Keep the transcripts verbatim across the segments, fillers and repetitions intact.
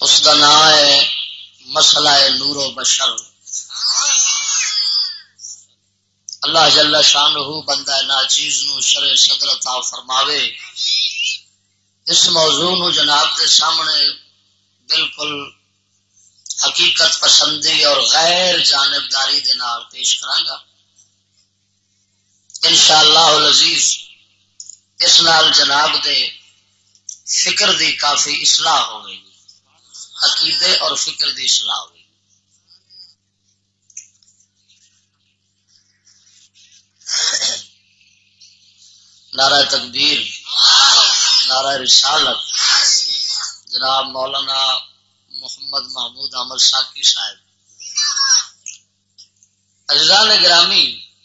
اس کا نام ہے مسئلہ نور و بشر. اللہ جل شانہ بندہ ناچیز نو شرع صدر عطا فرماوے. اس موضوع نو جناب دے سامنے بالکل حقیقت پسندی اور غیر جانبداری دے نال پیش کرانگا انشاءاللہ العزیز. اس نال جناب دے فکر دی کافی اصلاح ہو گئی، عقیدے اور فکر دی اصلاح ہوئی. نعرہ تکبیر، نعرہ رسالت. جناب مولانا محمد محمود احمد ساکی صاحب. عزیزان گرامی،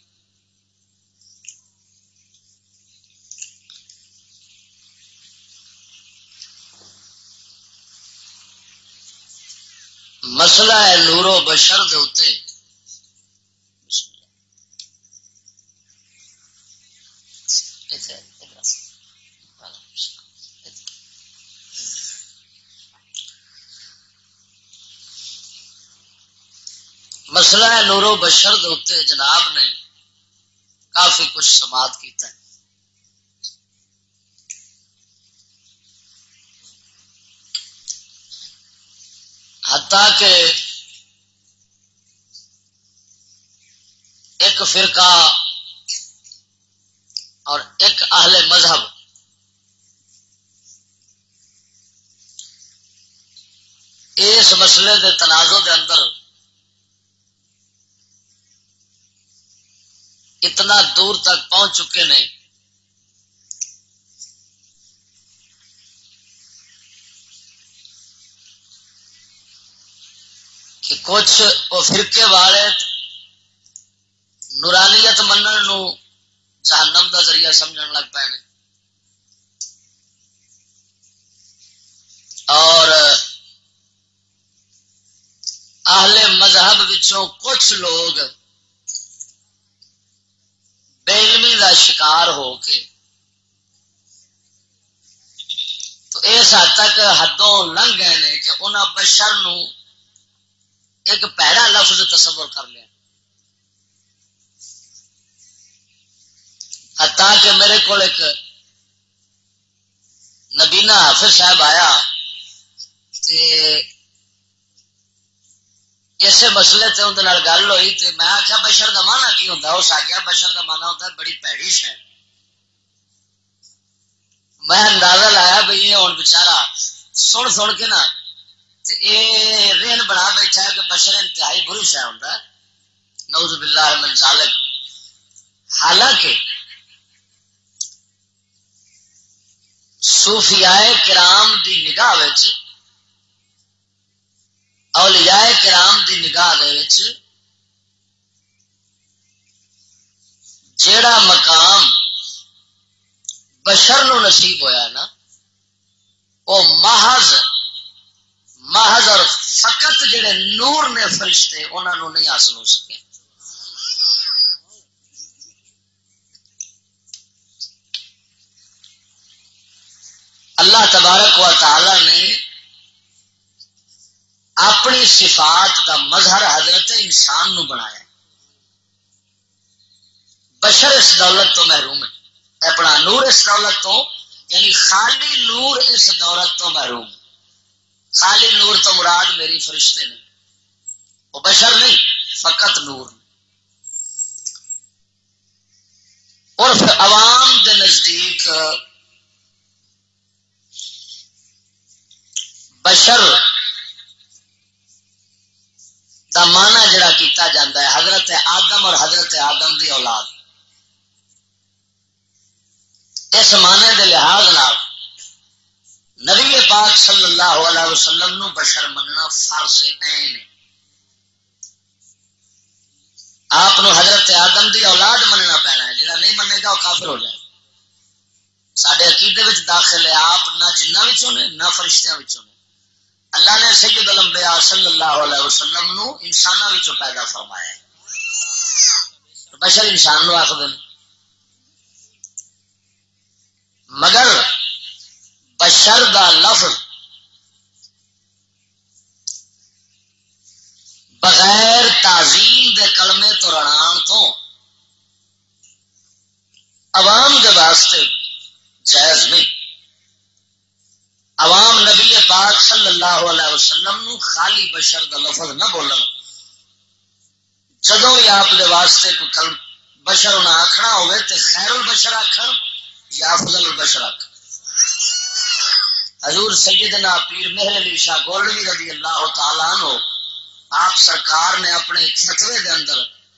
مسئلہ ہے نور و بشر دے اتے مسئلہ ہے نور و بشر دے اتے جناب نے کافی کچھ سماعت کیتا ہے. حتیٰ کہ ایک فرقہ اور ایک اہل مذہب اس مسئلے دے تنازع دے اندر اتنا دور تک پہنچ چکے نے کہ کچھ وہ فرقے والے نورانیت منن نو جہنم دا ذریعہ سمجھن لگ پے نے اور اہل مذہب وچوں کچھ لوگ بے علمی دا شکار ہو کے تو اس حد تک حدوں لنگ گئے نے کہ انہاں بشر نو ایک پیڑا لفظ تصور کر لیا. حتیٰ کہ میرے کو ایک نبینا حافظ صاحب آیا تے اسے مسئلے تے اندر گل ہوئی تے میں آخیا بشر دا مانا کی ہوتا؟ اس آخیا بشر دا مانا ہوتا ہے بڑی پیڑی شے. میں اندازہ لایا بھئی یہ ہوں بچارا سن سن کے نا اے رین بنا بیٹھا ہے کہ بشر انتہائی بری شے ہوندا ہے. نعوذ باللہ من ذالک. حالانکہ صوفیاء کرام دی نگاہ وچ اولیاء کرام دی نگاہ دے وچ جیڑا مقام بشر نو نصیب ہویا نا وہ محض محض اور فقط جڑے نور نے فرشتے انہوں نے نہیں حاصل ہو سکے. اللہ تبارک و تعالی نے اپنی صفات دا مظہر حضرت انسان نو بنایا. بشر اس دولت تو محروم ہے، اپنا نور اس دولت تو یعنی خالی نور اس دولت تو محروم. خالی نور تو مراد میری فرشتے نے، وہ بشر نہیں، فقط نور. اور پھر عوام دے نزدیک بشر دا معنی جڑا کیتا جاندہ ہے حضرت آدم اور حضرت آدم دی اولاد. اس معنی دے لحاظ نال نبی پاک صلی اللہ علیہ وسلم نو بشر مننا فرض عین ہے. آپ نو حضرت آدم دی اولاد مننا پینا ہے، جڑا نہیں منے گا وہ کافر ہو جائے. ساڈے عقیدے وچ داخل ہے آپ نہ جنہاں وچوں نے نہ فرشتیاں وچوں نے. اللہ نے سید الانبیاء صلی اللہ علیہ وسلم نو انساناں وچوں پیدا فرمایا ہے. بشر انسان نو آکھدے نے، مگر بشر دا لفظ بغیر تعظیم دے کلمے تو رڑان تو عوام دے واسطے جائز نہیں. عوام نبی پاک صلی اللہ علیہ وسلم نو خالی بشر دا لفظ نہ بولن. جدوں بھی آپ دے واسطے کوئی کلم بشر انہیں آخنا ہوئے تے خیر البشر آخر یا افضل البشر آخر. حضور سیدنا پیر مہر علی شاہ گولوی رضی اللہ تعالیٰ عنہ آپ سرکار نے اپنے ایک فتوے دے اندر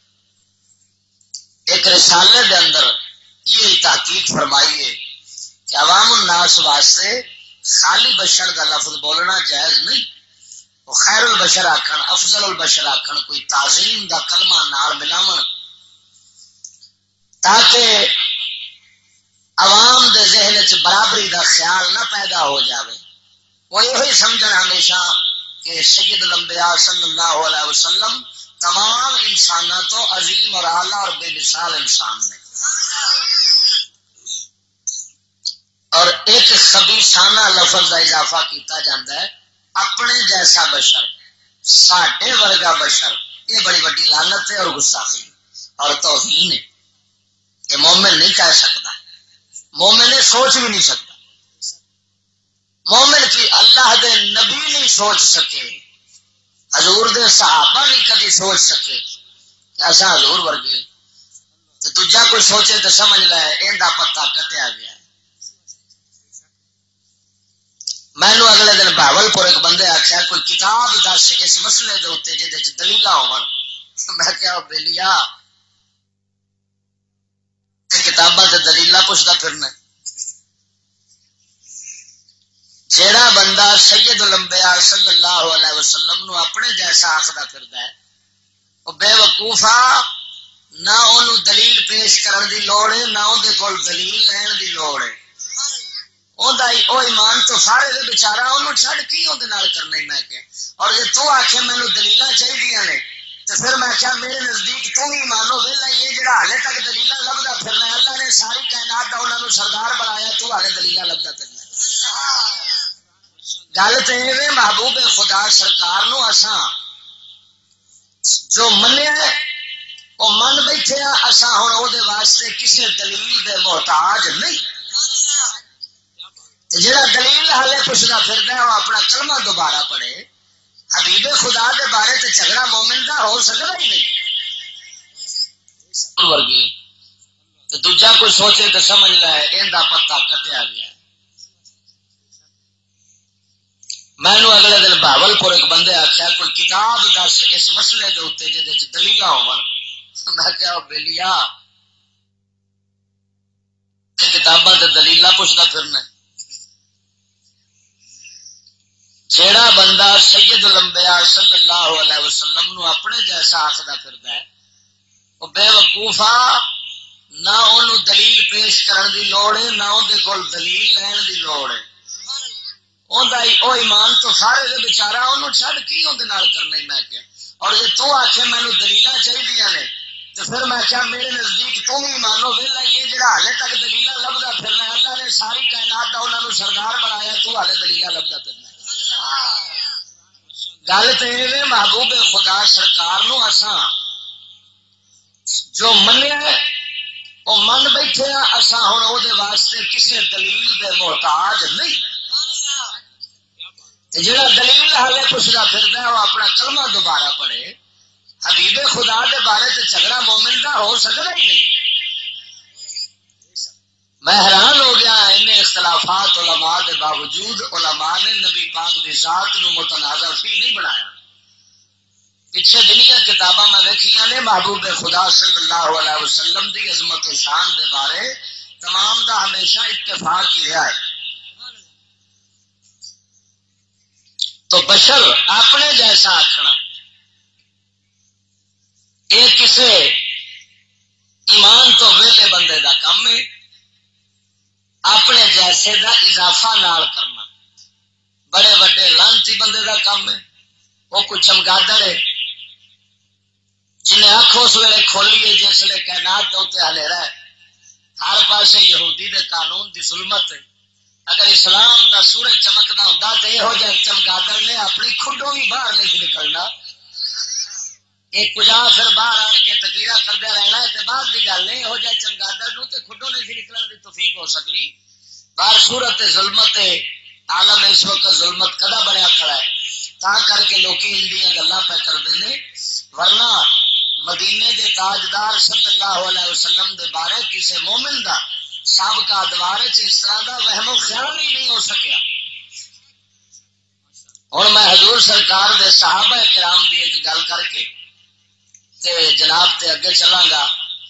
ایک رسالے دے اندر یہ تحقیق فرمائی ہے کہ عوام الناس واسطے خالی بشر کا لفظ بولنا جائز نہیں. وہ خیر البشر آکھن افضل البشر آکھن کوئی تعظیم دا کلمہ نال ملاون تاکہ عوام دے ذہن چ برابری دا خیال نہ پیدا ہو جاوے. وہ یہ سمجھن ہمیشہ کہ سید الانبیاء صلی اللہ علیہ وسلم تمام انسانوں تو عظیم اور اعلیٰ اور بے مثال انسان نے. اور ایک خبیثانہ لفظ کا اضافہ کیتا جاتا ہے اپنے جیسا بشر ساڈے ورگا بشر. یہ بڑی بڑی لعنت ہے اور گستاخی اور توہین ہے. یہ مومن نہیں کہہ سکتا. مومن نے سوچ بھی نہیں سکتا. مومن کی اللہ دے نبی نہیں سوچ سکے, حضور دے صحابہ نہیں کبھی سوچ سکے کہ ایسا حضور ورگے. تو دوجا کوئی سوچے تو سمجھ لے ان کا پتا کٹیا گیا. میں نو اگلے دن بہاول پور ایک بندے آخیا کوئی کتاب دس اس مسئلے دے اتنے جہد دلیل ہو. میں کیا بےلیا کتاباں تے دلیل پوچھتا پھرنا. جیڑا بندہ سید الانبیاء صلی اللہ علیہ وسلم نو اپنے جیسا آخدا پھردا ہے وہ بے وقوفا. نہ انہوں دلیل پیش کرن دی لوڑ ہے نہ اون دے کول دلیل لین دی لوڑ ہے. او ایمان تو سارے دے بیچارہ انہوں چھڑ کی اون دے نال کرنا ہی. میں کہ اور جے تو آکھے مینوں دلیلاں چاہیے نے تو پھر میں کیا میرے نزدیک تو ہی مانو ویلا یہ جڑا حالے تک دلیلاں لبدا پھرنا ہے. اللہ نے ساری کائنات دا انہاں نوں سردار بنایا تو حالے دلیلاں لبدا پھرنا. گل تو یہ محبوب خدا سرکار نو اساں جو منیا وہ من بیٹھے اساں ہن او دے واسطے کسے دلیل دے محتاج نہیں. جڑا دلیل حالے پوچھدا پھردا ہے وہ اپنا کلمہ دوبارہ پڑھے. حبیب خدا دے بارے تے جھگڑا مومن دا ہو سکدا ہی نہیں. ورگے تے دوجا کوئی سوچے تے سمجھ لے ان دا پتہ کٹیا گیا. میں نو اگلے دن بہاول پور ایک بندے آخیا کوئی کتاب دس اس مسئلے دے اتنے جہد دلیل ہو. میں کیا بےلیا کتاباں تے دلیل پوچھتا پھرنا. جیڑا بندہ سید الانبیاء صلی اللہ علیہ وسلم نو اپنے جیسا آخدا پھردا ہے وہ بے وقوفا. نہ انہوں دلیل پیش کرن دی لوڑ ہے نہ اون دے کول دلیل لین دی لوڑ ہے. او ایمان تو سارے دے بیچارہ انہوں چھڑ کی اون دے نال کرنا ہی. میں کیا اور جے تو آکھے مینوں دلیلاں چاہیے نے تو پھر میں کیا میرے نزدیک تو ہی مانو ویلا یہ جڑا حالے تک دلیلاں لبدا پھرنا ہے. اللہ نے ساری کائنات دا انہاں نوں سردار بنایا تو حالے دلیلاں لبدا پھرنا. گل تو یہ محبوب خدا سرکار نو اساں جو منیا وہ من بیٹھے اساں ہن او دے واسطے کسے دلیل دے محتاج نہیں. جڑا دلیل حالے پوچھدا پھردا ہے وہ اپنا کلمہ دوبارہ پڑھے. حبیب خدا دے بارے تے جھگڑا مومن دا ہو سکدا ہی نہیں. میں حیران ہو گیا ان اختلافات علماء دے باوجود علماء نے نبی پاک دی ذات نو متنازع فی نہیں بنایا. پیچھے دنیا کتاباں میں دیکھیاں نے محبوب خدا صلی اللہ علیہ وسلم دی عظمت و شان دے بارے تمام دا ہمیشہ اتفاق ہی رہا ہے. تو بشر اپنے جیسا آخنا یہ کسے ایمان تو ویلے بندے دا کم ہے. اپنے جیسے دا اضافہ نال کرنا بڑے وڈے لانتی بندے دا کم ہے. وہ کوئی چمگادڑ ہے جنہیں اکھ اس ویلے کھولیے جس ویلے کائنات دے اتنے ہلے رہے. ہر پاسے یہودی دے قانون دی ظلمت ہے. اگر اسلام دا سورج چمکدا ہوندا تے یہو جہے چمگادڑ نے اپنی کھڈوں بھی باہر نہیں نکلنا. ایک کجا پھر باہر آن کے تقریرا کردیا رہنا ہے تے بعد دی گل نہیں ہو جائے چمگادڑ نو تے کھڈو نہیں سی نکلن دی توفیق ہو سکنی باہر صورت ظلمت عالم اس وقت ظلمت کدا بنیا کھڑا ہے تا کر کے لوکی اندیاں گلاں پہ کردے نے ورنہ مدینے دے تاجدار صلی اللہ علیہ وسلم دے بارے کسی مومن دا سابقہ ادوار اس طرح دا وہم و خیال ہی نہیں ہو سکیا. ہوں میں حضور سرکار دے صحابہ کرام دی ایک گل کر کے تے جناب تے اگے چلاں گا.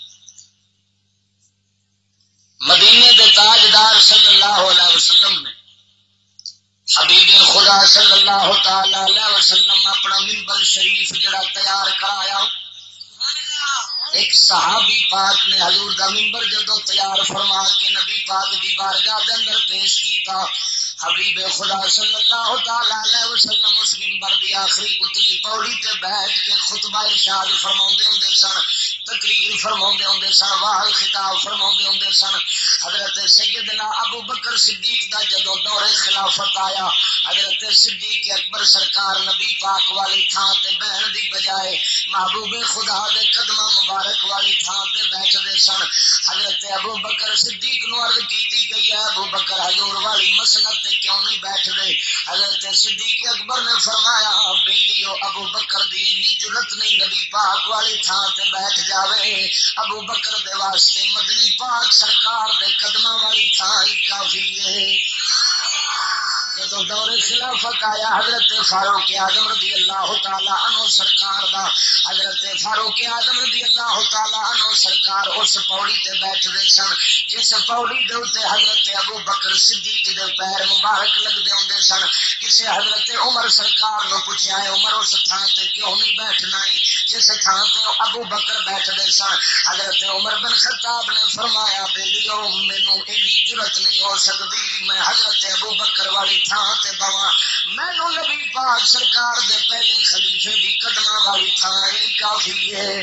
مدینے دے تاجدار صلی اللہ علیہ وسلم نے حبیب خدا صلی اللہ تعالی علیہ وسلم اپنا منبر شریف جڑا تیار کرایا ایک صحابی پاک نے حضور دا منبر جدو تیار فرما کے نبی پاک دی بارگاہ دے اندر پیش کیتا حبیب خدا صلی اللہ تعالی علیہ وسلم اس منبر دی آخری اتلی پوڑی تے بیٹھ کے خطبہ ارشاد فرماؤندے ہوندے سن تقریر فرماؤندے ہوندے سن واہ خطاب فرماؤندے ہوندے سن. حضرت سیدنا ابو بکر صدیق دا جدو دور خلافت آیا حضرت صدیق اکبر سرکار نبی پاک والی تھان تے بہن دی بجائے محبوب خدا دے قدمہ مبارک والی تھان تے بیٹھدے سن. حضرت ابو بکر صدیق نو عرض کیتی گئی ہے ابو بکر حضور والی مسند تے کیوں نہیں بیٹھدے؟ حضرت صدیق اکبر نے فرمایا بیلیو ابو بکر دی اتنی جرت نہیں نبی پاک والی تھان تے بیٹھ جاوے. ابو بکر دے واسطے مدنی پاک سرکار دے قدمہ والی تھان ہی کافی ہے. جدو دور خلافت آیا حضرت فاروق اعظم رضی اللہ تعالی عنہ سرکار دا حضرت فاروق اعظم رضی اللہ تعالی عنہ سرکار اس پوڑی تے بیٹھدے سن جس پوڑی دے اوتے حضرت ابو بکر صدیق دے پیر مبارک لگدے ہوندے سن. کسے حضرت عمر سرکار نو پوچھیا ہے عمر اس تھان تے کیوں نہیں بیٹھنا ہے جس تھان تے ابو بکر بیٹھدے سن؟ حضرت عمر بن خطاب نے فرمایا بیلیو مینوں اتنی جرت نہیں ہو سکتی میں حضرت ابو بکر والی تھان تے بواں مینوں نبی پاک سرکار دے پہلے خلیفے دی قدماں والی تھان ہی کافی ہے.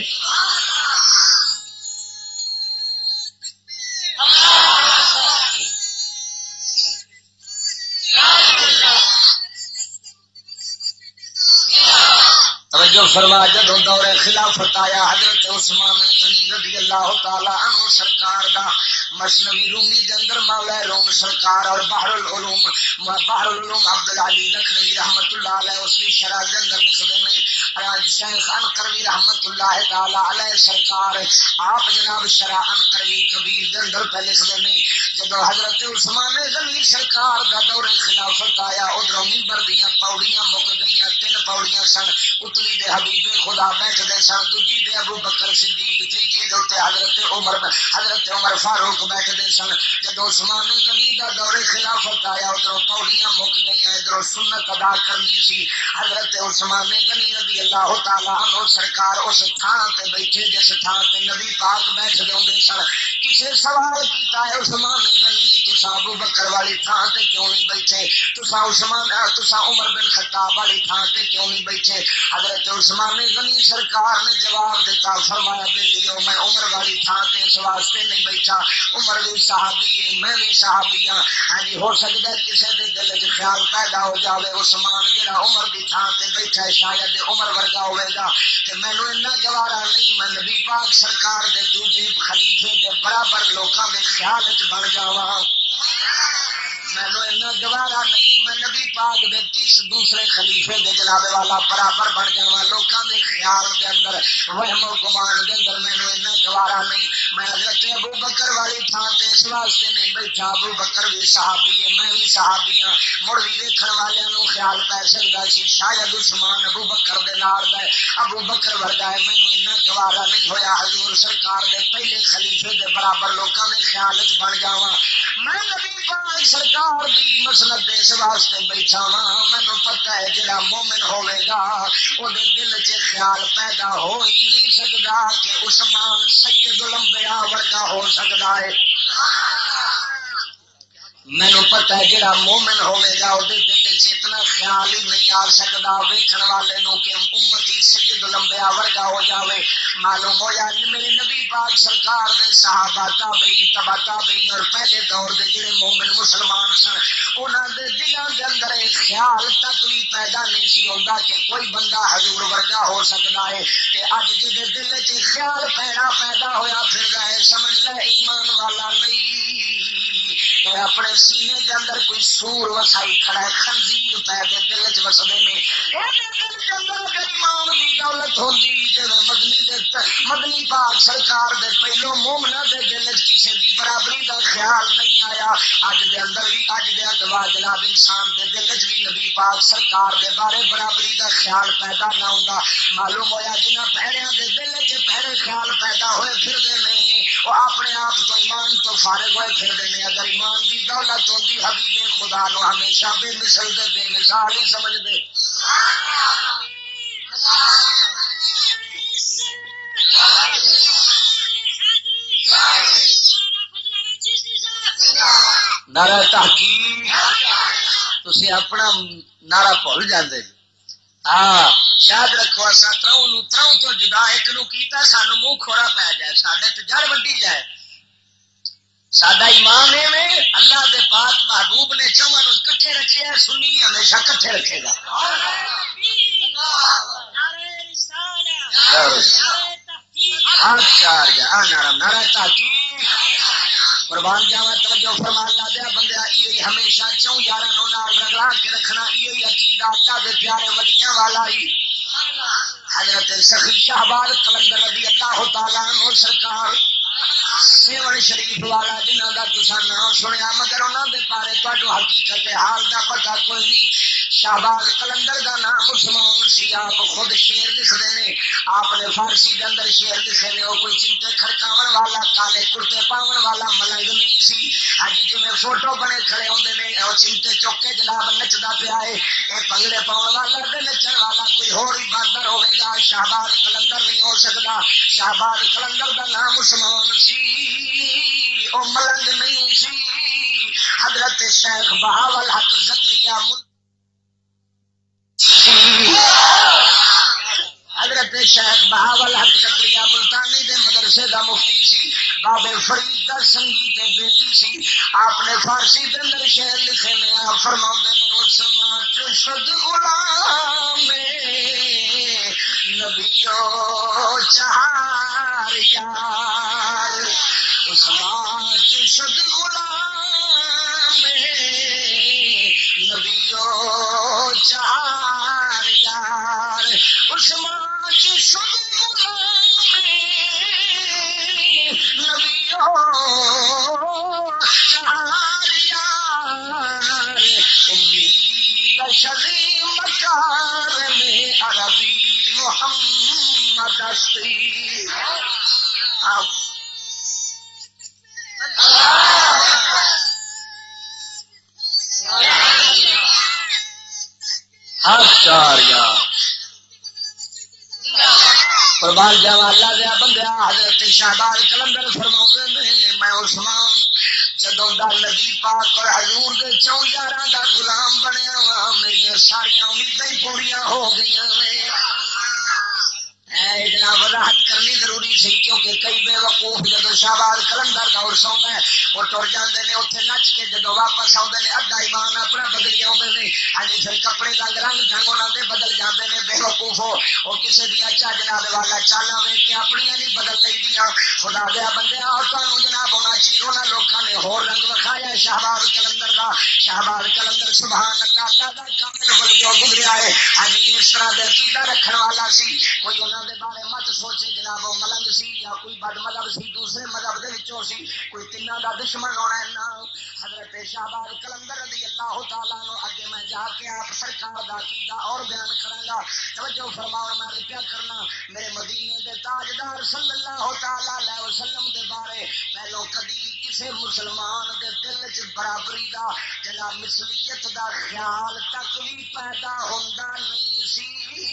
توجہ فرما جدو دور خلافت آیا حضرت عثمان غنی رضی اللہ تعالی عنہ سرکار دا مثنوی رومی دے اندر مولا روم سرکار اور بحر العلوم بحر العلوم عبدالعلی لکھنوی رحمت اللہ علیہ اس کی شرح دے اندر لکھدے نے راج شیخ انقروی رحمت اللہ تعالی علیہ سرکار آپ جناب شرح انقروی کبیر دے اندر پہ لکھدے نے جدو حضرت عثمان غنی سرکار دا دور خلافت آیا ادھروں منبر دیاں پوڑیاں مک گئیاں تین پوڑیاں سن اتلی دے حبیب خدا بیٹھدے سن دوجی دے ابو بکر صدیق تیجی دے اوتے حضرت عمر حضرت عمر فاروق بیٹھدے سن. جدو عثمان غنی دا دور خلافت آیا ادھروں پوڑیاں مک گئیاں ادھروں سنت ادا کرنی سی. حضرت عثمان غنی رضی اللہ تعالی عنہ سرکار اس تھان تے بیٹھے جس تھان تے نبی پاک بیٹھدے ہوندے سن. کسے سوال کیتا ہے عثمان غنی تساں ابو بکر والی تھان تے کیوں نہیں بیٹھے تساں عثمان تساں عمر بن خطاب والی تھان تے کیوں نہیں بیٹھے؟ حضرت عثمان غنی سرکار نے جواب دیتا فرمایا بیلیو میں عمر والی تھان تے اس واسطے نہیں بیٹھا عمر بھی صحابی ہے میں بھی صحابی ہاں. ہاں جی ہو سکتا ہے کسی دے دل وچ خیال پیدا ہو جاوے عثمان جڑا عمر دی تھان تے بیٹھا ہے شاید عمر ورگا ہوے گا کہ مینوں اتنا گوارا نہیں میں نبی پاک سرکار دے دوجے خلیفے دے برابر لوکاں دے خیال وچ بن جاواں. مینوں اتنا گوارا نہیں میں نبی پاک دے تیس دوسرے خلیفے دے جناب والا برابر بن جاواں لوکاں دے خیال دے اندر وہم و گمان دے اندر مینوں اتنا گوارا نہیں. میں حضرت ابو بکر والی تھان تے اس واسطے نہیں بیٹھا ابو بکر بھی صحابی ہے میں بھی صحابی ہاں. مڑ بھی ویکھن والیاں نوں خیال پے سکدا سی شاید عثمان ابو بکر دے نال دے ابو بکر ورگا ہے مینوں اتنا گوارا نہیں ہویا حضور سرکار دے پہلے خلیفے دے برابر لوکاں دے خیال وچ بن جاواں. میں نبی پاک سرکار دی مسند دے اس واسطے بیٹھا ہاں مینوں پتہ ہے جڑا مومن ہوے گا او دے دل وچ خیال پیدا ہو ہی نہیں سکدا کہ عثمان سید الانبیاء ورگا ہو سکدا ہے. مینوں پتہ ہے جڑا مومن ہوے گا او دے دل وچ اتنا خیال ہی نہیں آ سکدا ویکھن والے نوں کہ امتی سید الانبیاء ورگا ہو جاوے. معلوم ہویا میرے نبی پاک سرکار دے صحابہ تابعین تبع تابعین اور پہلے دور دے جڑے مومن مسلمان سن انہاں دے دلاں دے اندر ایک خیال تک بھی پیدا نہیں سی ہوندا کہ کوئی بندہ حضور ورگا ہو سکتا ہے تے اج جے دل وچ خیال پیدا پیدا ہویا پھر گئے سمجھ لے ایمان والا نہیں کہ اپنے سینے دے اندر کوئی سور وسائی کھڑا ہے خنزیر پے دے دل وچ وسدے نے ایمان دی دولت ہوندی جے مدنی دے مدنی پاک سرکار دے پہلو مومنا دے دل وچ کسے دی برابری دا خیال نہیں آیا اج دے اندر بھی اج دے اتوا جناب انسان دے دل وچ بھی نبی پاک سرکار دے بارے برابری دا خیال پیدا نہ ہوندا معلوم ہویا جنہ پہریاں دے دل وچ پہرے خیال پیدا ہوئے پھردے نے وہ اپنے آپ تو ایمان تو فارغ ہوئے پھردے نے اگر ایمان دی دولت ہوندی حبیب خدا نو ہمیشہ بے مثل دے بے مثال ہی سمجھ دے نعرہ تحقیق تسی اپنا نعرہ بھول جاندے ہاں یاد رکھو اساں تراؤں نو تراؤں تو جدا ایک نو کیتا سانو منہ کھورا پی جائے ساڈے تے جڑ وڈی جائے ساڈا ایمان اے میں اللہ دے پاک محبوب نے چواں نو کٹھے رکھے ہے سنی ہمیشہ کٹھے رکھے گا ہاں چار یا نعرہ نعرہ تحقیق قربان جاواں توجہ فرمان لا دیا بندیا یہ ہمیشہ چوں یاراں نو نال رگڑا کے رکھنا یہ عقیدہ اللہ دے پیارے ولیاں والا ہی حضرت سخی شہباز قلندر رضی اللہ تعالی عنہ سرکار سیون شریف والا جنہاں دا تساں نام سنیا مگر انہاں دے بارے تہاڈو حقیقت حال دا پتہ کوئی نہیں شہباز قلندر دا نام عثمان سی آپ خود شعر لکھدے نے آپ نے فارسی دے اندر شعر لکھے نے وہ کوئی چمٹے کھڑکاون والا کالے کرتے پاون والا ملنگ نہیں سی اج جویں فوٹو بنے کھڑے ہوندے نے او چمٹے چوک کے جناب نچدا پیا ہے اے بھنگڑے پاون والا تے نچن والا کوئی ہور ہی باندر ہوے گا شہباز قلندر نہیں ہو سکدا شہباز قلندر دا نام عثمان سی او ملنگ نہیں سی حضرت شیخ بہاول حق زکریا حضرت شیخ بہاول حق زکریا ملتانی دے مدرسے دا مفتی سی بابے فرید دا سنگی تے بیلی سی آپ نے فارسی دے اندر شعر لکھے نے آپ فرماندے نے عثمان چشد غلام نبیو چہار یار عثمان چشد غلام نبیو چہار یار عثمان چشد غلام نبیو چہار یار امید شری مکار میں عربی محمد استی ہر چار یار قربان جاواں اللہ دے بندیا حضرت شہباز قلندر فرماؤندے نے میں عثمان جدوں دا نبی پاک اور حضور دے چوں یاراں دا غلام بنیا وا میری ساری امیداں پوریاں ہو گئیاں نے اتنا وضاحت کرنی ضروری سی کیونکہ کئی بے وقوف جدو شہباز قلندر دا عرس ہوندا ہے وہ ٹر جاندے نے اوتھے نچ کے جدو واپس آوندے نے ادھا ایمان اپنا بدلی آوندے نے ہاں پھر کپڑے دا رنگ ڈھنگ انہاں دے بدل جاندے نے بے وقوف ہو او کسے دیاں چا جناب والا چالاں ویکھ کے اپنیاں نہیں بدل لئیدیاں خدا دیا بندیاں تانوں جناب ہونا چاہیے انہاں لوکاں نے ہور رنگ وکھایا شہباز قلندر دا شہباز قلندر سبحان اللہ اللہ دا کامل ولیو گزریا ہے ہاں اس طرح دے عقیدہ رکھن والا سی کوئی انہاں دے بارے مت سوچے جناب وہ ملنگ سی یا کوئی بد مذہب سی دوسرے مذہب دے وچوں سی کوئی تیناں دا دشمن ہونا ہے نہ حضرت شہباز قلندر رضی اللہ تعالیٰ عنہ اگے میں جا کے آپ سرکار دا عقیدہ اور بیان کراں گا توجہ فرماؤ میں رپیا کرنا میرے مدینے دے تاجدار صلی اللہ تعالیٰ علیہ وسلم دے بارے پہلو کدی کسے مسلمان دے دل وچ برابری دا جناب مثلیت دا خیال تک بھی پیدا ہوندا نہیں سی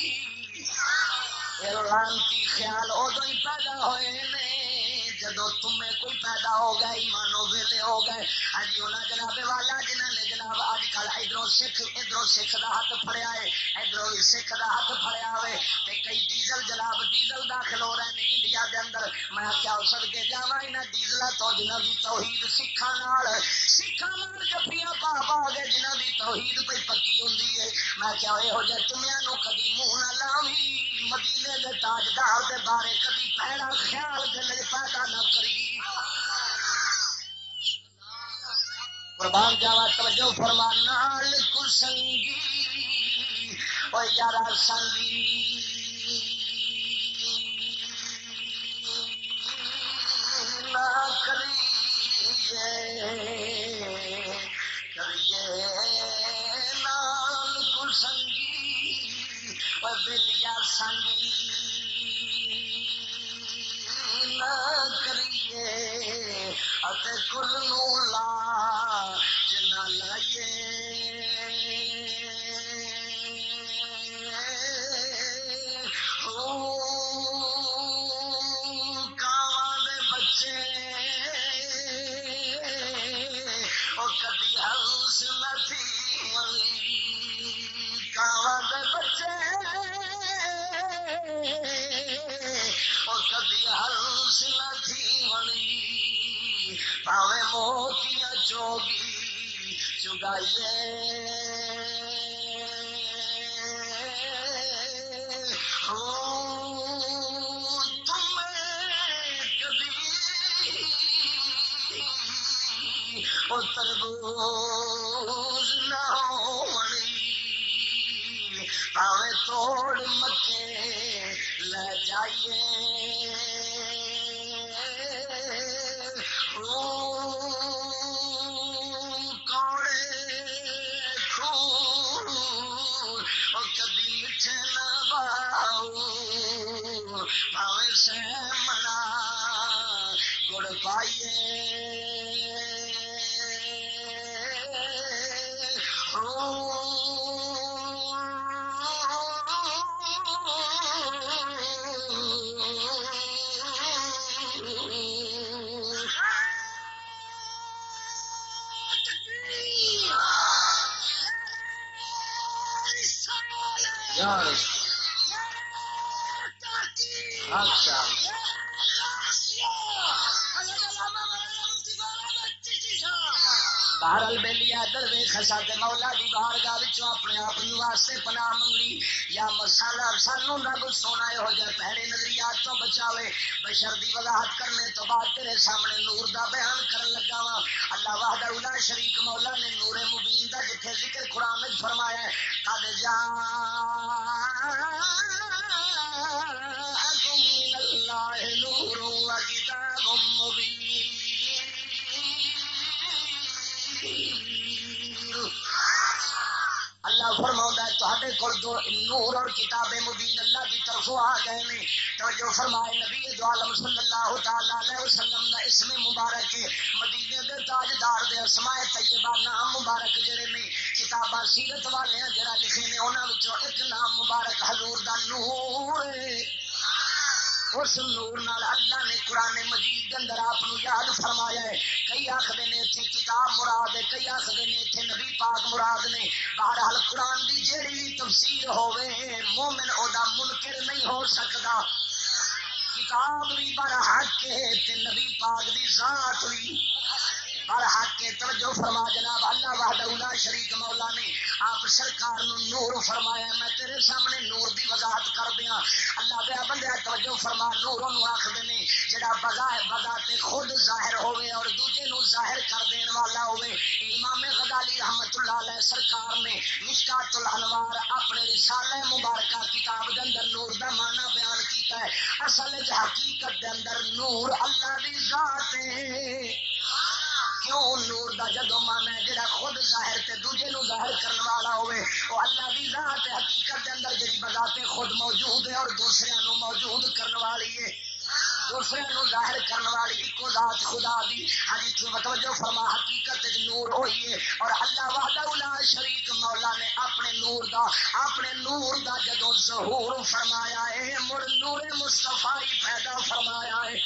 لانتی خیال ادو ہی پیدا ہوئے نے جدو تمہیں کوئی پیدا ہو گئے ایمانو ویلے ہو گئے ہاں جی انہاں جناب والا جنہاں نے جناب اج کل ادھروں سکھ ادھروں سکھ دا ہاتھ پھڑیا ہے ادھروں سکھ دا ہاتھ پھڑیا ہوئے تے کئی ڈیزل جناب ڈیزل داخل ہو رہے ہیں انڈیا دے اندر میں کیا سد کے جاواں انہاں ڈیزلاں تو جنہاں دی توحید سکھاں نال سکھان جفیاں پا پا گئے جنہوں کی توحید پہ پکی ہوں. میں کیا یہو جہ چمیا نو کدی منہ نہ لاوی، مدینے کے تاجدار کے بارے کدی پیڑا خیال دل پیدا نہ کری. قربان جاوا توجہ فرما نال کل سنگی او یارا سنگی نہ کریے کریے نال کل سنگی او بلیا سنگی نہ کریے اتے کل نو لا جنا لائیے کاواں دے بچے او کبھی ہنس نہ تھی کاواں دے بچے او کبھی ہنس نہ تھی پاوے موتیاں چوگی چگائیے او تربوز نہ ہونی پاوے توڑ مکے لے جائیے کوڑے خون او کبھی میٹھے نہ باؤ پاوے سے منا گڑ پائیے اچھا بہرحال بیلی ادھر ویخ ساڈے مولا دی بارگاہ وچوں اپنے آپ واسطے پناہ منگی یا مسالہ سانو رب سونا یہو جہ پیڑے نظریات تو بچاوے. بشر دی وضاحت کرنے تو بعد تیرے سامنے نور دا بیان کرن لگا وا. اللہ وحدہ لا شریک مولا نے نور مبین دا جتھے ذکر قرآن وچ فرمایا ہے قد جاءکم من اللہ نور و کتاب مبین. اللہ فرماؤں ہے تہاڈے کول نور اور کتاب مبین اللہ کی طرفوں آ گئے نے. توجہ فرمائے نبی دو عالم صلی اللہ تعالی علیہ وسلم دا اسم مبارک مدینے دے تاجدار دے اسماء طیبہ نام مبارک جڑے نے کتاباں سیرت والے جڑا لکھے نے انہاں وچوں ایک نام مبارک حضور دا نور ہے. اس نور نال اللہ نے قرآن مجید اندر آپ یاد فرمایا ہے. کئی آخر نے اتنے کتاب مراد ہے, کئی آخر نے اتنے نبی پاک مراد نے. بہرحال قرآن دی جیڑی بھی تفسیر ہوئے مومن او دا منکر نہیں ہو سکتا. کتاب بھی برحق ہے تے نبی پاک دی ذات بھی برحق ہے. توجہ فرما جناب اللہ وحدہ لا شریک مولا نے آپ سرکار نو نور فرمایا. میں تیرے سامنے نور دی وضاحت کر دیاں. اللہ دیا بندہ توجہ فرما نور نو آخدے نے جڑا بظاہر بذات خود ظاہر ہوئے اور دوجے نو ظاہر کر دین والا ہوئے. امام غزالی رحمت اللہ علیہ سرکار نے مشکات الانوار اپنے رسالہ مبارکہ کتاب دے اندر نور دا معنی بیان کیتا ہے. اصل حقیقت دے اندر نور اللہ دی ذات ہے. کیوں نور دا جدو مانا ہے جڑا خود ظاہر تے دوجے نو ظاہر کرنے والا ہوئے وہ اللہ دی ذات ہے. حقیقت دے اندر جڑی بذات خود موجود ہے اور دوسرے نو موجود کرنے والی ہے, دوسرے نو ظاہر کرنے والی ایک ذات خدا دی. ہاں جی توجہ فرما حقیقت نور ہوئی ہے اور اللہ وحدہ لا شریک مولا نے اپنے نور دا اپنے نور دا جدو ظہور فرمایا ہے مڑ نور مصطفی پیدا فرمایا ہے.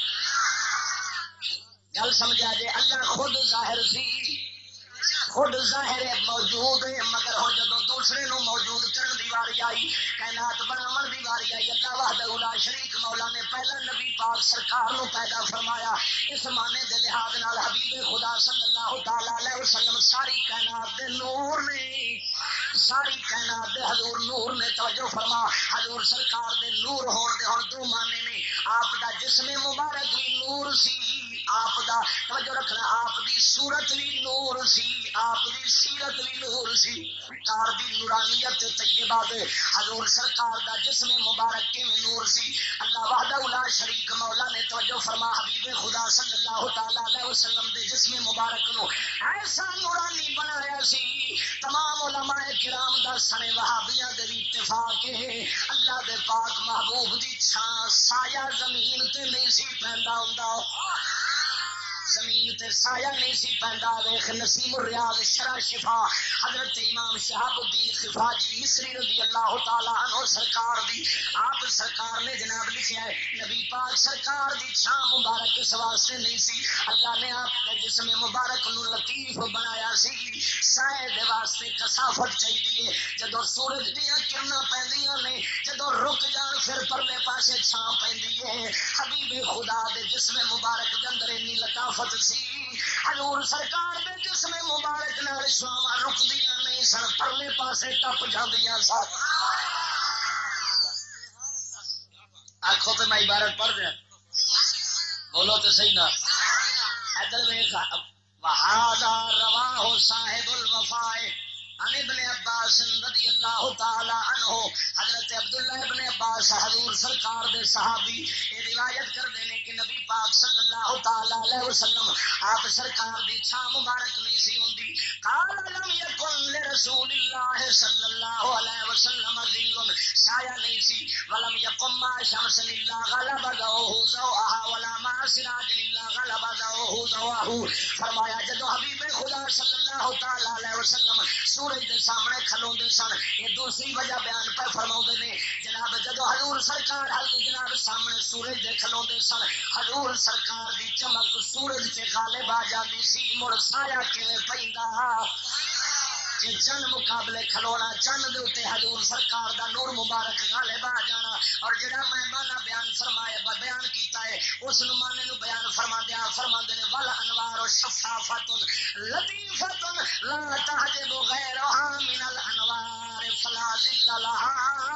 گل سمجھا جے اللہ خود ظاہر سی خود ظاہر موجود ہے مگر ہو جدو دوسرے نو موجود کرنے دی واری آئی، کائنات بناون دی واری آئی، اللہ وحدہ لا شریک مولا نے پہلا نبی پاک سرکار نو پیدا فرمایا۔ اس معنی دے لحاظ نال حبیب خدا صلی اللہ تعالی علیہ وسلم ساری کائنات دے نور نے، ساری کائنات دے حضور نور نے۔ توجہ فرما، حضور سرکار دے نور ہون دے ہن دو معنی نے، آپ دا جسم مبارک بھی نور سی، آپ دا توجہ رکھنا آپ دی صورت بھی نور سی، آپ دی سیرت بھی نور سی، سرکار دی نورانیت طیبہ دے حضور سرکار دا جسم مبارک کے میں نور سی۔ اللہ وحدہ لا شریک مولا نے توجہ فرما حبیب خدا صلی اللہ تعالی علیہ وسلم دے جسم مبارک نو ایسا نورانی بنایا سی، تمام علماء کرام دا سنے وہابیاں دے بھی اتفاق ہے، اللہ دے پاک محبوب دی چھاں سایہ زمین تے نہیں سی پیندا ہوندا، زمین تے سایہ نہیں سی پیندا۔ ویکھ نسیم الریاض شرح شفا حضرت امام شہاب الدین خفاجی مصری رضی اللہ تعالی عنہ سرکار دی، آپ سرکار نے جناب لکھیا ہے نبی پاک سرکار دی چھاں مبارک اس واسطے نہیں سی، اللہ نے آپ کے جسم مبارک نو لطیف بنایا سی، سائے دے واسطے کثافت چاہیے، جدو سورج دیاں کرناں پیندیاں نے جدو رک جان پھر پرلے پاسے چھاں پیندی ہے۔ حبیب خدا دے جسم مبارک دے اندر انی لطافت سی، حضور سرکار دے جسم مبارک نال چھاواں رکدیاں نہیں سن، پرلے پاسے ٹپ جاندیاں سن۔ آنکھوں پہ میں عبارت پڑھ دیا، بولو تو صحیح نا۔ ادھر ویکھ، وہذا رواہ صاحب الوفاء عن ابن عباس رضی اللہ تعالی عنہ، حضرت عبداللہ ابن عباس حضور سرکار دے صحابی یہ روایت کرتے ہیں کہ نبی پاک صلی اللہ تعالی علیہ وسلم آپ سرکار دی چھاں مبارک نہیں سی ہوندی، قال لم یکن لرسول اللہ صلی اللہ علیہ وسلم ظل، سایہ نہیں سی، ولم یقم ما شمس الا غلب ضوءہ ضوءہا ولا ما سراج الا غلب ضوءہ ضوءہ۔ فرمایا جدو حبیب خدا صلی اللہ تعالی علیہ وسلم سورج دے سامنے کھلوندے سن، یہ دوسری وجہ بیان پہ فرماؤندے نے جناب جدو حضور سرکار حضرت جناب سامنے سورج دے کھلوندے سن، حضور سرکار دی چمک سورج تے غالب آ جاندی سی، مڑ سایہ کیویں پیندا، جے چند مقابلے کھلونا چند دے اوتے حضور سرکار دا نور مبارک غالب آ جانا۔ اور جڑا میں مانا بیان فرمایا بیان کیتا ہے اس نو مانے نو بیان فرما دیا، فرماندے نے ول انوار شفافۃ لطیفۃ لا تحجب غیرها من الانوار فلا ظل لها۔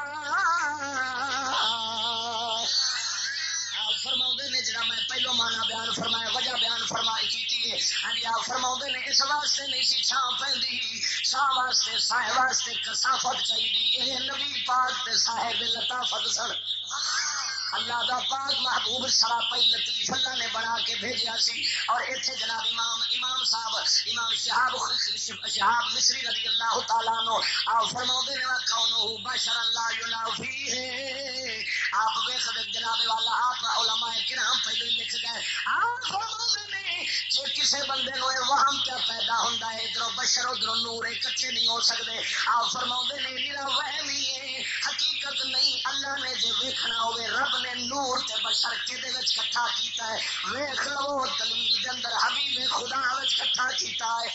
فرماؤں نے جڑا میں پہلو مانا بیان فرمایا وجہ بیان فرمائی کی ہے، ہاں جی آپ فرماؤں نے اس واسطے نہیں سی چھاں پیندی، چھاں واسطے سائے واسطے کثافت چاہیے، نبی پاک تے صاحب لطافت سن، اللہ دا پاک محبوب سراپائی لطیف اللہ نے بنا کے بھیجیا سی۔ اور ایتھے جناب امام امام صاحب امام شہاب شہاب مصری رضی اللہ تعالیٰ عنہ آپ فرماؤں نے کونہ بشر لا ینافی ہے، آپ ویکھ جناب والا آپ علماء کرام پہلے لکھ گئے، آپ فرماؤں نے جے کسے بندے نو وہم کیا پیدا ہوندا ہے ادھروں بشر ادھروں نور اکٹھے نہیں ہو سکتے، آپ فرماؤں نے میرا وہم ہی ہے، حقیقت نہیں، اللہ نے جے ویکھنا ہوئے رب نے نور تے بشر کدے وچ کٹھا کیتا ہے، ویکھ لو دلیل دے اندر حبیب خدا وچ کٹھا کیتا ہے۔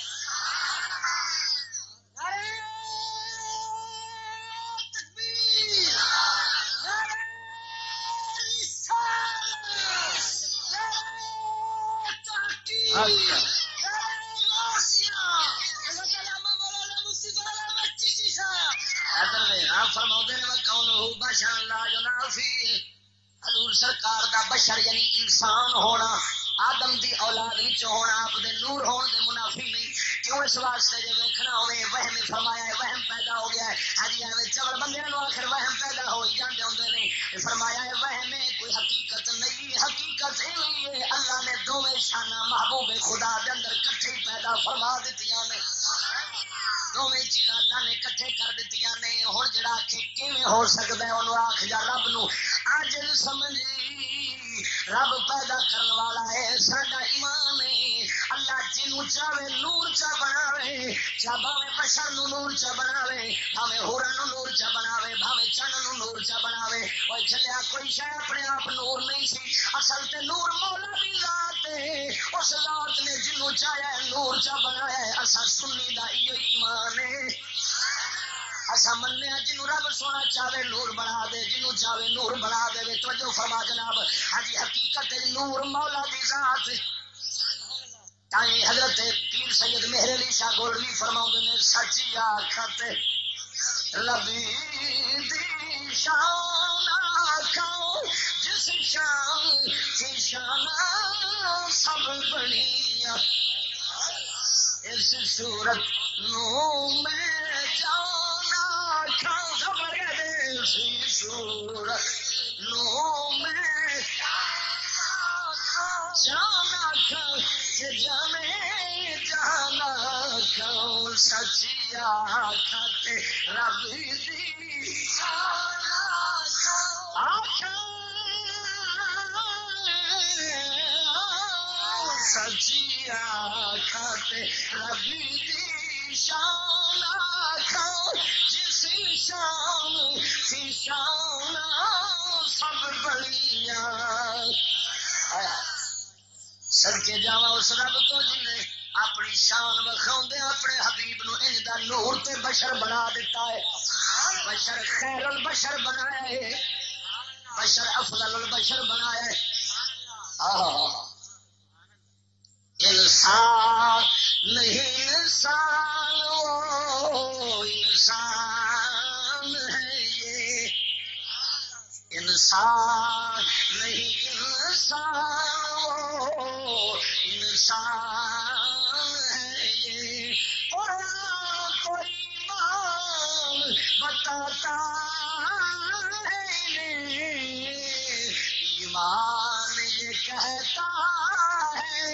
حضور سرکار دا بشر یعنی انسان ہونا، آدم دی اولاد وچ ہونا، آپ دے نور ہون دے منافی نہیں، کیوں اس واسطے جے ویکھنا ہوئے وہم فرمایا ہے، وہم پیدا ہو گیا ہے، ہری ایویں چول بندیاں نو آخر وہم پیدا ہو ہی جاندے ہوندے نے، فرمایا ہے وہم ہے کوئی حقیقت نہیں، حقیقت یہ ہے اللہ نے دوویں شاناں محبوب خدا دے اندر کٹھے پیدا فرما دتیاں نے، دوویں چیزاں اللہ نے کٹھے کر دتیاں نے۔ ہن جڑا کہ کیویں ہو سکدا ہے اونوں آکھ جا رب نو عاجز سمجھ، رب پیدا کرنے والا ہے، ساڈا ایمان ہے، اللہ جنوں چاہے نور چا بناوے، چا بھاوے بشر نو نور چا بناوے، بھاوے ہوراں نو نور چا بناوے، بھاوے چن نو نور چا بناوے، اوے چلیا کوئی شے اپنے آپ نور نہیں سی، اصل تے نور مولا دی ذات ہے، اس ذات نے جنوں چاہے نور چا بنایا ہے، اساں سنی دا ایو ایمان ہے۔ اسا منیا جنوں رب سونا چاہے نور بنا دے، جنوں چاہے نور بنا دے۔ توجہ فرما جناب، ہاں جی حقیقت نور مولا دی ذات تائیں حضرت پیر سید مہر علی شاہ گولوی فرماؤں نے سچی آخت ربی دی شان آخاؤ جس شان کی شان سب بنیا اس صورت نو میں جانا کھاؤ خبر دے اسی صورت نو میں جانا کھاؤ جانے جانا کھاؤ سچی آخت رب دی سچی آخت رب دی شان آخو جس شان کی شان سب بڑیاں صدقے جاواں اس رب تو جن نے اپنی شان وکھاؤندے اپنے حبیب نو انج دا نور تے بشر بنا دیتا ہے، بشر خیر البشر بنایا ہے، بشر افضل البشر بنایا ہے۔ آہ انسان نہیں انسان وہ انسان ہے یہ، انسان نہیں انسان وہ انسان ہے یہ، قرآن کو ایمان بتاتا ہے ایمان یہ کہتا ہے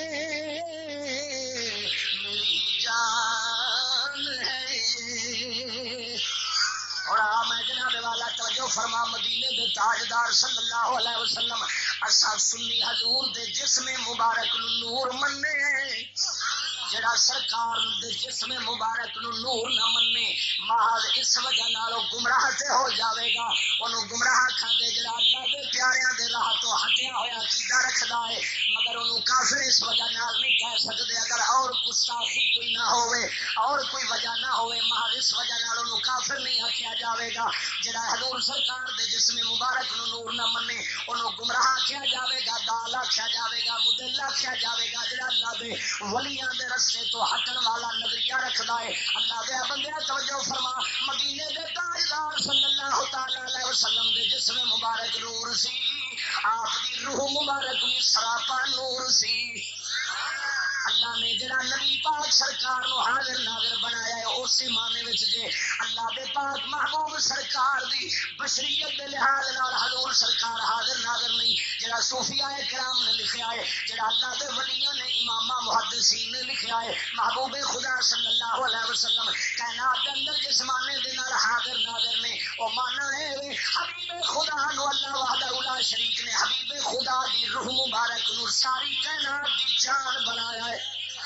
میری جان ہے یہ۔ اور میں جناب والا توجہ فرما مدینے دے تاجدار صلی اللہ علیہ وسلم اسا سنی حضور دے جسم مبارک نو نور مننے، جڑا سرکار دے جسم مبارک نو نور نہ مننے محض اس وجہ نالوں گمراہ تے ہو جاوے گا، اونوں گمراہ کھاندے جڑا اللہ دے پیاریاں دے راہ تو ہٹیا ہویا عقیدہ رکھدا ہے، مگر اونوں کافر اس وجہ نال نہیں کہہ سکدے اگر اور گستاخی کوئی نہ ہوئے اور کوئی وجہ نہ ہوئے محض اس وجہ نال اونوں کافر نہیں آکھیا جاوے گا۔ جڑا حضور سرکار دے جسم مبارک نو نور نہ مننے اونوں گمراہ آکھیا جاوے گا، دال آکھیا جاوے گا، مدل آکھیا جاوے گا۔ جڑا اللہ دے ولیاں دے رستے تو ہٹن والا نظریہ رکھدا ہے، اللہ دے بندے توجہ فرما مدینے دے تاجدار صلی اللہ تعالی علیہ وسلم دے جسم مبارک نور سی، آپ دی روح مبارک بھی سراپا نور سی۔ اللہ نے جڑا نبی پاک سرکار نو حاضر ناظر بنایا ہے اسی معنی وچ جے اللہ دے پاک محبوب سرکار دی بشریت دے لحاظ نال حضور سرکار حاضر ناظر نہیں، جڑا صوفیاء کرام نے لکھیا ہے، جڑا اللہ دے ولیاں نے امامہ محدثین نے لکھیا ہے، محبوب خدا صلی اللہ علیہ وسلم کائنات دے اندر جس معنی دے نال حاضر ناظر نے او معنی ہے حبیب خدا نو اللہ وحدہ لا شریک نے حبیب خدا دی روح مبارک نور ساری کائنات دی جان بنایا ہے۔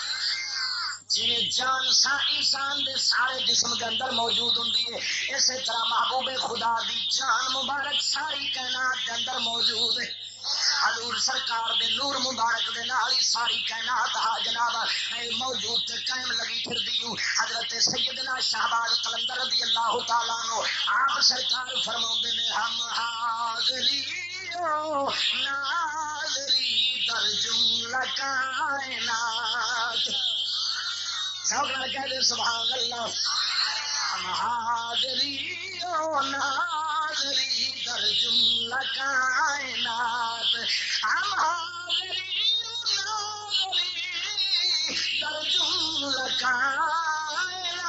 جی جان سا انسان دے سارے جسم کے اندر موجود ہوندی ہے، اسی طرح محبوب خدا دی جان مبارک ساری کائنات کے اندر موجود ہے۔ حضور سرکار دے نور مبارک دے نال ہی ساری کائنات ہا جناب موجود تے قائم لگی پھر دیو۔ حضرت سیدنا شہباز قلندر رضی اللہ تعالیٰ عنہ آپ سرکار فرماؤندے نے ہم حاضری و ناظری در جملہ کائنات، سوگنا کہہ دے سبحان اللہ، ہم حاضری و ناظری در جملہ کائنات، ہم حاضری و ناظری در جملہ کائنات،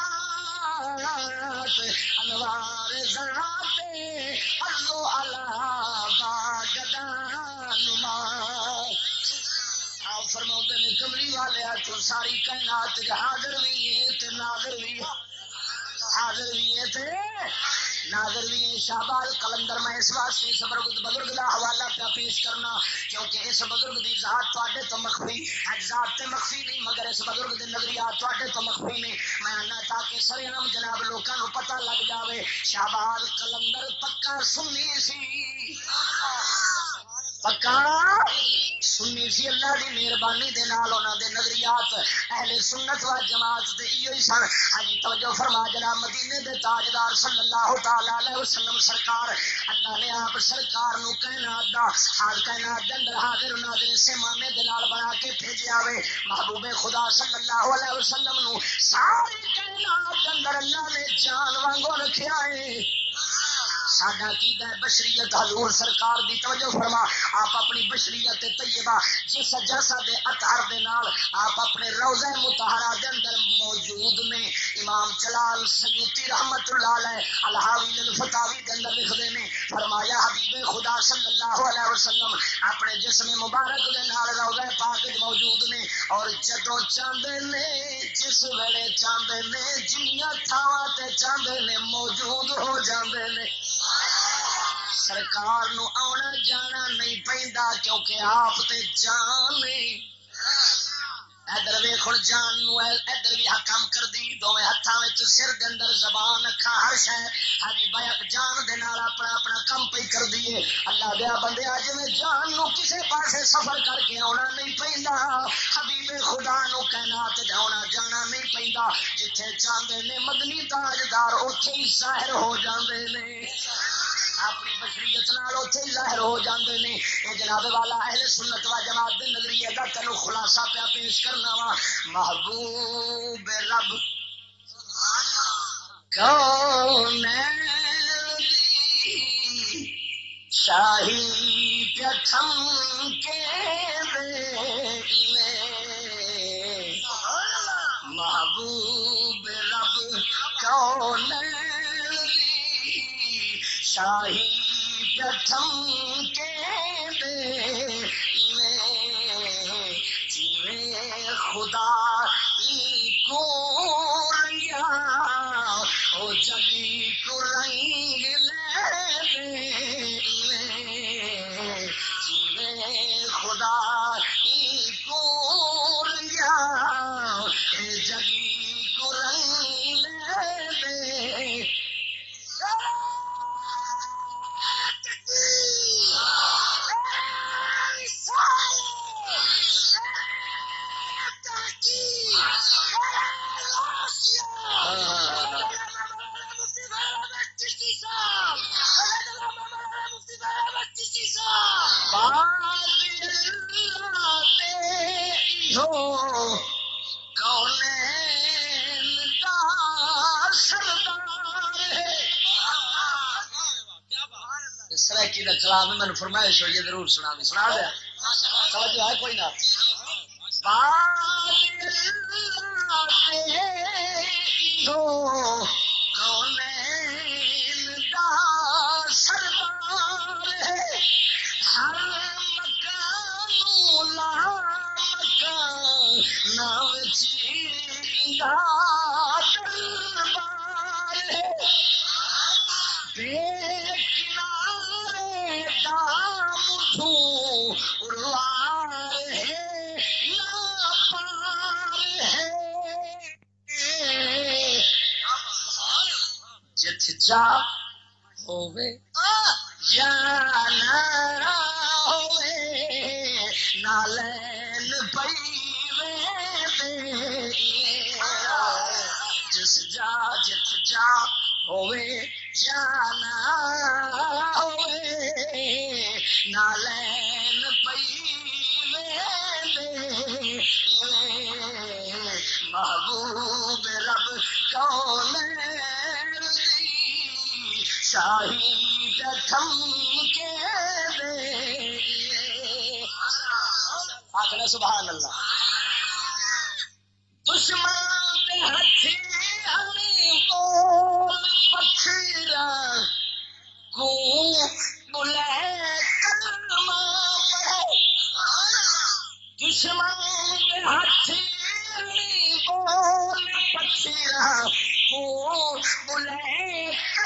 انوار ذات ارض علا باگدان نما۔ آپ فرماؤندے نے کملی والے تو ساری کائنات حاضر بھی ہے تے ناظر بھی ہے، حاضر بھی ہے تے ناظر بھی ہے۔ شہباز قلندر میں اس واسطے اس بزرگ دا حوالہ پہ پیش کرنا کیونکہ اس بزرگ دی ذات تواڈے تو مخفی ہے، ذات تے مخفی نہیں مگر اس بزرگ دے نظریات تواڈے تو مخفی نہیں۔ میں آنا تاکہ سرعام جناب لوکاں نو پتہ لگ جاوے شہباز قلندر پکا سنی سی، پکا سنی سی اللہ دی مہربانی دے نال انہاں دے نظریات اہل سنت و جماعت دے ایو ہی سن. ہاں جی توجہ فرما جناب مدینے دے تاجدار صلی اللہ تعالی علیہ وسلم سرکار اللہ نے آپ سرکار نو کائنات دا حال کائنات دے اندر حاضر ناظر سیمانے دے نال بنا کے بھیجیا وے. محبوب خدا صلی اللہ علیہ وسلم نو ساری کائنات دے اندر اللہ نے جان وانگو رکھیا ہے. ساڈا عقیدہ ہے بشریت حضور سرکار دی توجہ فرما. آپ اپنی بشریت طیبہ جس جسد اطہر دے نال آپ اپنے روضہ مطہرہ دے اندر موجود نے. امام جلال سیوطی رحمت اللہ علیہ الحاوی للفتاوی دے اندر لکھدے نے فرمایا حبیب خدا صلی اللہ علیہ وسلم اپنے جسم مبارک دے نال روضہ پاک موجود نے. اور جدوں چاہندے نے جس ویلے چاہندے نے جنیاں تھاواں تے چاہندے نے موجود ہو جاندے نے. سرکار نو آنا جانا نہیں پیندا کیونکہ آپ تے جان ادھر ویکھ جان نو ادھر بھی حکم کر دی دوویں ہتھاں وچ سر دے اندر زبان اکھاں ہر شے ہری بیک جان دے نال اپنا اپنا کم پئی کر دیے. اللہ دیا بندیا جویں جان نو کسے پاسے سفر کر کے آنا نہیں پیندا حبیب خدا نو کائنات تے آنا جانا نہیں پیندا. جتھے چاہندے نے مدنی تاجدار اوتھے ہی ظاہر ہو جاندے نے. اپنی بشریت نال اوتھے ہی ظاہر ہو جاندے نے. اے جناب والا اہل سنت و جماعت دے نظریے دا تینوں خلاصہ پیا پیش کرنا وا. محبوب رب کونین دی شاہی پیا تھم کے دے محبوب رب کونین شاہی پتھم کے دے جیوے خدا کو ریا او جلی کو رنگ لے دے جیوے خدا کو ریا جلی کو رنگ لے دے. سرائکی کا کلام میں نے فرمائش ہوئی ہے ضرور سنا دی سنا دیا توجہ ہے کوئی نہ. جا ہووے یا نہ ہووے نالین پیوے جس جا جت جا ہووے یا نہ ہووے نالین پیوے محبوب رب کونین شاہی تھم کے دے. آخر سبحان اللہ. دشمن دے ہتھی ہمیں بول پتھرا کو بلے کلمہ پڑھے. دشمن دے ہتھی ہمیں بول پتھرا کو بلے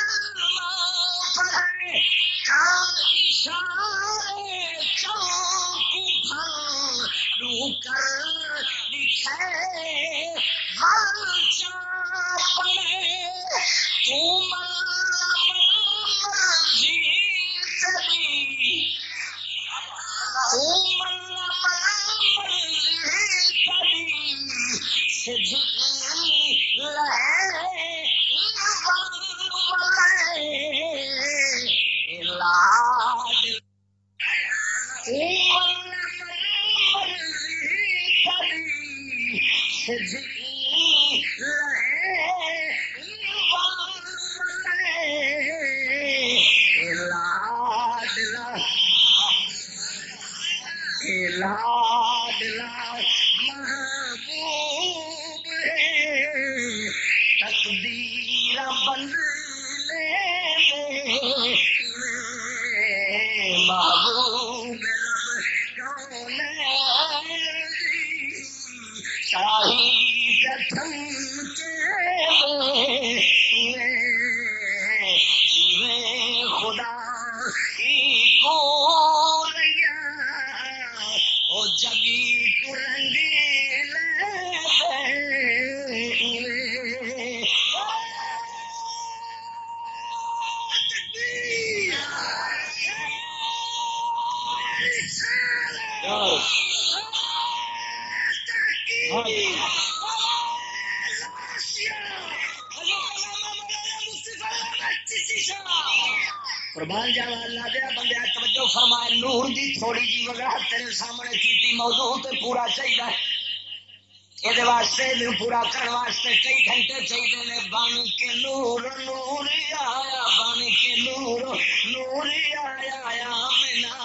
چاند اشارے چاکو بھر رو کر دکھے ہر چاپڑے تو مرضی تبھی قربان جاوا اللہ دے بندے توجہ فرمائے نور دی تھوڑی جی وضاحت تیرے سامنے کیتی موضوع تے پورا چاہیے یہ واسطے پورا کرنے واسطے کئی گھنٹے چاہیے نے بن کے نور نور آیا بن کے نور نور آیا آمنا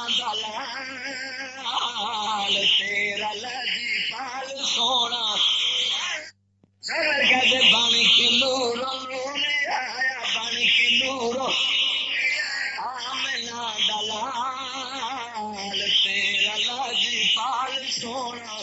دلال تیرا لجی پال سونا سر کہتے بن کے نور نور آیا بن کے نور آمنا دلال تیرا لجی پال سونا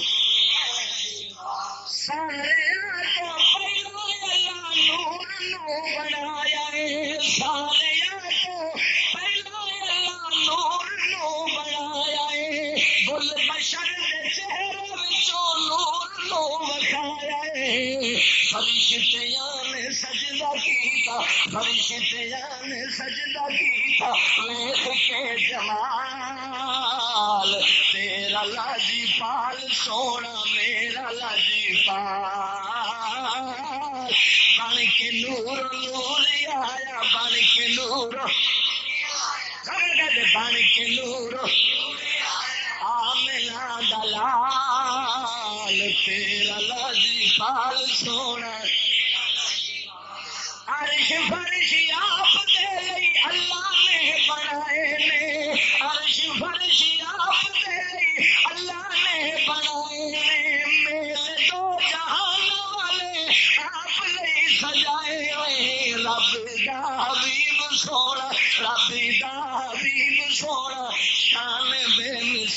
سارے تو پہلو اللہ نور نو بنایا سارے تو پہلو اللہ نور نو بنایا بل بشر دے چہرے وچوں نور نو وکھایا فرشتیاں نے سجدہ کیتا فرشتیاں نے سجدہ کیتا ویکھ کے جمال تیرا لاجی پال سونا میرا لاجی پال بن کے نور نور آیا بن کے نور بن کے نور آمنا دلال تیرا لاجی پال سونا عرش فرش آپ دے لئی اللہ نے بنائے نے عرش فرش آپ دے لئی اللہ نے بنائے نے میرے دو جہان والے آپ لئی سجائے ہوئے رب دا حبیب سونا رب دا حبیب سونا شان بے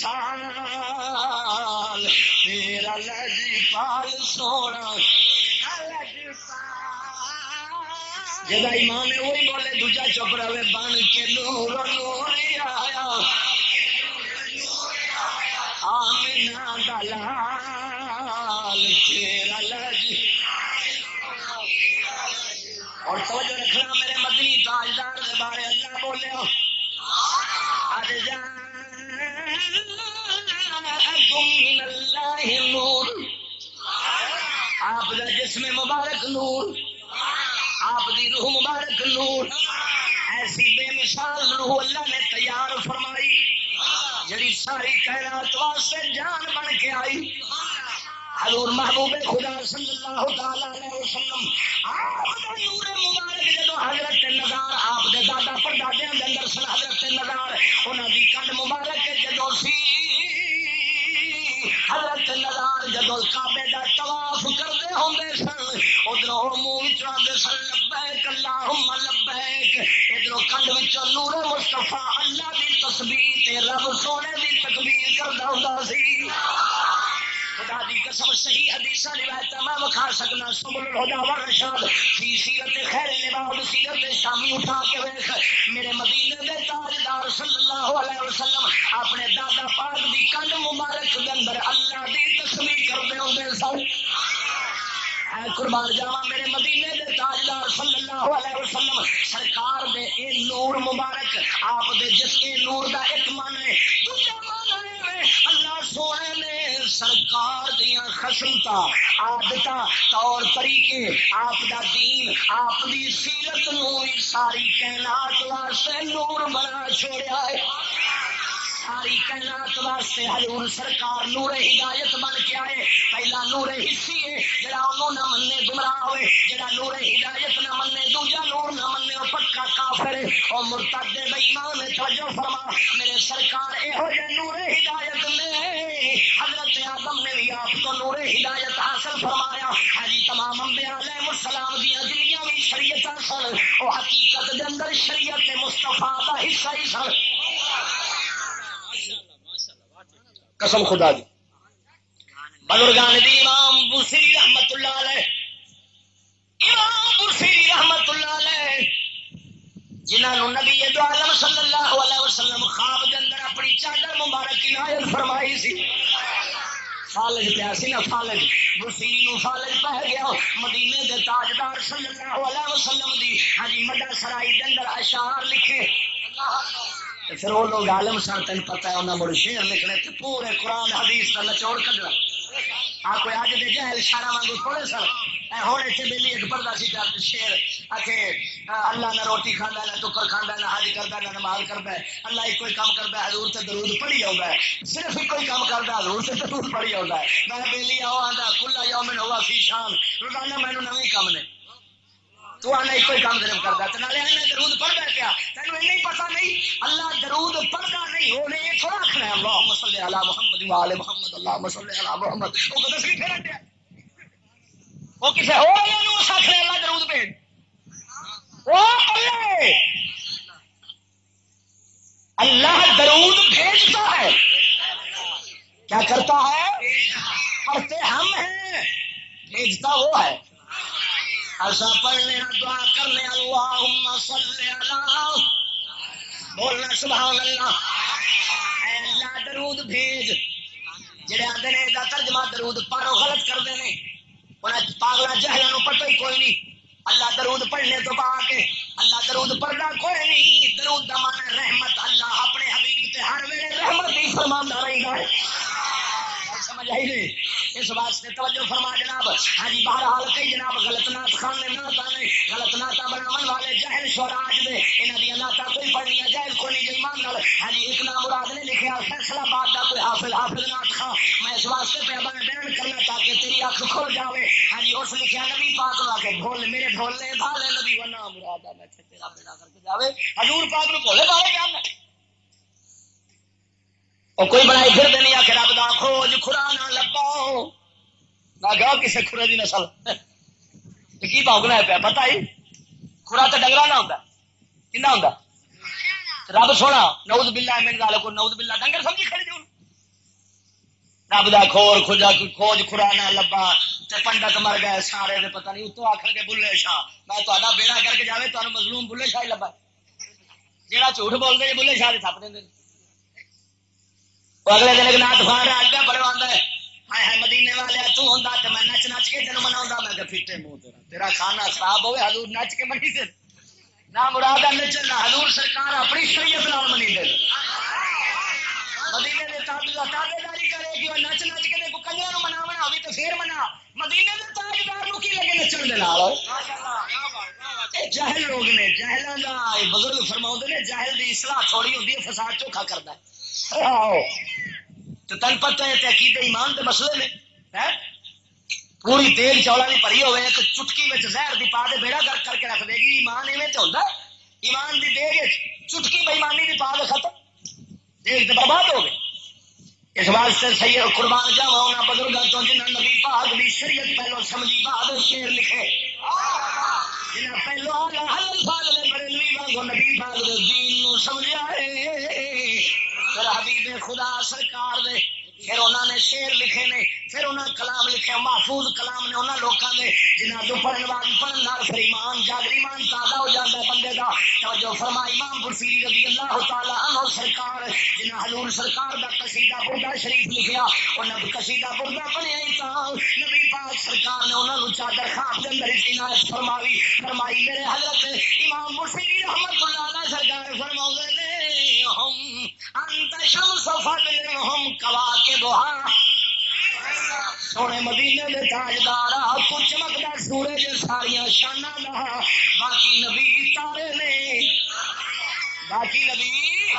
مثال تیرا لجی پال سونا جدا ایمان ہے وہی بولے دوجا چپ رہے بن کے نور نور آیا آمنا دلال تیرا لجی اور توجہ رکھنا میرے مدنی تاجدار کے بارے اللہ بولے من اللہ نور آپ کا جسم مبارک نور آپ دی روح مبارک نور ایسی بے مثال روح اللہ نے تیار فرمائی جڑی ساری کائنات واسطے جان بن کے آئی حضور محبوب خدا صلی اللہ تعالی علیہ وسلم آپ دا نور مبارک جدو حضرت نزار آپ دے دادا پردادیاں دے اندر سن حضرت نزار انہاں دی کنڈ مبارک جدو سی حضرت نزار جدو کعبے دا طواف کردے ہوندے سن ادھروں منہ وچ آندے سن لبیک اللہم لبیک ادھروں کنڈ وچوں نور مصطفیٰ اللہ دی تسبیح تے رب سونے دی تکبیر کردا ہوندا سی خدا دی قسم صحیح حدیثاں روایتاں میں وکھا سکنا سبل الہدی والرشاد فی سیرت خیر العباد سیرت شامی اٹھا کے ویکھ میرے مدینے دے تاجدار صلی اللہ علیہ وسلم اپنے دادا پاک دی کنڈ مبارک دے اندر اللہ دی تسبیح کردے ہوندے سن اے قربان جاواں میرے مدینے دے تاجدار صلی اللہ علیہ وسلم سرکار دے اے نور مبارک آپ دے جس کے نور دا ایک معنی ہے دوسرا معنی ہے اللہ سونے نے سرکار دیاں خصلتاں عادتاں طور طریقے آپ دا دین آپ دی سیرت نو ساری کائنات واسطے نور بنا چھوڑیا ہے ساری کائنات واسطے حضور سرکار نور ہدایت بن کے آئے پہلا نور حسی ہے جڑا انہوں نہ منے گمراہ ہوئے جڑا نور ہدایت نہ منے دوجا نور نہ منے اور پکا کافر ہے اور مرتد بے ایمان ہے توجہ فرما میرے سرکار اہو جے نور ہدایت نے حضرت آدم نے بھی آپ کو نور ہدایت حاصل فرمایا حجی تمام انبیاء علیہ السلام دی جنیاں بھی شریعت سن او حقیقت دے اندر شریعت مصطفیٰ دا حصہ ہی سن قسم خدا دی بزرگان دی امام بوسری رحمت اللہ علیہ امام بوسری رحمت اللہ علیہ جنہاں نو نبی دو عالم صلی اللہ علیہ وسلم خواب دے اندر اپنی چادر مبارک عنایت فرمائی سی فالج پیا سی نا فالج بوسری نو فالج پہ گیا مدینے دے تاجدار صلی اللہ علیہ وسلم دی ہاں جی مڈا سرائی دے اندر اشعار لکھے پھر وہ لوگ عالم سن تین پتہ ہے انہاں مڑ شعر لکھنے تے پورے قرآن حدیث کا نچوڑ کڈنا آ کوئی اج دے جہل شارا وانگو تھوڑے سر اے ہن ایتھے بیلی ایک پردہ سی تے شعر اکھے اللہ نہ روٹی کھاندا نہ ٹکر کھاندا نہ حج کردا نہ نماز کردا ہے اللہ ایک کوئی کام کردا ہے حضور تے درود پڑھی آوندا ہے صرف ایک کوئی کام کردا ہے حضور تے درود پڑھی آوندا ہے میں بیلی آ آندا کلا یوم ہوا فی شان روزانہ مینوں نویں کام نے تو آنا ایک کوئی کام ضرور کرتا ہے نالے آنا درود پڑھتا ہے کیا تینوں یہ نہیں پتا نہیں اللہ درود پڑھتا نہیں وہ یہ تھوڑا آخنا ہے اللہم صلی علی محمد وعلی محمد اللہم صلی علی محمد وہ کدھر سے پھر ہٹیا وہ کسے ہو یا نو آخر اللہ درود بھیج وہ پڑھے اللہ درود بھیجتا ہے کیا کرتا ہے پڑھتے ہم ہیں بھیجتا وہ ہے ایسا پڑھنے دعا کرنے اللہم صلی علی بولنا سبحان اللہ اے اللہ درود بھیج جڑے آدھے نے دا ترجمہ درود پڑھو غلط کر دے نے انہیں پاگلا جہلوں پتہ ہی کوئی نہیں اللہ درود پڑھنے تو پا کے اللہ درود پڑھنا کوئی نہیں درود دا معنی رحمت اللہ اپنے حبیب تے ہر ویلے رحمت ہی فرماندا رہے گا سمجھ آئی نہیں اس واسطے توجہ فرما جناب ہاں جی بہرحال کئی جناب غلط نات خان نے ناتا نے غلط ناتا بناون والے جاہل شوراج دے انہاں دی ناتا کوئی پڑھنی جائز کوئی نہیں ایمان نال ہاں جی ایک نام مراد نے لکھیا فیصلہ آباد دا کوئی حافظ حافظ نات خان میں اس واسطے پہ بیان کرنا تاکہ تیری اکھ کھل جاوے ہاں جی اس لکھیا نبی پاک نو کہ بھول میرے بھولے بھالے نبی و نام مراد میں تیرا بیڑا کر کے جاوے حضور پاک نو بھولے بھالے کیا ہے اور کوئی بنائی پھر دینی آ کے رب دا کھوج خدا نہ لباؤ نہ گاؤ کسے کھرے دی نسل کی بھاگنا ہے پیا پتہ ہی کھرا تو ڈنگرا نہ ہوتا کنا ہوتا رب سونا نعوذ باللہ من ذالک نعوذ باللہ ڈنگر سمجھی کھڑی دی رب دا کھور کھجا کھوج خدا نہ لبا تے پنڈت مر گئے سارے دے پتہ نہیں اتو آخر کے بلے شاہ میں تہاڈا بیڑا کر کے جاوے تانوں مظلوم بلے شاہ لبا جیڑا جھوٹ بول دے بلے شاہ دے تھپ دیندے اگلے دن ایک نات خوان راج پہ پڑھوا ہے ہائے مدینے والے تو ہوں تو میں نچ نچ کے تین منا میں کہ پھٹے منہ تیرا تیرا کھانا خراب ہوئے حضور نچ کے منی دے نہ مراد نچنا حضور سرکار اپنی شریعت نال منی دے مدینے کے تابے داری کرے گی اور نچ نچ کے کو کنجر مناونا ہوئی تو پھر منا مدینے کے تاجدار نو کی لگے نچن دے نال جاہل لوگ نے جاہلاں دا بزرگ فرماؤندے نے جاہل دی اصلاح تھوڑی ہوندی ہے فساد چوکھا کردا ہے تو تن پتہ ہے عقیدہ ایمان دے مسئلے نے پوری تیل چولا دی بھری ہوئے ایک چٹکی میں زہر دی پا دے بیڑا گرک کر کے رکھ دے گی ایمان ایویں تے ہوندا ایمان دی دیگ چٹکی بےایمانی دی پا دے ختم دیگ تے برباد ہو گئے اس واسطے سید قربان جاواں انہاں بزرگاں تو جنہاں نبی پاک دی شریعت پہلو سمجھی بعد شعر لکھے جنہاں پہلو اعلی الفاظ نے بریلوی وانگو نبی پاک دے دین نو سمجھیا ہے پھر حبیب خدا سرکار دے پھر انہوں نے شعر لکھے نے پھر انہوں نے کلام لکھے محفوظ کلام نے انہوں لوگوں نے جنہاں جو پڑھن والے پڑھن نال پھر ایمان جاگر ایمان تازہ ہو جاتا ہے بندے دا توجہ فرما امام بصیری رضی اللہ تعالی عنہ سرکار جنہاں حضور سرکار دا قصیدہ بردہ شریف لکھیا انہاں قصیدہ بردہ بنیا ہی تا نبی پاک سرکار نے انہوں نے چادر خواب دے اندر عنایت فرمائی فرمائی میرے حضرت امام بصیری رحمت اللہ علیہ سرکار فرماؤندے نے ہم انت شمس فضل ہم کوا کے دوہا سونے مدینے دے تاجدار تو چمکدا سورج ساریاں شاناں دا باقی نبی تارے نے باقی نبی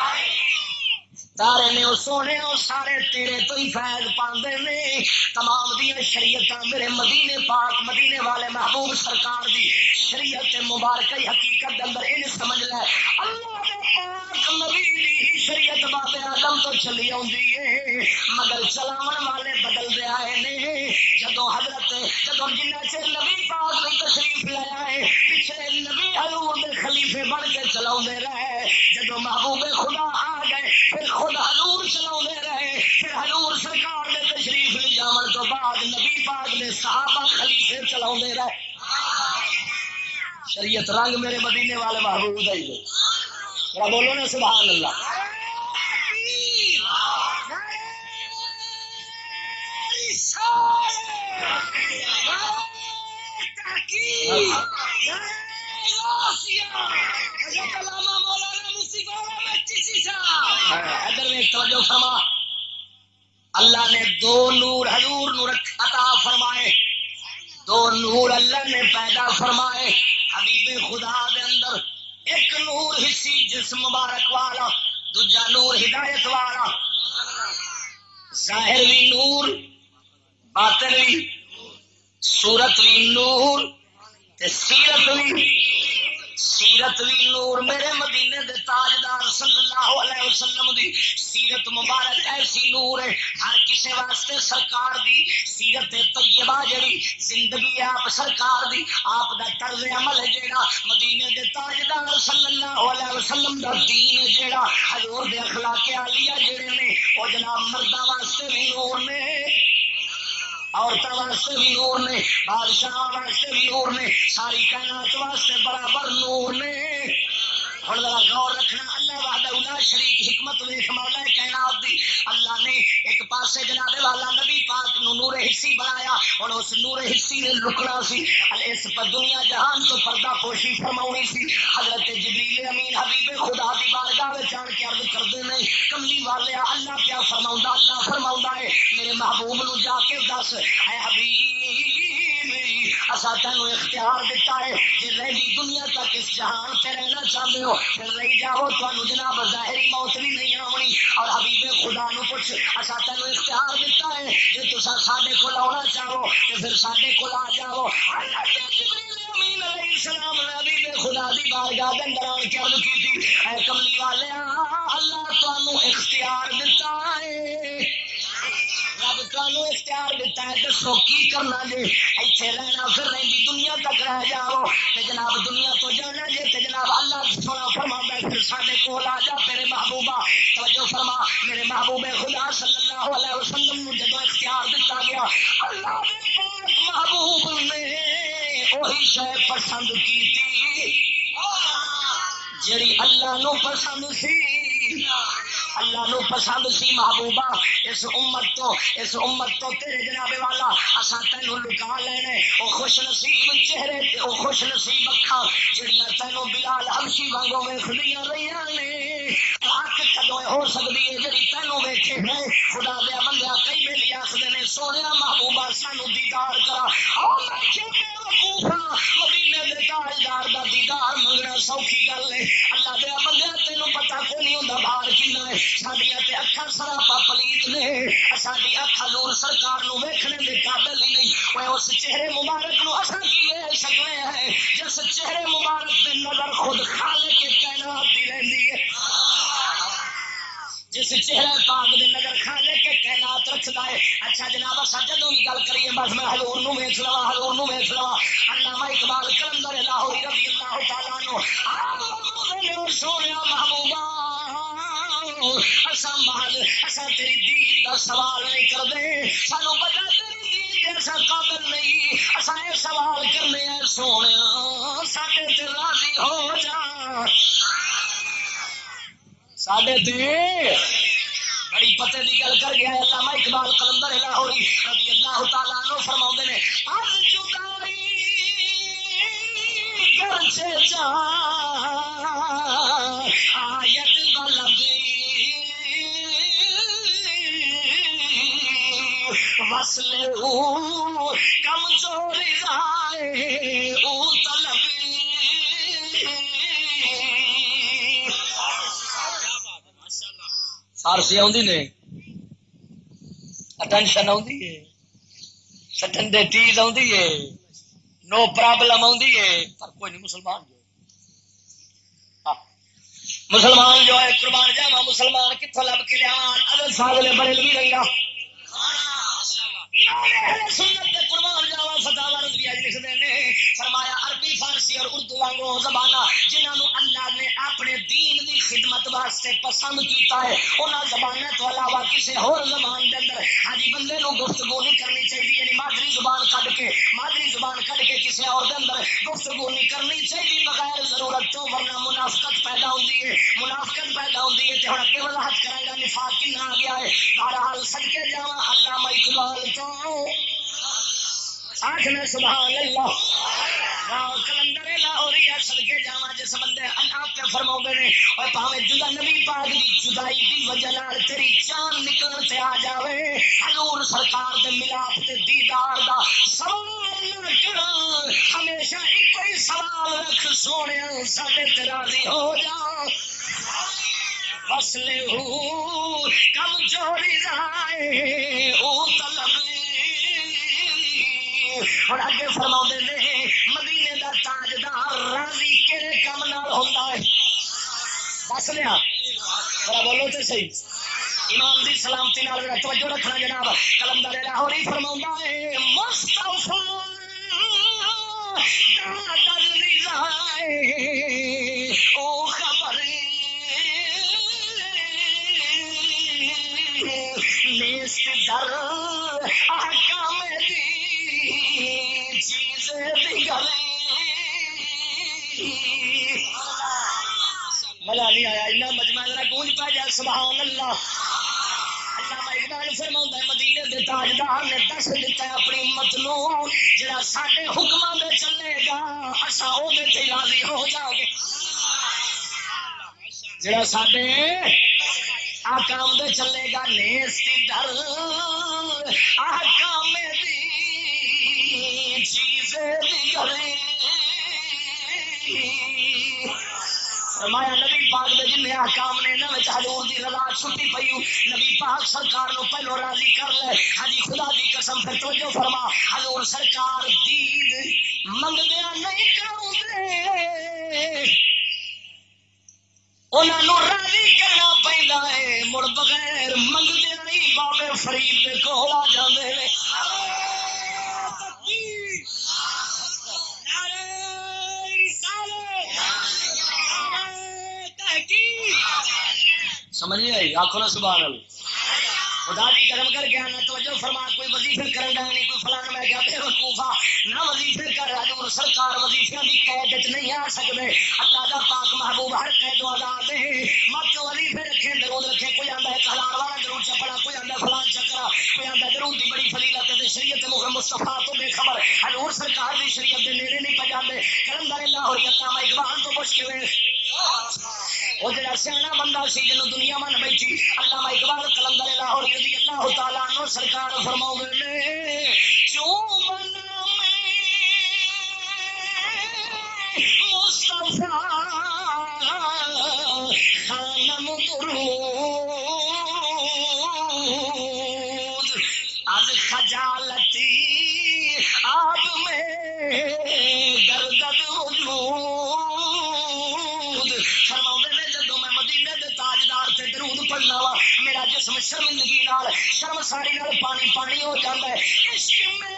تارے نے وہ سونے وہ سارے تیرے تو ہی فیض پاندے نے تمام دیا شریعت میرے مدینے پاک مدینے والے محبوب سرکار دی شریعت مبارکہ حقیقت اندر ان سمجھ لے اللہ دے پاک نبی دی شریعت باب آدم تو چلی آندی ہے مگر چلاون والے بدل دے آئے نے جدوں حضرت جدوں جنہ چر نبی پاک نے تشریف لایا ہے پیچھے نبی حضور دے خلیفے بن کے چلاوندے رہے جدوں محبوب خدا آ گئے پھر خود حضور چلاوندے رہے پھر حضور سرکار نے تشریف لے جاون تو بعد نبی پاک نے صحابہ خلیفے چلاوندے رہے شریعت رنگ میرے مدینے والے محبوب دا ہی ہے ذرا بولو نا سبحان اللہ اللہ نے دو نور حضور نور عطا فرمائے دو نور اللہ نے پیدا فرمائے حبیب خدا دے اندر ایک نور حصی جسم مبارک والا دوجا نور ہدایت والا ظاہر بھی نور باطن بھی صورت بھی نور تے سیرت بھی سیرت بھی نور میرے مدینے دے تاجدار صلی اللہ علیہ وسلم دی سیرت مبارک ایسی نور ہے ہر کسی واسطے سرکار دی سیرت طیبہ جڑی زندگی آپ سرکار دی آپ دا طرز عمل ہے جیڑا مدینے دے تاجدار صلی اللہ علیہ وسلم دا دین جیڑا حضور دے اخلاق عالیہ جڑے نے او جناب مرداں واسطے بھی نور نے عورتوں واسطے بھی نور نے بادشاہ واسطے بھی نور نے ساری کائنات واسطے برابر نور نے ہوں ذرا غور رکھنا اللہ وحدہ لا شریک حکمت ویکھ مولا کائنات دی اللہ نے ایک پاسے جناب والا نبی پاک نو نور حسی بنایا ہن اس نور حسی نے رکنا سی اس پر دنیا جہان تو پردہ پوشی فرماونی سی حضرت جبریل امین حبیب خدا دی بارگاہ وچ آن کے عرض کردے نے کملی والے اللہ کیا فرماوندا اللہ فرماوندا ہے میرے محبوب نو جا کے دس اے حبیب اسا تینوں اختیار دیتا ہے کہ رہی دنیا تک اس جہان تے رہنا چاہتے ہو پھر رہی جاؤ تانوں جناب ظاہری موت بھی نہیں آونی اور حبیب خدا نو پوچھ اسا تینوں اختیار دیتا ہے کہ تساں ساڈے کول آنا چاہو تے پھر ساڈے کول آ جاؤ حضرت جبریل امین علیہ السلام نے حبیب خدا دی بارگاہ دے اندر آن کے عرض کیتی اے کملی والیا اللہ تانوں اختیار دیتا ہے رب تانوں اختیار دیتا ہے دسو کی کرنا جے ایتھے رہنا پھر رہندی دنیا تک رہ جاؤ تے جناب دنیا تو جانا جے تے جناب اللہ سونا فرماتا ہے پھر ساڈے کول آ جا تیرے محبوبہ توجہ فرما میرے محبوب خدا صلی اللہ علیہ وسلم نو جدوں اختیار دیتا گیا اللہ دے پاک محبوب نے وہی شے پسند کیتی جڑی اللہ نو پسند سی اللہ نو پسند سی محبوبہ اس امت تو اس امت تو تیرے جناب والا اساں تینوں لکا لینے او خوش نصیب چہرے تے او خوش نصیب اکھاں جڑیاں تینوں بلال حبشی وانگوں ویکھدیاں رہیاں نے اکھ کدوں ہو سکدی ہے جڑی تینوں ویکھے ہے خدا دے بندیا کئی ویلی آکھدے نے سونیا محبوبہ سانو دیدار کرا او میں کہ وقوفا مدینے دے تاجدار دا دیدار منگنا سوکھی گل ہے اللہ دے بندیا تینوں پتہ کوئی نہیں ہوندا باہر کنا ہے ساڈیاں تے اکھاں سراپا پلیت نے ساڈی اکھ حضور سرکار نو ویکھنے دے قابل ہی نہیں اوے اس چہرے مبارک نو اساں کی ویکھ سکنے ہیں جس چہرے مبارک تے نظر خود خالق کائنات دی رہندی ہے جس چہرے پاک دے نظر خالق کے کائنات رکھدا ہے اچھا جناب اساں جدوں بھی گل کریے بس میں حضور نو ویکھ لواں حضور نو ویکھ لواں علامہ اقبال کلندر لاہوری رضی اللہ تعالی عنہ سونیا محبوبہ اساں محض اساں تیری دین دا سوال نہیں کردے سانو پتہ تیری دین دے اساں قابل نہیں اساں اے سوال کرنے ہیں سونیا ساڈے تے راضی ہو جا ساڈے تے بڑی پتے دی گل کر گیا علامہ اقبال قلندر لاہوری رضی اللہ تعالیٰ عنہ فرماؤندے نے از جدائی گرچہ جا آید بلبی مسلے کمزوری رائے او طلبی فارسی آدھی نے اٹینشن آدھی ہے سٹنڈے چیز آدھی ہے نو پرابلم آدھی ہے پر کوئی نہیں مسلمان جو مسلمان جو ہے قربان جاوا مسلمان کتوں لب کے لیا ادل ساگلے بڑے بھی رہا سنت قربان جاوا فتح رضویہ لکھتے ہیں فرمایا عربی فارسی اور اردو وانگو زبانہ جنہوں اللہ نے اپنے دین دی خدمت واسطے پسند کیتا ہے انہاں زبانوں تو علاوہ کسی اور زبان دے اندر حاجی بندے نو گفتگو نہیں کرنی چاہیے یعنی مادری زبان کڈ کے مادری زبان کڈ کے کسی اور دے اندر گفتگو نہیں کرنی چاہیے بغیر ضرورت تو ورنہ منافقت پیدا ہوندی ہے منافقت پیدا ہوندی ہے تے ہن اگے وضاحت کرے گا نفاق کنا آ گیا ہے بہرحال صدقے جاواں علامہ اقبال تو آخنا سبحان اللہ کلندر لاہوری صدقے جاواں جس بندے اللہ پہ فرماؤندے نے اور پاویں جدا نبی پاک دی جدائی دی وجہ نال تیری جان نکل تے آ جاوے حضور سرکار دے ملاپ تے دیدار دا سوال نہ کر ہمیشہ ایک ہی سوال رکھ سونے ساڈے تے راضی ہو جا وصلے ہو کمزوری رائے او طلب اور آگے فرما دے مدینے دا تاجدار راضی کہڑے کم نال ہوندا ہے دس لیا ذرا بولو تے صحیح ایمان دی سلامتی نال ذرا توجہ رکھنا جناب کلندر لاہوری فرماوندا ہے مصطفی دا دل رائے او خبر نیست در احکام دی مزہ نہیں آیا اتنا مجمع ذرا گونج پا جائے سبحان اللہ علامہ اقبال فرماؤندا ہے مدینے دے تاجدار نے دس دیتا ہے اپنی امت نو جڑا ساڈے حکماں دے چلے گا اساں او دے تے راضی ہو جاؤ گے جڑا ساڈے احکام دے چلے گا نیستی در احکام دی چیزیں بگڑے فرمایا نبی پاک دے جن احکام نے نہ وچ حضور دی رضا چھٹی پئی نبی پاک سرکار نو پہلو راضی کر لے حجی خدا دی قسم پھر توجہ فرما حضور سرکار دید منگدیا نہیں کروندے انہاں نو راضی کرنا پیندا ہے مڑ بغیر منگدیا نہیں بابے فرید دے کول آ جاندے نے سمجھ آئی آخو نا سبحان اللہ خدا دی کرم کر گیا نہ توجہ فرما کوئی وظیفے کرن دا نہیں کوئی فلاں میں کیا بے وقوفا نہ وظیفے کر حضور سرکار وظیفیاں دی قید وچ نہیں آ سکدے اللہ دا پاک محبوب ہر قید آزاد ہے مت وظیفے رکھے درود رکھے کوئی آندا ہے کلام والا درود چپڑا کوئی آندا فلاں چکرا کوئی آندا درود دی بڑی فضیلت ہے شریعت محمد مصطفی تو بے خبر حضور سرکار دی شریعت دے نیڑے نہیں پجاندے کلندر لاہوری علامہ اقبال تو پوچھ کے وہ جڑا سیاح بندہ سی جنوں دنیا من بیٹھی علامہ اقبال کلندر لاہوری رضی اللہ تعالیٰ عنہ سرکار فرماؤں نے جو بنا میں مصطفیٰ خانم درود از خجالتی آب میں گردد وجود فرماؤں نے جدوں میں مدینے دے تاجدار تے درود پڑھنا وا میرا جسم شرمندگی نال شرم ساری نال پانی پانی ہو جاتا ہے عشق میں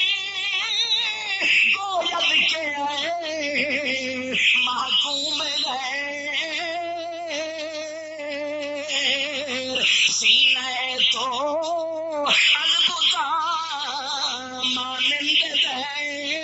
گویا کے آئے محکوم غیر سینے تو البتا مانند دیر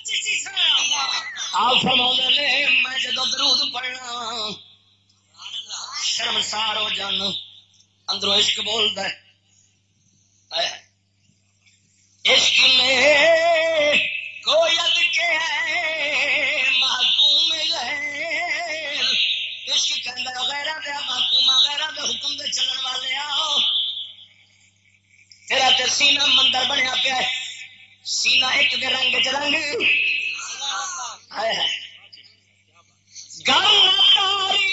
آپ فرماؤں نے میں جدو درود پڑھنا سار ہو جان اندروں عشق بولتا ہے عشق میں گوید کے ہے محکوم غیر عشق کے اندر غیرہ دے محکوم غیرہ دے حکم دے چلن والے آؤ تیرا تے سینہ مندر بنیا پیا ہے سینہ ایک دے رنگ چ رنگ ہے گلاری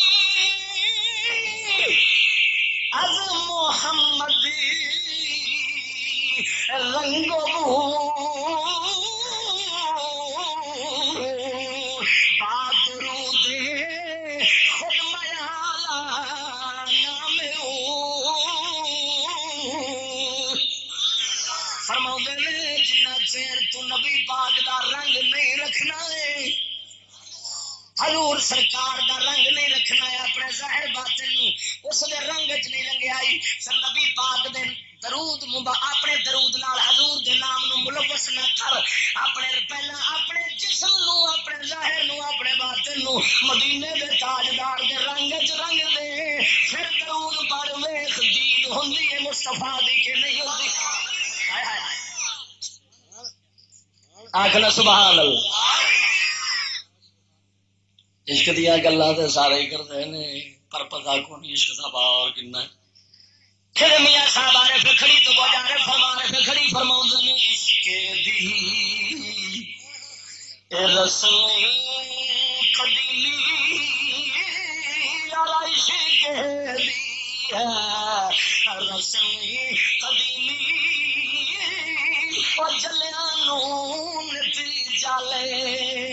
از محمد رنگ بات رو دے خود میالا نام فرماؤ نے جنہ چیر تو نبی پاک دا رنگ نہیں رکھنا ہے حضور سرکار دا رنگ نہیں رکھنا ہے اپنے ظاہر باطن اس دے رنگ چ نہیں رنگیا سر نبی پاک دے درود مبا اپنے درود نال حضور دے نام نو ملوث نہ کر اپنے پہلا اپنے جسم نو اپنے ظاہر نو اپنے باطن نو مدینے دے تاجدار دے رنگ چ رنگ دے پھر درود پڑھ ویکھ دید ہوندی ہے مصطفیٰ دی کہ نہیں ہوندی ہائے ہائے آکھنا سبحان اللہ عشق دیا گلا تو سارے ہی کرتے ہیں پر پتا کو نہیں عشق کا بار کنا پھر میاں صاحب آ رہے پھر کھڑی تو بجا رہے فرما رہے پھر کھڑی فرما نے عشق دی رسم قدیمی یار عشق دی رسم قدیمی اور جلیا نون تی جالے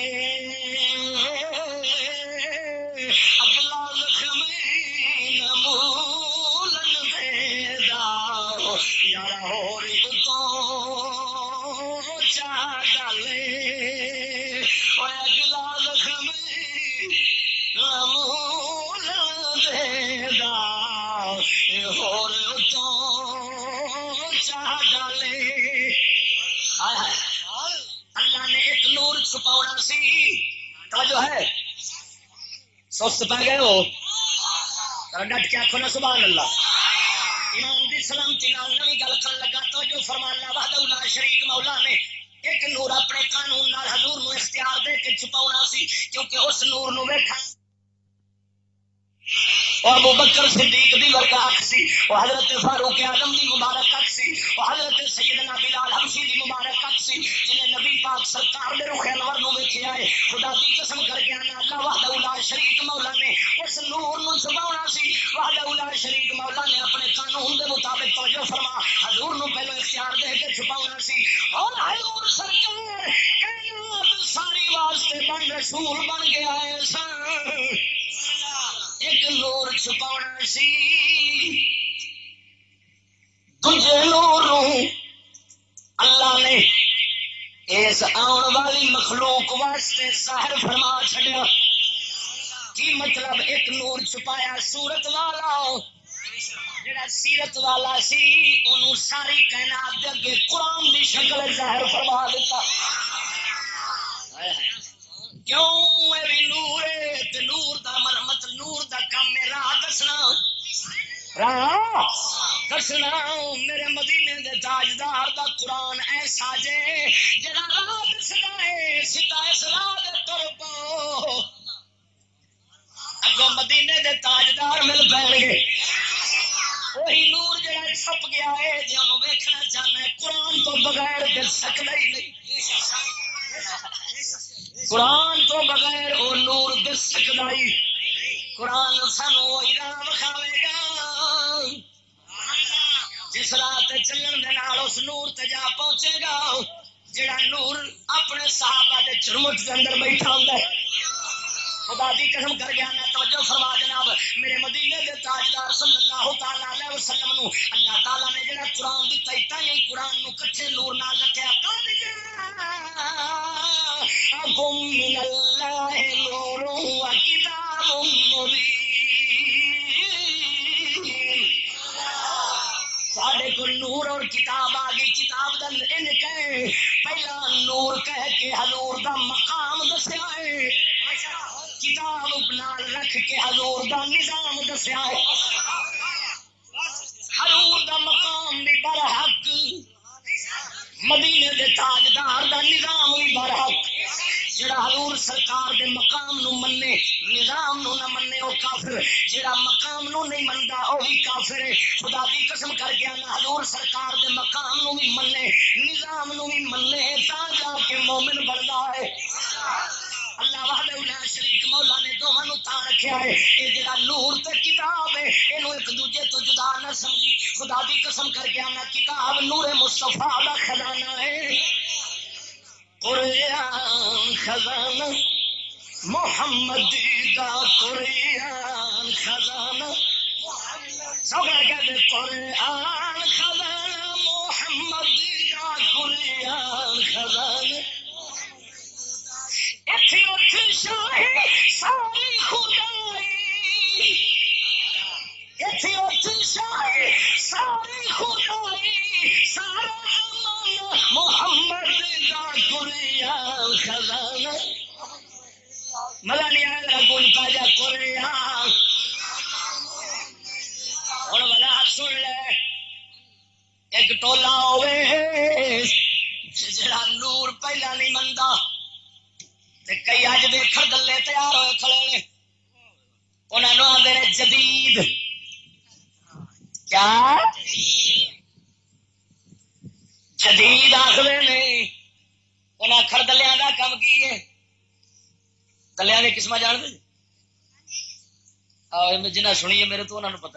چھپاؤنا سی جو ہے سست پہ گئے ہو ڈٹ کے آخو نا سبحان اللہ امام دی سلامتی نال نویں گل کر لگا تو جو فرمانا وحدہ لا شریک مولا نے ایک نور اپنے قانون نال حضور نو اختیار دے کے چھپاؤنا سی کیونکہ اس نور نو ویکھا اور ابو بکر صدیق دی ورگا اکھ سی اور حضرت فاروق اعظم دی مبارک اکھ سی اور حضرت سیدنا بلال حبشی دی مبارک اکھ سی جنہیں نبی پاک سرکار دے رخ انور نو ویکھیا ہے خدا دی قسم کر کے انا اللہ وحدہ لا شریک مولا نے اس نور نو چھپاونا سی وحدہ لا شریک مولا نے اپنے قانون دے مطابق توجہ فرما حضور نو پہلو اختیار دے کے چھپاونا سی اور حضور سرکار کائنات ساری واسطے بن رسول بن کے آئے سن ایک نور چھپاونا سی تجھے نور اللہ نے اس آن والی مخلوق واسطے ظاہر فرما چھڑیا کی مطلب ایک نور چھپایا صورت والا جڑا سیرت والا سی انہوں ساری کائنات دے اگے قرآن دی شکل ظاہر فرما دیتا کیوں اے بھی نور ہے تے نور دا مرمت نور دا کام ہے راہ دسنا راہ دسنا میرے مدینے دے تاجدار دا قرآن ایسا جے جڑا راہ دسدا ہے سیدھا اس راہ دے تر پو اگوں مدینے دے تاجدار مل پین گے وہی نور جڑا چھپ گیا ہے جنوں ویکھنا چاہنا ہے قرآن تو بغیر دل سکدا ہی نہیں قرآن تو بغیر وہ نور دس سکتا ہی قرآن سانو وہی راہ وکھاوے گا جس راہ تے چلن دے نال اس نور تے جا پہنچے گا جڑا نور اپنے صحابہ دے چرمٹ دے اندر بیٹھا ہوندا ہے خدا دی قسم کر گیا میں توجہ فرما جناب میرے مدینے دے تاجدار صلی اللہ تعالی علیہ وسلم نو اللہ تعالی نے جڑا قرآن دتا ہی تائیں قرآن نو کٹھے نور نال رکھیا قم من اللہ نور و کتاب مبین ساڈے کو نور اور کتاب آ گئی کتاب دا ان کہے پہلا نور کہہ کے حضور دا مقام دسیا ہے کتاب نال رکھ کے حضور دا نظام دسیا ہے، حضور دا مقام بھی برحق، مدینے دے تاجدار دا نظام بھی برحق۔ جڑا حضور سرکار دے مقام نو منے نظام نو نہ منے او کافر، جڑا مقام نو نہیں مندا او بھی کافر ہے۔ خدا دی قسم کر کے نہ حضور سرکار دے مقام نو بھی منے نظام نو بھی منے تا جا کے مومن بندا ہے۔ اللہ وحدہ لا شریک مولا نے دونوں نو تا رکھیا ہے۔ اے جڑا نور تے کتاب ہے اینو ایک دوجے تو جدا نہ سمجھی۔ خدا دی قسم کر کے نہ کتاب نور مصطفیٰ دا خزانہ ہے، قرآن خزانہ محمد دا قرآن خزانہ سوگا کہتے قرآن خزانہ محمد دا قرآن خزانہ اتھی اتھی شاہی ساری خدائی، اتھی اتھی شاہی ساری خدائی، سارا زمانہ محمد دا قرآن خزانہ۔ مزہ نہیں آیا ذرا گونجتا جا قرآن۔ اور بلا سن لے، ایک ٹولا ہوئے جڑا نور پہلا نہیں مندا، کئی اج دیکھن گلے تیار ہوئے کھڑے نے، انہوں نے آدھے نے جدید، کیا جدید آخر نے، انہیں کھڑ دلیاں کا کام کی ہے۔ دلیاں کی قسم جان دے جنہیں سنی ہے میرے تو انہوں نے پتا،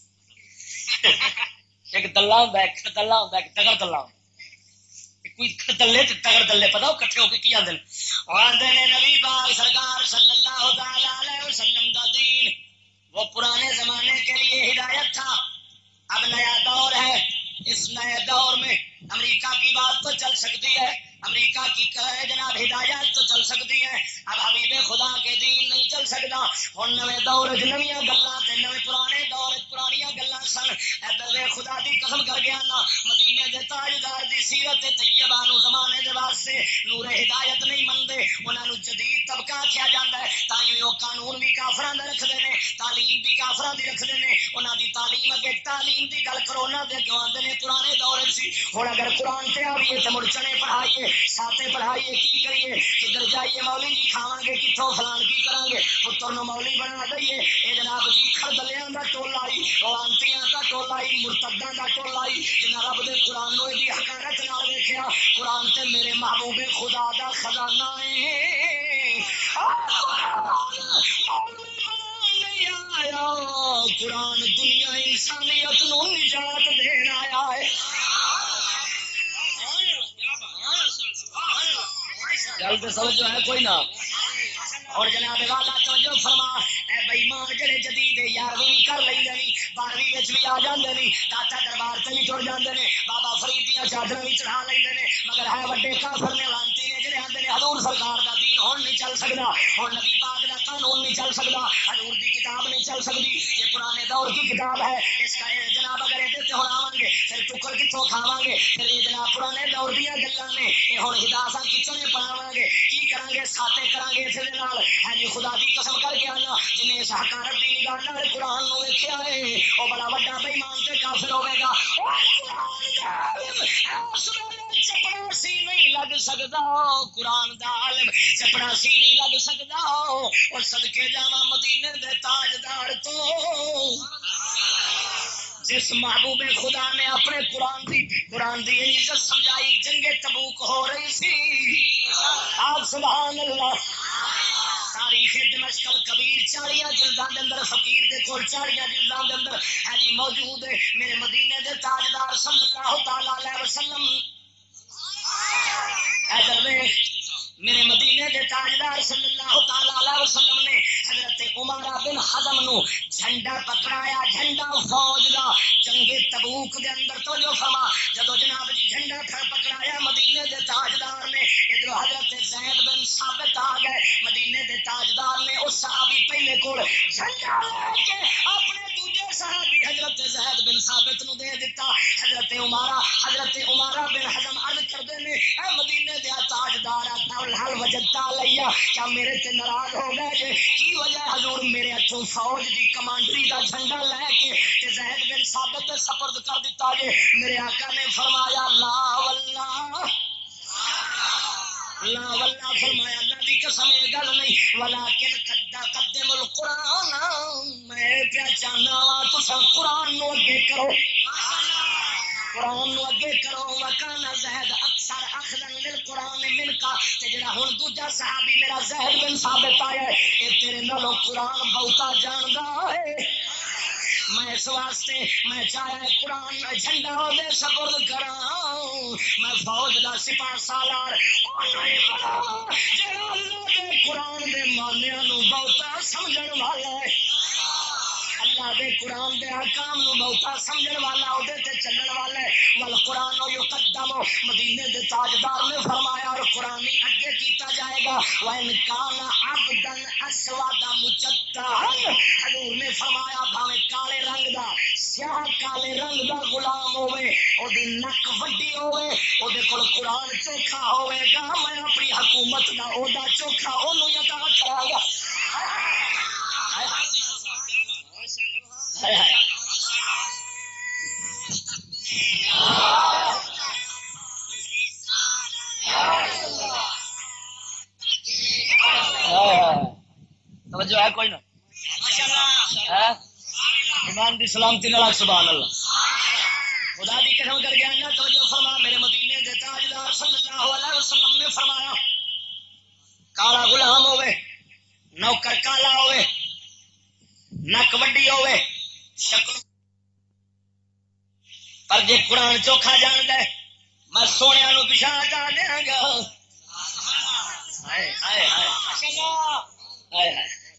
ایک دلہ ہوں ایک دلہ ہوں ایک تگڑ دلہ ہوں، کوئی دلے تگڑ دلے پتا وہ کٹھے ہو کے کی آدھے آدھے نے نبی پاک سرکار صلی اللہ تعالی علیہ وسلم کا دین وہ پرانے زمانے کے لیے ہدایت تھا، اب نیا دور ہے، اس نئے دور میں امریکہ کی بات تو چل سکتی ہے، امریکہ کی جناب ہدایات تو چل سکتی ہے، اب حبیب خدا کے دین نہیں چل سکتا۔ ہوں نویں دور نویاں گلاں تے نویں پرانے دور پرانیاں گلاں سن۔ ادھر خدا دی قسم کر گیا نا، مدینے دے تاجدار دی سیرت طیبہ نو زمانے دے واسطے نور ہدایت نہیں مندے، انہاں نو جدید طبقہ آکھیا جاندا ہے، تائیں او قانون بھی کافراں دا رکھدے نے، تعلیم بھی کافراں دی رکھدے نے، انہاں دی تعلیم اگے تعلیم دی گل کرو نا دے گواندے نے پرانے دور سی۔ ہن اگر قرآن تے آئیے تے مڑ چنے پڑھائیے ساتے پڑھائیے کی کریے، کدھر جائیے مولی جی کھاواں گے کتوں فلان کی کران گے، پتر نو مولی بنا دئیے، اے جناب جی خردلیاں دا ٹولا آئی، لانتیاں دا ٹولا آئی، مرتداں دا ٹولا آئی، جنہاں رب دے قرآن نو دی حقارت نال ویکھیا۔ قرآن تے میرے محبوب خدا دا خزانہ ہے، آیا قرآن دنیا انسانیت نو نجات دین آیا ہے۔ گل تو سمجھو ہے کوئی نہ۔ اور جناب والا توجہ فرما، اے بے ایمان جڑے جدید یارویں کر لیندے نی، بارہویں وچ بھی آ جاندے نی، داتا دربار تے بھی ٹر جاندے نے، بابا فرید دیاں چادراں بھی چڑھا لیندے نے، مگر ہے وڈے کافر نے لانتی نے جڑے آندے نے حضور سرکار دا دین ہن نہیں چل سکدا، ہن نبی پاک دا قانون نہیں چل سکدا، حضور دی کتاب نہیں چل سکدی، یہ پرانے دور کی کتاب ہے، اس کا جناب اگر ادھر تے ہن آواں گے پھر ٹکر کتھوں کھاواں گے، پھر یہ جناب پرانے دور دیاں گلاں نے، یہ ہن ہدایتاں کتھوں پڑھاواں گے، کی کران گے، ساتے کران گے اس دے نال۔ ہے جی خدا دی قسم کر کے آنا، جنہیں اس حقارت دی نگاہ نال قرآن نو ویکھیا ہے او بڑا وڈا بے ایمان تے کافر ہوے گا۔ چپڑاسی نہیں لگ سکدا، قرآن دا عالم چپڑاسی نہیں لگ سکدا، اور صدقے جاواں مدینے دے تاجدار تو جس محبوب خدا نے اپنے قرآن دی قرآن دی عزت سمجھائی، جنگ تبوک ہو رہی سی، آپ سبحان اللہ، تاریخ دمشق الکبیر چالیاں جلداں دے اندر فقیر دے کول چالیاں جلداں دے اندر ہے جی موجود ہے، میرے مدینے دے تاجدار صلی اللہ تعالی علیہ وسلم، ادھر ویکھ میرے مدینے دے تاجدار صلی اللہ تعالی علیہ وسلم نے حضرت عمر بن حزم نو جھنڈا پکڑایا، جھنڈا فوج دا جنگ تبوک دے اندر تو جو فرما، جدو جناب جی جھنڈا پھر پکڑایا مدینے دے تاجدار نے، ادھر حضرت زید بن ثابت آ گئے، مدینے دے تاجدار نے اس صحابی پہلے کول جھنڈا لے کے اپنے دوجے صحابی حضرت زید بن ثابت نو دے دیتا، حضرت عمر حضرت عمر بن حزم عرض کردے نے، اے مدینے دے تاجدار حل وجہ وجدتا لیا کیا میرے تے ناراض ہو گئے جے کی وجہ حضور میرے ہتھوں فوج دی کمانڈری دا جھنڈا لے کے تے زید بن ثابت تے سپرد کر دیتا جے میرے آقا نے فرمایا لا واللہ لا واللہ فرمایا اللہ دی قسم یہ گل نہیں ولیکن قد قدم القرآن میں پیا چاہنا وا تساں قرآن نو اگے کرو قرآن نو اگے کرو وکانا زہد اکثر اخذن للقرآن من کا تے جڑا ہن دوجا صحابی میرا زہد بن ثابت آیا ہے اے تیرے نالوں قرآن بہتا جاندا ہے میں اس واسطے میں چاہیا قرآن جھنڈا دے سپرد کراں میں فوج دا سپاہ سالار اونوں ہی بنا جڑا اللہ دے قرآن دے مانیاں نو بہتا سمجھن والا ہے اللہ دے قرآن دے احکام نو بہتا سمجھن والا او دے تے چلن والا ہے ول قرآن یقدم مدینے دے تاجدار نے فرمایا اور قرآن ہی اگے کیتا جائے گا وان کان عبدا اسود مجتھا حضور نے فرمایا بھاویں کالے رنگ دا سیاہ کالے رنگ دا غلام ہوے او دی نک وڈی ہوے او دے کول قرآن چوکھا ہوے گا میں اپنی حکومت دا او دا چوکھا اونوں عطا کراں گا توجہ ہے کوئی نا ایمان دی سلامتی نال سبحان اللہ خدا دی قسم کر گیا نا توجہ فرما میرے مدینے دے تاجدار صلی اللہ علیہ وسلم نے فرمایا کالا غلام ہوے نوکر کالا ہوے نک وڈی ہوے شکل پر جے قرآن چوکھا جان دے میں سونے نو پچھا جا دیا گا ہائے ہائے ہائے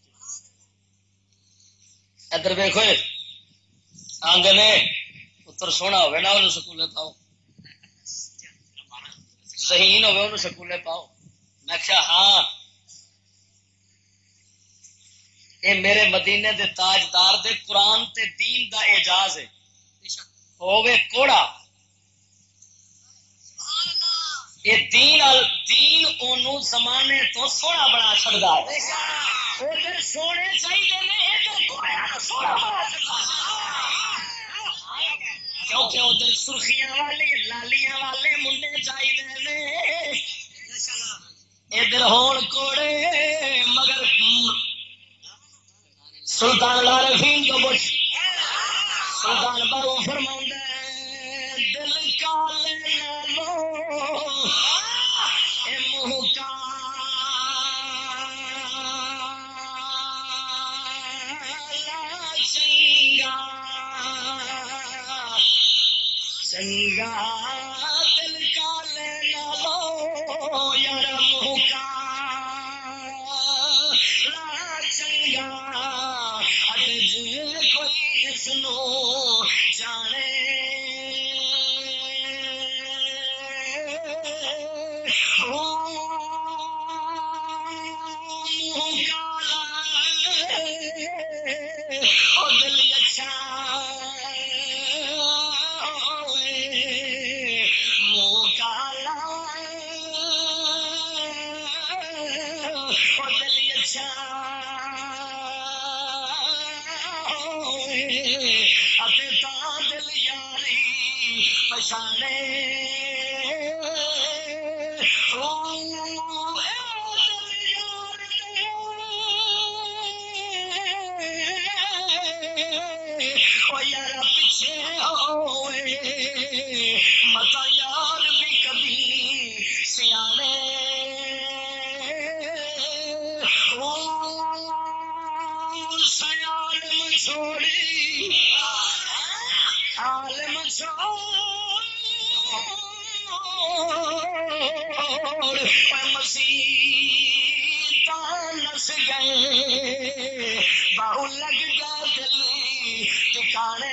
ادھر ویکھو آنگے نے پتر سونا ہوئے نا انہوں سکولے پاؤ ذہین ہوئے انہوں سکولے پاؤ میں کہا ہاں اے میرے مدینے دے تاجدار دے قرآن تے دین دا اعجاز ہے ہووے کوڑا اے دین ال دین اونوں زمانے تو سونا بنا چھڑدا ہے ادھر سونے چاہیے نے ادھر کوڑا سونا بنا چھڑدا کیونکہ ادھر سرخیاں والے لالیاں والے منڈے چاہیے نے ادھر ہون کوڑے مگر سلطان العارفین تو بچ سلطان بارو فرماؤں دل کالے نالو اے منہ کالا چنگا چنگا دل کالے نالو یار منہ کالا چنگا کوئی اس نو جانے دل اچھا منہ کالا دل اچھا دل یاری پچھانے یار پیچھے ہوئے مت یار بھی کبھی سیانے سیال چھوڑی عالم چھوڑ مسیح نس گئے باہو لگ گیا دل ٹکانے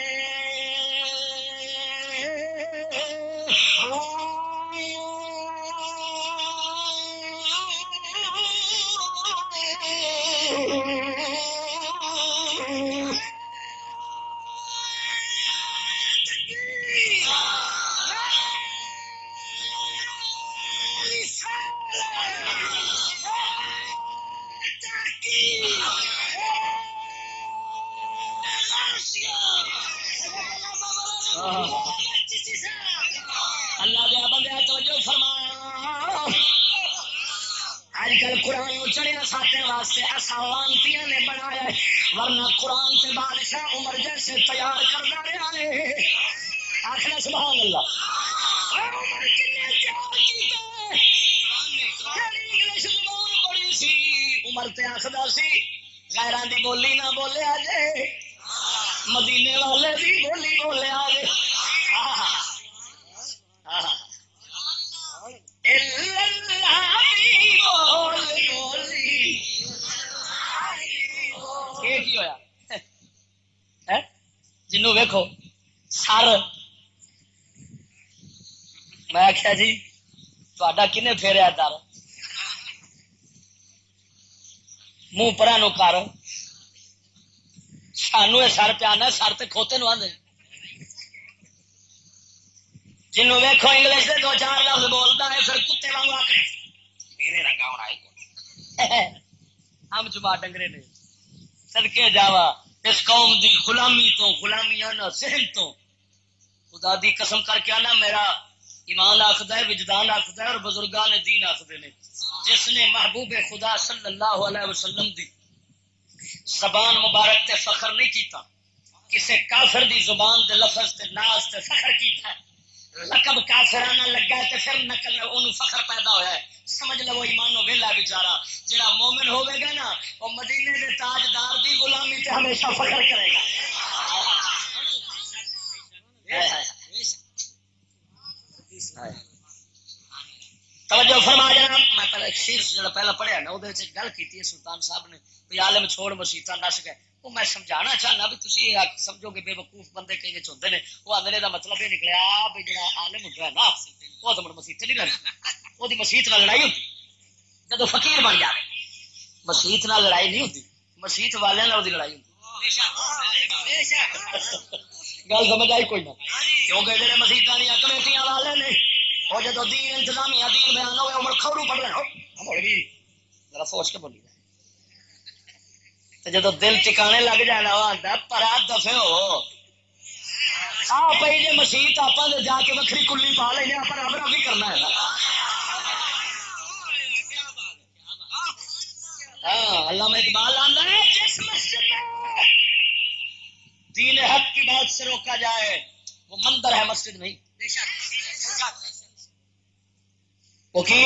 چڑھیا ساتھ واسطے اصا لانتیاں نے بنایا ہے، ورنہ قرآن سے بادشاہ عمر جیسے تیار کرتا رہا ہے. آخر سبحان اللہ. عمر کنے تیار کیتے انگلش زبان بڑی سی، عمر تے آخدا سی غیران دی بولی نہ بولے آجے، مدینے والے دی بولی بولے آجے. جنوں ویکھو سر میں آخیا جی تا کنے پھیریا در منہ پرا نو کر سانو یہ سر پیانا سر تے کھوتے نو آدھے. جنوں ویکھو انگلش دے دو چار لفظ بولتا ہے پھر کتے وانگو آ میرے رنگا ہونا ہم چما ڈنگرے نے. صدقے جاوا اس قوم دی غلامی تو غلامیانہ ذہن تو خدا دی قسم کر کے آنا میرا ایمان آخدا ہے، وجدان آخدا ہے اور بزرگان دین آخدے نے جس نے محبوب خدا صلی اللہ علیہ وسلم دی زبان مبارک تے فخر نہیں کیتا، کسے کافر دی زبان دے لفظ تے ناز تے فخر کیتا ہے، لقب کافرانہ لگا تے پھر نقل اونوں فخر پیدا ہویا ہے. سمجھ لو ایمانو ویلا بیچارہ جڑا مومن ہوے گا نا وہ مدینے دے تاجدار دی غلامی تے ہمیشہ فخر کرے گا. توجہ فرما جناب. میں پہلے شیر جڑا پہلا پڑھیا نا وہ گل کی سلطان صاحب نے بھی عالم چھوڑ مسیطاں نس گئے. وہ میں سمجھانا چاہنا بھی تسی سمجھو کہ بے وقوف بندے کئی وچ ہوندے نے. وہ آندے دا مطلب یہ نکلیا بھی جڑا عالم ہوندا ہے نا وہ تو مسیت نہیں لڑتا، وہ مسیت نال لڑائی ہوتی جدو فقیر بن جائے. مسیت نال لڑائی نہیں ہوتی، مسیت والے نال لڑائی ہوتی. گل سمجھ آئی کوئی نہ؟ کیونکہ جڑے مسیتاں دی کمیٹیاں والے نے وہ جدو دین انتظامیہ دین بیان ہوئے عمر کھوڑو پڑھ رہے ہو ذرا سوچ کے بولی جدو دل ٹکانے لگ جانا وہ آتا پرا دفے ہو آ پی جی مسیت آپ جا کے وکری کلی پا لینا پر ابرا بھی کرنا ہے. ہاں علامہ اقبال آتا ہے جس مسجد میں دین حق کی بات سے روکا جائے وہ مندر ہے مسجد نہیں. وہ کی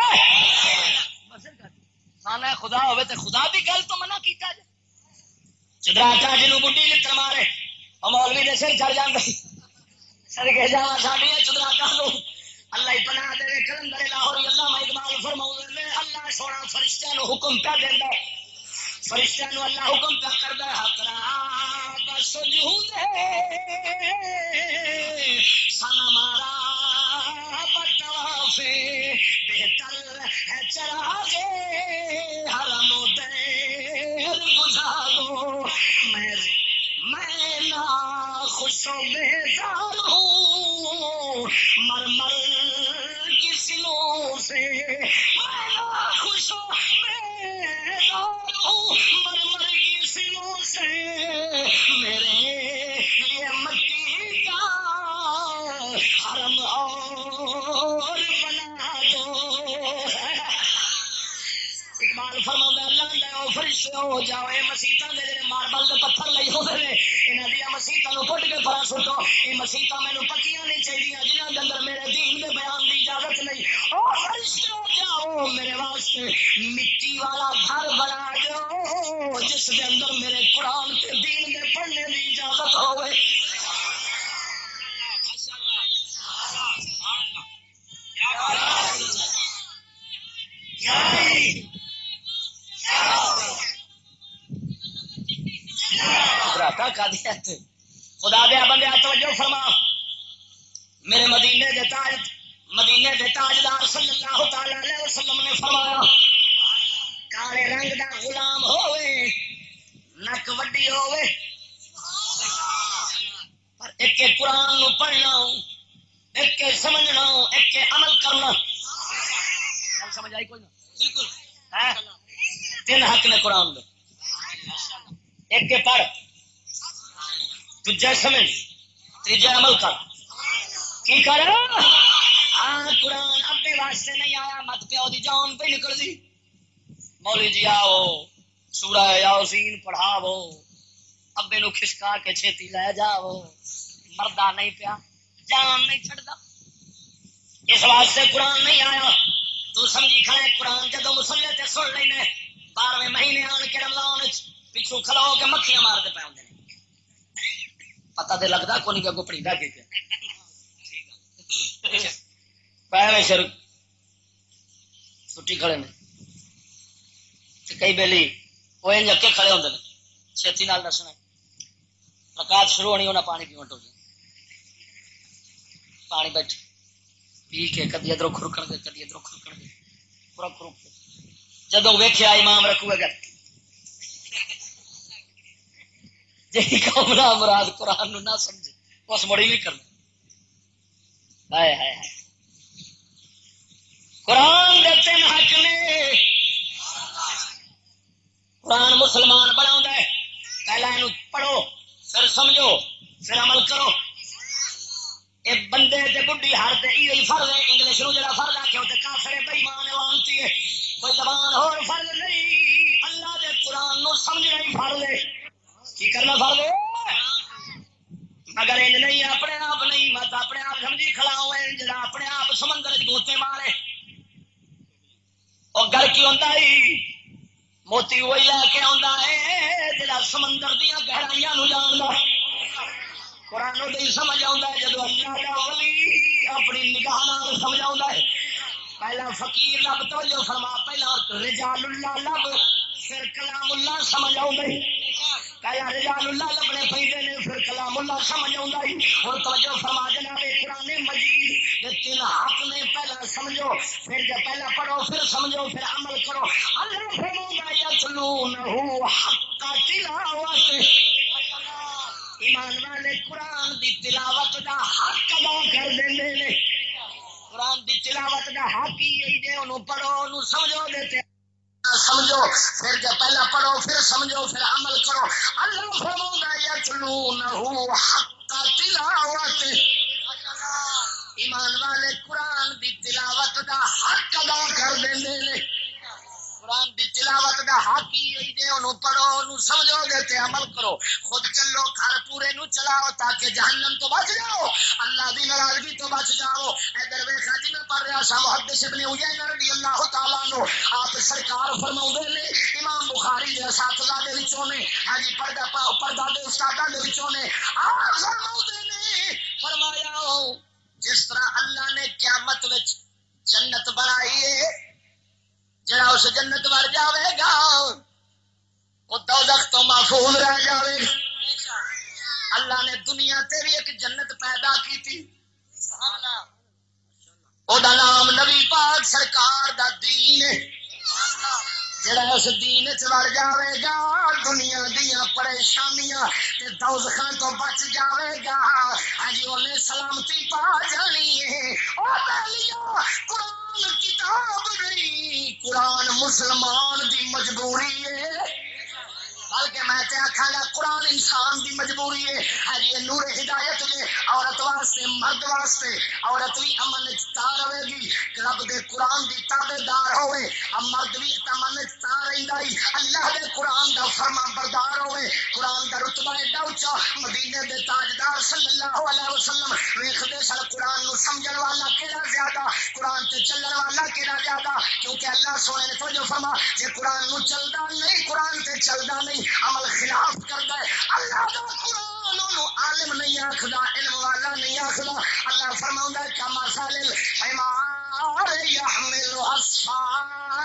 خانہ خدا ہوئے تو خدا بھی گل تو منع کیتا جائے. چدراٹا جنوں بڈی لتر مارے اور مولوی دے سر چڑھ جاندے سڑکے جاواں ساڈیاں چدراٹا نو اللہ ہی پناہ دے. کلندر لاہوری علامہ اقبال فرماؤندے نے اللہ سونا فرشتیاں نو حکم پیا دیندا ہے، فرشتیاں نو اللہ حکم پیا کردا ہے حقرا بس سجودے سنا مارا بطوافے بہتر ہے چراغے حرم و دیر گزارو. میں میں نا خوش و بیزار ہوں مر مر کی سنوں سے، میں نا خوش و بیزار ہوں مر مر کی سنوں سے، میرے لیے مٹی کا حرم اور بنا دو. اقبال فرماؤندا اللہ دے فرشتے ہو جاؤ اے مسیتاں دے جڑے ماربل دے پتھر لئی ہوندے نے انہاں دی مسیتاں نو پٹ کے پرا سٹو. اے مسیتاں مینوں پکیاں نہیں چاہیدیاں جنہاں دے اندر میرے دین دے بیان دی اجازت نہیں. او فرشتے ہو جاؤ میرے واسطے مٹی والا گھر بنا دو جس دے اندر میرے قرآن تے دین دے پڑھنے دی اجازت ہوے. خدا دیا بندے توجہ فرما. میرے مدینے دے تاج مدینے دے تاجدار صلی اللہ تعالی علیہ وسلم نے فرمایا کالے رنگ دا غلام ہوئے نک وڈی ہوئے پر ایک قرآن نو پڑھنا ایک سمجھنا ایک عمل کرنا. سمجھ آئی کوئی نہ؟ بالکل تین حق نے قرآن دے. ایک کے پڑھ تجھے سمجھ تیجے عمل کر. کی کر ہاں قرآن اپنے واسطے نہیں آیا مت پیو دی جان پہ نکل دی مولوی جی آؤ سورہ یاسین پڑھاو، ابے نو کھسکا کے چھیتی لے جاؤ، مردا نہیں پیا جان نہیں چڑھتا. اس واسطے قرآن نہیں آیا. تو سمجھی کھڑے قرآن جدو مسلے تے سن لینے بارہویں مہینے آن کے رمضان پچھو کھلو کے مکھیاں مارتے پے ہوندے نے. پتہ تے لگدا کو نہیں کہ پڑھی دا کے پہلے شر چھٹی کھڑے نے کئی بیلی وہ اکے کھڑے ہوندے نے چھتی نال دسنا رکعت شروع ہونی انہاں پانی پیون ٹو پانی بیٹھے پی کے کدی ادھر کھڑکن گے کدی ادھر کھڑکن گے پورا کھڑک جدوں ویکھیا امام رکوع گیا جی قوم نہ مراد قرآن نو نہ سمجھے اس مڑی نہیں کرنا. ہائے ہائے ہائے قرآن دے تین حق نے. قرآن مسلمان بناوندا ہے پہلا اینو پڑھو پھر سمجھو پھر عمل کرو. اے بندے تے بڈھی ہر تے ایہی فرض ہے. انگلش نو جڑا فرض آکھیا تے کافر بے ایمان لانتی ہے. کوئی زبان ہور فرض نہیں. اللہ دے قرآن نو سمجھنا ہی فرض ہے. کی کرنا فرض ہے مگر انج نہیں اپنے آپ نہیں مت اپنے آپ سمجھی کھڑا ہوئے جڑا اپنے آپ سمندر وچ گوتے مارے او گل کی ہوندا ہے موتی وہی لے کے آندا ہے جڑا سمندر دیاں گہرائیاں نو جاندا. قرآن نو نہیں سمجھ آندا ہے جدوں اللہ دا ولی اپنی نگاہ نال سمجھ آندا ہے. پہلا فقیر لب توجہ فرما پہلا رجال اللہ لب پھر کلام اللہ سمجھ آندا ہے. پہلا رجال اللہ لبنے پیندے نے پھر کلام اللہ سمجھ آندا ہے. ہن توجہ فرما جناب قرآن مجید دے تین حق نے پہلا سمجھو پھر جب پہلا پڑھو پھر سمجھو پھر عمل کرو. اللہ فرماتا یتلونہ حق تلاوت. ایمان والے قرآن دی تلاوت دا حق ادا کر دیندے نے. قرآن دی تلاوت دا حق ہی جے اونوں پڑھو اونوں سمجھو دیتے سمجھو پھر جب پہلا پڑھو پھر سمجھو پھر عمل کرو. اللہ فرماتا یتلونہ حق تلاوت. ایمان والے قرآن دی تلاوت دا حق ادا کر دیندے نے. قرآن دی تلاوت دا حق ہی جے اونوں پڑھو اونوں سمجھو تے عمل کرو. خود چلو گھر پورے نو چلاؤ تاکہ جہنم تو بچ جاؤ اللہ دی ناراضگی تو بچ جاؤ. ادھر ویکھا جی میں پڑھ رہا سا محدث ابن عیینہ رضی اللہ تعالی عنہ آپ سرکار فرماؤندے نے امام بخاری دے اساتذہ دے وچوں نے ہاں جی پردہ پردہ دے استاداں دے وچوں نے آپ فرماؤندے نے فرمایا جس طرح اللہ نے قیامت وچ جنت بنائی ہے جڑا اس جنت وڑ جاوے گا وہ دوزخ تو محفوظ رہ جاوے گا. اللہ نے دنیا تے بھی ایک جنت پیدا کی تھی او دا نام نبی پاک سرکار دا دین ہے. جڑا اس دین وچ وڑ جاوے گا دنیا دیاں پریشانیاں تے دوزخاں تو بچ جاوے گا. ہاں جی اونے سلامتی پا جانی ہے. او بیلیو قرآن کتاب نہیں قرآن مسلمان دی مجبوری ہے بلکہ میں تے آکھاں گا قرآن انسان دی مجبوری ہے. ہری یہ نور ہدایت نے عورت واسطے مرد واسطے عورت بھی امن تا رہے گی رب دے قرآن دی تابع دار ہوئے مرد بھی امن تا رہندا ہی اللہ دے قرآن دا فرما بردار ہوئے. قرآن دا رتبہ ایڈا اونچا مدینے دے تاجدار صلی اللہ علیہ وسلم ویکھدے سر قرآن نو سمجھن والا کیڑا زیادہ قرآن تے چلن والا کیڑا زیادہ کیونکہ اللہ سونے نے توجہ فرما جے قرآن نو چلدا نہیں قرآن تے چلدا نہیں عمل خلاف کردا ہے. اللہ دا قرآن نو عالم نہیں آکھدا علم والا نہیں آکھدا. اللہ فرماوندا ہے کما سالل حمار یحمل اسفار.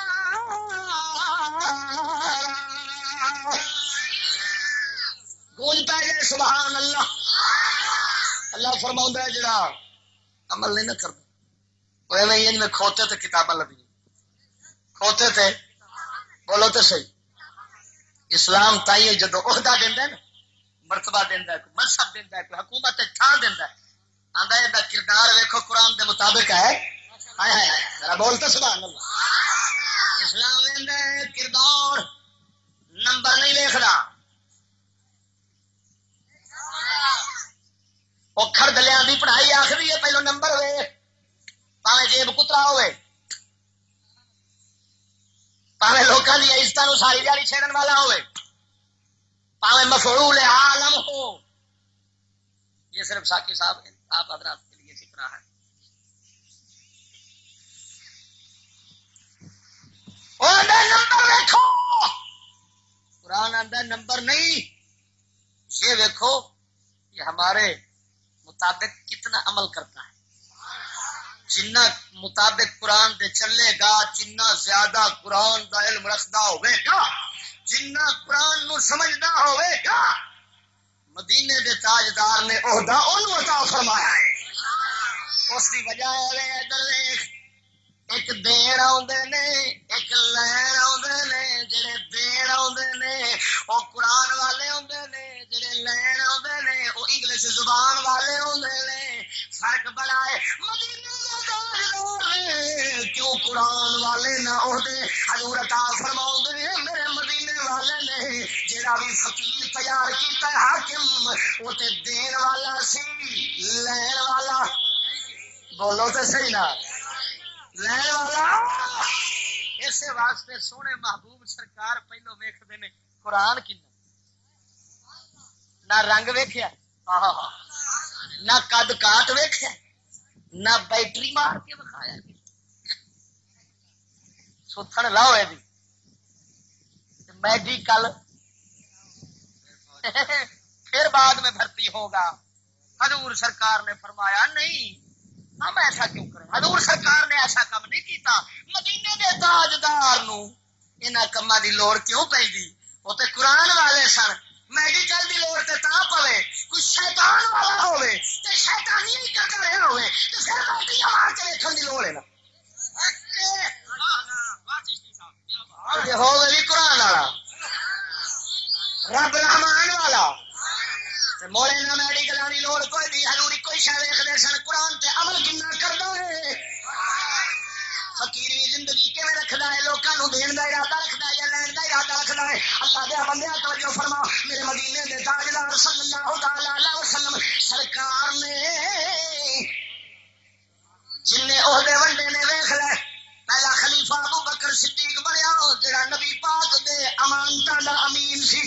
گونج پہ جائے سبحان اللہ. اللہ فرماوندا ہے جڑا عمل نہیں نہ کردا وہ ایویں میں کھوتے تے کتاباں لبھی کھوتے تے بولو تے صحیح. اسلام تائیں جدو عہدہ دیندا ہے نا مرتبہ دیندا ہے منصب دیندا ہے حکومت ٹھان دیندا ہے آندا ہے دا کردار ویکھو قرآن دے مطابق ہے. ہائے ہائے ذرا بولتا سبحان اللہ. اسلام دیندا ہے کردار نمبر نہیں لکھدا او کھڑ دلیاں دی پڑھائی آخری ہے پہلو نمبر ہوئے پاویں جیب کترا ہوئے پاوے لوکاں دی عزتاں نوں ساری دیہڑی چھیڑن والا ہوئے، پاوے مفعول عالم ہو. یہ صرف ساقی صاحب آپ حضرات کے لیے فکرہ ہے. نمبر دیکھو، قرآن آندہ نمبر نہیں، یہ دیکھو یہ ہمارے مطابق کتنا عمل کرتا ہے. جنہ مطابق قرآن دے چلے گا، جنہ زیادہ قرآن دا علم رکھدا ہوئے گا، جنہ قرآن نو سمجھدا ہوئے گا، مدینے دے تاجدار نے عہدہ انہوں عطا فرمایا ہے. اس دی وجہ ہے ادھر دیکھ، ایک دین آندے نے ایک لین آندے نے. جڑے دین آندے نے وہ قرآن والے آندے نے، جڑے لین آندے نے وہ انگلش زبان والے آندے نے. فرق بڑا ہے. مدینے دے تاجدار کیوں قرآن والے نہ عہدے حضور عطا فرماؤندے نے، میرے مدینے والے نے جڑا بھی فقیر تیار کیتا ہے حاکم، وہ تے دین والا سی، لین والا بولو تے صحیح نہ لین والا. اس واسطے سونے محبوب سرکار پہلو ویکھدے نے قرآن کنا، نہ رنگ ویکھیا، نہ قد کاٹ ویکھیا، نہ بیٹری مار کے بکھایا، ستھن لاؤ ہے میڈیکل پھر بعد میں بھرتی ہوگا. حضور سرکار نے فرمایا نہیں، ہم ایسا کیوں کریں. حضور سرکار نے ایسا کام نہیں کیتا. مدینے دے تاجدار نو انہاں کماں دی لوڑ کیوں پئی دی؟ وہ تے قرآن والے سن. میڈیکل دی لوڑ تے تاں پوے کوئی شیطان والا ہوے تے شیطانی ہی کردا رہیا ہوے تے پھر بیٹریاں مار کے ویکھن دی لوڑ ہے نا. جے ہوے بھی قرآن والا، رب رحمان والا، موڑے نہ میڈیکل والی لوڑ کوئی نہیں. حضور کوئی شے ویکھدے سن، قرآن تے عمل کنا کردا ہے. فقیری زندگی کیویں رکھدا ہے، لوکاں نوں دین دا ارادہ رکھدا ہے یا لین دا ارادہ رکھدا ہے. اللہ دے بندیاں توجہ فرما، میرے مدینے دے تاجدار صلی اللہ تعالی علیہ وسلم سرکار نے جن نے عہدے ونڈے نے ویکھ لے. پہلا خلیفہ ابو بکر صدیق بنیا، جڑا نبی پاک دے امانتاں دا امین سی.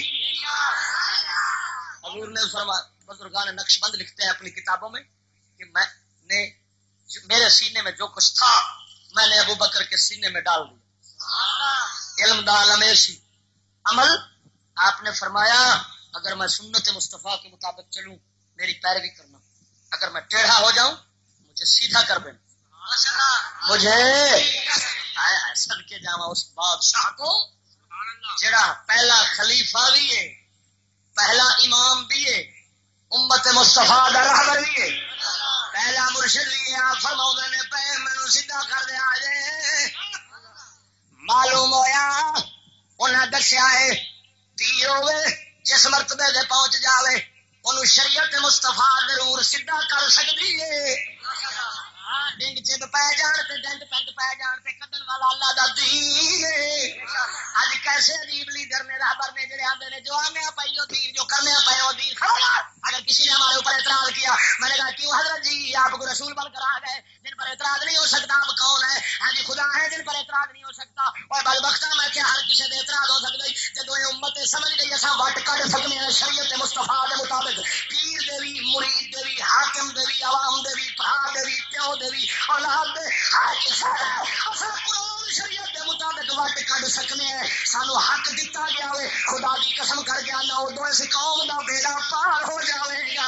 حضور نے فرمایا، بزرگان نقش بند لکھتے ہیں اپنی کتابوں میں کہ میں نے میرے سینے میں جو کچھ تھا میں نے ابو بکر کے سینے میں ڈال دیا. علم دا عالم سی، عمل آپ نے فرمایا اگر میں سنت مصطفیٰ کے مطابق چلوں میری پیروی کرنا، اگر میں ٹیڑھا ہو جاؤں مجھے سیدھا کر دینا. مجھے صدقے جاواں اس بادشاہ کو جڑا پہلا خلیفہ بھی ہے، پہلا امام بھی ہے، امت مصطفیٰ دا رہبر بھی ہے، پہلا مرشد بھی ہے. آپ فرماؤندے نے پے مینوں سیدھا کر دے. آجے معلوم ہویا انہاں دسیا ہے پیر ہوے جس مرتبے دے پہنچ جاوے انہوں شریعت مصطفیٰ ضرور سیدھا کر سکدی ہے. ڈنگ چب پی جان تے ڈنڈ پنڈ پی جان تے کڈن والا اللہ دا دین ہے. اج کیسے عجیب لیڈر نے رہبر نے جڑے آندے نے جو آنے پئی او دین، جو کرنے پئے او دین. اگر کسی نے ہمارے اوپر اعتراض کیا میں نے کہا کیوں حضرت جی آپ کو رسول بن کر آ گئے، جن پر اعتراض نہیں ہو سکتا آپ کون ہے؟ ہاں جی خدا ہے جن پر اعتراض نہیں ہو سکتا. اور بدبختہ میں کہ ہر کسی دے اعتراض ہو سکتا ہے. جدوں یہ امت سمجھ گئی اساں وٹ کڈ سکنے ہیں شریعت مصطفیٰ دے مطابق، پیر دے وی، مرید دے وی، حاکم دے وی، عوام دے وی، بھرا دے وی، پیو دے وی، اولاد دے، ہر کسی دے اساں قرآن شریعت دے مطابق وٹ کڈ سکنے ہیں. سانو حق دتا گیا ہوئے خدا دی قسم کر کے آنا اردو اس قوم دا بیڑا پار ہو جاوے گا.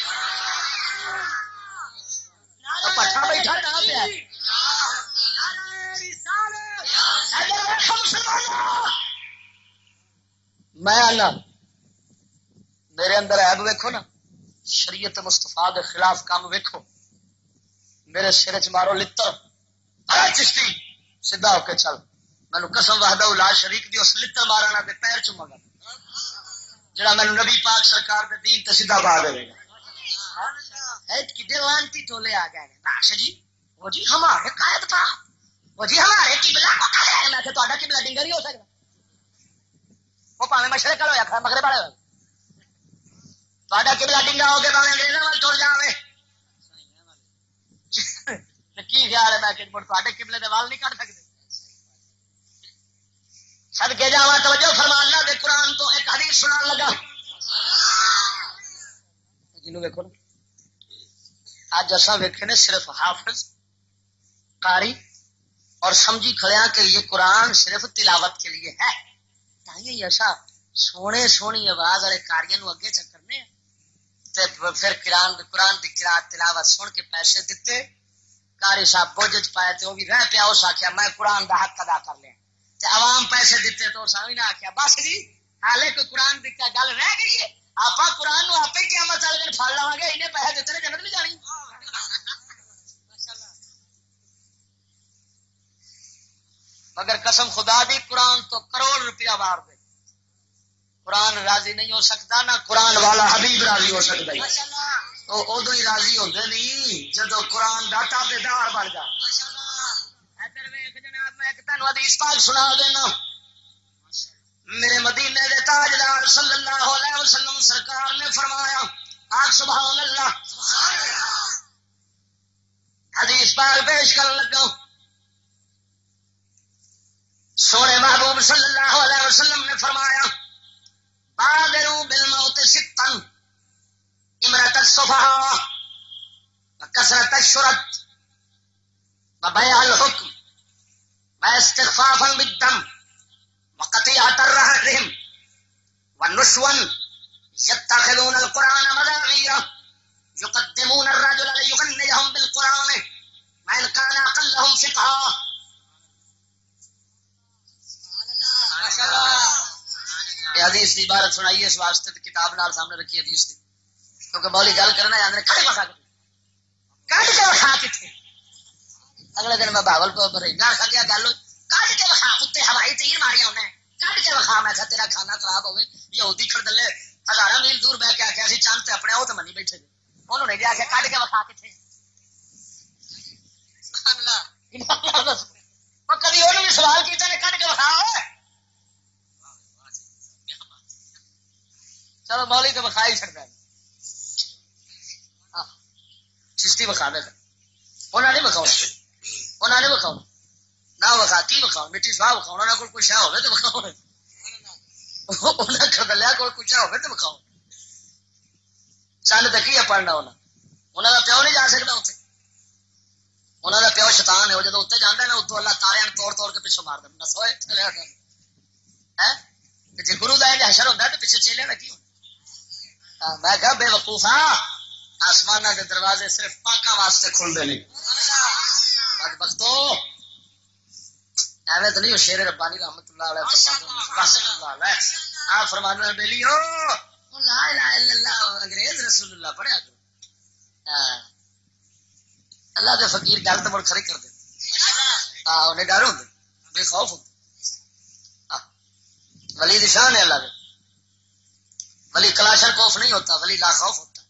پٹھا بیٹھا کہاں پہ ہے؟ میں آنا میرے اندر عیب ویکھو نا، شریعت مصطفیٰ دے خلاف کام ویکھو، میرے سر چ مارو لتر، ہر چشتی سیدھا ہو کے چل. مینو قسم وحدہ لا شریک دی اس لتر مارنا دے پیر چوما گا جڑا مینو نبی پاک سرکار دے دین تے سیدھا پا دے گا. کتنے لانتی ٹولے آ گئے باش جی، وہ جی ہمارے قائد تھا، وہ جی ہمارے قبلہ کو کہہ رہے ہیں. میں کہ تہاڈا قبلہ ڈنگر ہی ہو سکتا، وہ پاویں مشرق والے ہویا مغرب والے ہویا، تہاڈا قبلہ ڈنگا ہو کے پاویں انگریزاں وال ٹر جاوے. کی خیال ہے؟ میں کہ تہاڈے قبلے دے وال نہیں کٹ سکتے. صدقے جاواں توجہ فرما اللہ دے قرآن تو ایک حدیث سنان لگا جنوں ویکھو اج اساں ویکھے نے صرف حافظ قاری اور سمجھی کھڑیا کہ یہ قرآن صرف تلاوت کے لیے ہے تاہی ایسا سونے سونی آواز والے کاریاں نو اگے چکرنے تے پھر قرآن قرآن دی قرات تلاوت سن کے پیسے دتے کاری صاحب بوجھ پائے تے او بھی رہ پیا اس آکھیا میں قرآن دا حق ادا کر لیا تے عوام پیسے دتے تو اس نے آکھیا بس جی حالے کوئی قرآن دی گل رہ گئی ہے آپا قرآن نو آپے قیامت والے دن پھڑ لواں گے انہیں پیسے دتے نے جنت بھی جانی مگر قسم خدا دی قرآن تو کروڑ روپیہ مار دے قرآن راضی نہیں ہو سکتا نہ قرآن والا حبیب راضی ہو سکتا ہے تو ادو ہی راضی ہوتے نہیں جدو قرآن دا تابے دار بن جا ادھر ویکھ جناب میں ایک تینوں حدیث پاک سنا دینا میرے مدینے دے تاجدار صلی اللہ علیہ وسلم سرکار نے فرمایا آج سبحان اللہ حدیث پاک پیش کرنے لگا سونے محبوب صلی اللہ علیہ وسلم نے فرمایا بادروا بالموت ستا امرۃ الصفحاء وکثرۃ الشرط وبيع الحكم واستخفافا بالدم وقطيعة الرحم والنشوا يتخذون القرآن مذاغيا يقدمون الرجل ليغنيهم بالقرآن وإن كان أقلهم فقها یہ حدیث کی عبارت سنائیے اس واسطے کتاب نال سامنے رکھی حدیث کی کیونکہ مولی گل کرنا ہے کٹ وکھا کٹ کے وکھا کتنے اگلے دن میں باول پہ رہنا کھا گیا گل کٹ کے وکھا اتنے ہوائی تیر ماری انہیں کٹ کے وکھا میں تیرا کھانا خراب ہوئے یہودی خردلے ہزار میل دور بہ کے آخیا سی چند تے اپنے وہ تو منی بیٹھے انہوں نے آخیا کٹ کے وکھا کتنے کبھی انہوں نے سوال کیا نے کٹ کے وکھا چلو مولی تو بخا ہی چڑتا ہے چشتی بخا دے انہیں نہیں بکھاؤ انہیں نہیں بکھاؤ نہ بخا کی بکھاؤ مٹی سواہ بکھاؤ انہوں نے کوئی شاہ ہوئے تو بکھاؤ انہیں کردلیا کوئی کچھ ہوئے تو بکھاؤ چند تک ہی پڑھنا انہیں انہوں کا پیو نہیں جا سکتا اتنے انہوں کا پیو شیطان ہے وہ جب اتنے جانا نا اتو اللہ تارے توڑ توڑ کے پیچھے مار دیں نسوئے چلے جی گرو کا یہ حشر ہوتا ہے تو پیچھے چیلے کا کی ہوتا میں کہا بے وقوفا آسمان کے دروازے صرف پاکاں واسطے کھلتے نہیں بدبختو ایویں تو نہیں شیر ربانی رحمت اللہ علیہ رحمت اللہ علیہ آپ فرمانے بیلی ہو لا الہ الا اللہ انگریز رسول اللہ پڑھیا کرو اللہ کے فقیر گل تو مڑ کھڑی کر دے ہاں انہیں ڈر ہوتے بے خوف ہوتے ولی دی شان ہے اللہ کے ولی کلاشن کوف نہیں ہوتا ولی لا خوف ہوتا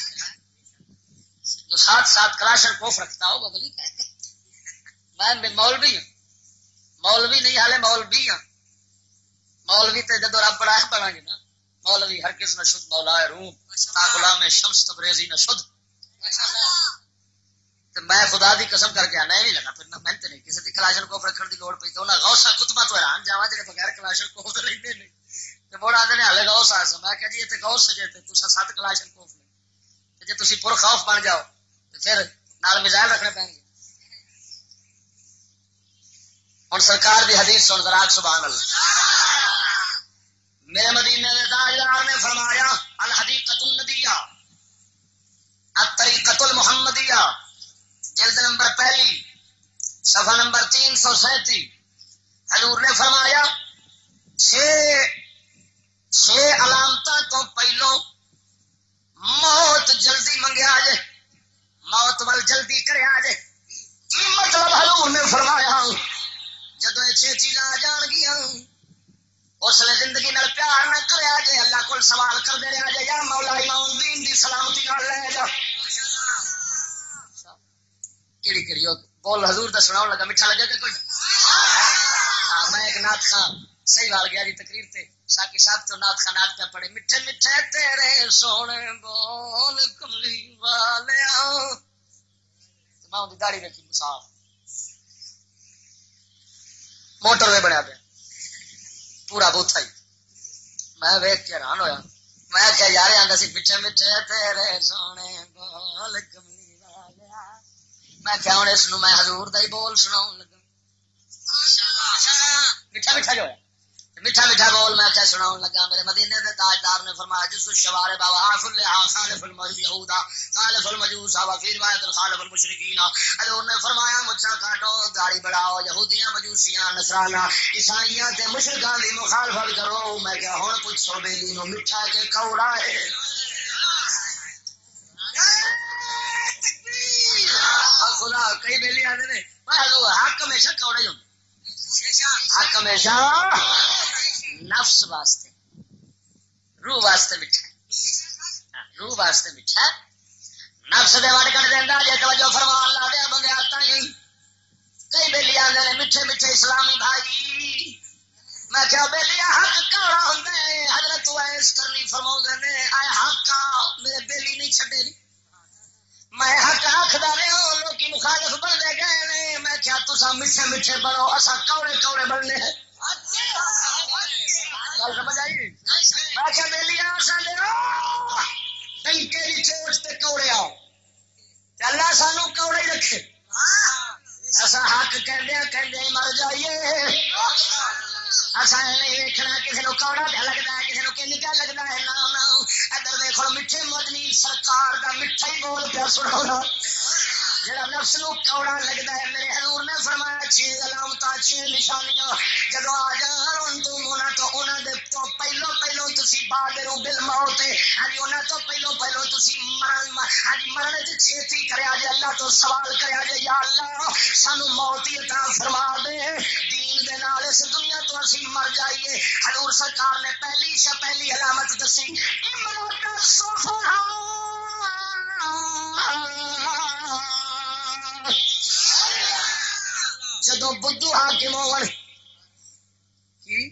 جو ساتھ ساتھ کلاشن کوف رکھتا ہوگا ولی کہتے میں مولوی ہوں مولوی نہیں حالے مولوی ہوں مولوی تے جدو رب بڑا بنا گے نا مولوی ہر کس نہ شد مولا روم تا غلام شمس تبریزی نہ شد میں خدا دی قسم کر کے آنا نہیں لگا پھر نہ محنت نہیں کسی دی کلاشن کوف رکھن دی لوڑ پئی تو انہاں غوثہ کتبہ تو حیران جاواں جڑے بغیر کلاشن کوف دے رہندے نے تے بڑا آندے نے ہلے غوث آ میں کہ جی تے غوث سجے تے تساں سات کلاشن کوف نے تے جے تسی پر خوف بن جاؤ تے پھر نال میزائل رکھنے پین گے ہن سرکار دی حدیث سن ذرا سبحان اللہ میرے مدینے دے تاجدار نے فرمایا الحدیقۃ النبیہ الطریقۃ المحمدیہ جلد نمبر پہلی صفحہ نمبر تین سو سینتی حضور نے فرمایا چھ چھ علامتاں تو پہلو موت جلدی منگیا جے موت وال جلدی کریا جے کی مطلب حضور نے فرمایا جدو یہ چھ چیزاں آ جان گیاں اس لیے زندگی نال پیار نہ کریا جے اللہ کو سوال کر دے رہا جے یا مولا امام دین دی سلامتی نال لے جا کیڑی کیڑی بول حضور دا سناؤ لگا میٹھا لگا کہ کوئی ہاں میں ایک نعت خان صحیح وال گیا جی تقریر تے ساکی صاحب تو نعت خان نعت پہ پڑھے میٹھے میٹھے تیرے سونے بول کملی والیا میں ان دی داڑھی رکھی مساف موٹر وے بنیا پیا میرا بوتھا ہی میں ویک کے حیران ہویا میں کیا یار آندا سی میٹھے میٹھے تیرے سونے بول کملی والا میں کیا ہن اس نو میں حضور دا ہی بول سناون لگا ماشاءاللہ میٹھا میٹھا جو ہے میٹھا میٹھا بول میں کیا سناؤں لگا میرے مدینے دے تاجدار نے فرمایا جس الشوارے بابا عاف اللہ خالف المجوس خالف المجوس و فی روایت خالف المشرکین حضور نے فرمایا مجھا کاٹو گاڑی بڑھاؤ یہودیاں مجوسیاں نصرانا عیسائیاں تے مشرکاں دی مخالفت کرو میں کیا ہن پوچھو بیلی نو میٹھا کہ کوڑا ہے خدا کئی بیلی آندے نے حضور حق ہمیشہ کوڑا ہی ہوندا حق ہمیشہ نفس واسطے روح واسطے میٹھا روح واسطے میٹھا نفس دے وڑ کر دیندا جے توجہ فرما اللہ دے بندے آتا ہی کئی بیلی آندے نے میٹھے میٹھے اسلامی بھائی میں کیا بیلی حق کوڑا ہوندا ہے حضرت ویس کرنی فرماوندے نے اے حق میرے بیلی نہیں چھڈے نہیں میں حق آخدا رہا لوکی مخالف بنتے گئے نے میں کیا تساں میٹھے میٹھے بنو اساں کوڑے کوڑے بننے ہیں گل سمجھ آئی میں کیا بیلی اساں دے ڈنکے دی چوٹ تے کوڑے آؤ اللہ سانو کوڑے ہی رکھے اساں حق کہندے کہندے مر جائیے اساں نہیں ویکھنا کسی نو کوڑا پیا لگدا ہے کسی نو کنج کیا لگدا ہے نا نا ادھر دیکھو میٹھے مدنی سرکار دا میٹھا ہی بول پیا سناونا جڑا نفس نو کوڑا لگدا ہے میرے حضور نے فرمایا چھ علامتاں چھ نشانیاں جدوں آ جان تو انہاں تو انہاں دے تو پہلو پہلو تسی بادرو بالموت ہاں جی انہاں تو پہلو پہلو تسی مرن ہاں جی مرن تے چھیتی کریا جے اللہ تو سوال کریا جے یا اللہ سانو موت عطا فرما دے دین دے نال اس دنیا تو اسی مر جائیے حضور سرکار نے پہلی شا پہلی علامت دسی امرات صفا جدو بدھو حاکم ہون کی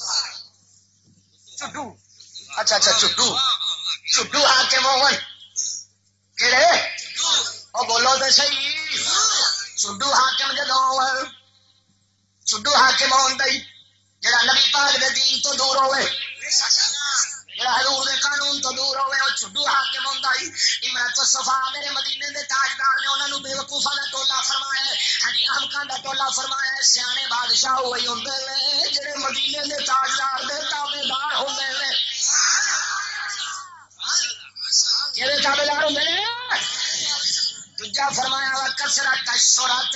چڈو اچھا اچھا چڈو چڈو حاکم ہون کہڑے او بولو تے صحیح چڈو حاکم جدو ہون چڈو حاکم ہون دئی جڑا نبی پاک دے دین تو دور ہوئے جڑا حضور دے قانون تو دور ہوئے او چڈو حاکم ہوندا ہی امرت صفا میرے مدینے دے تاجدار نے انہاں نو بے وقوفاں دا ٹولا فرمایا ہے ہاں جی احمقاں دا ٹولا فرمایا ہے سیانے بادشاہ ہوئی ہوندے نے جڑے مدینے دے تاجدار دے تابعدار ہوندے نے کیڑے تابعدار ہوندے نے دوجا فرمایا وا کثرت الشرات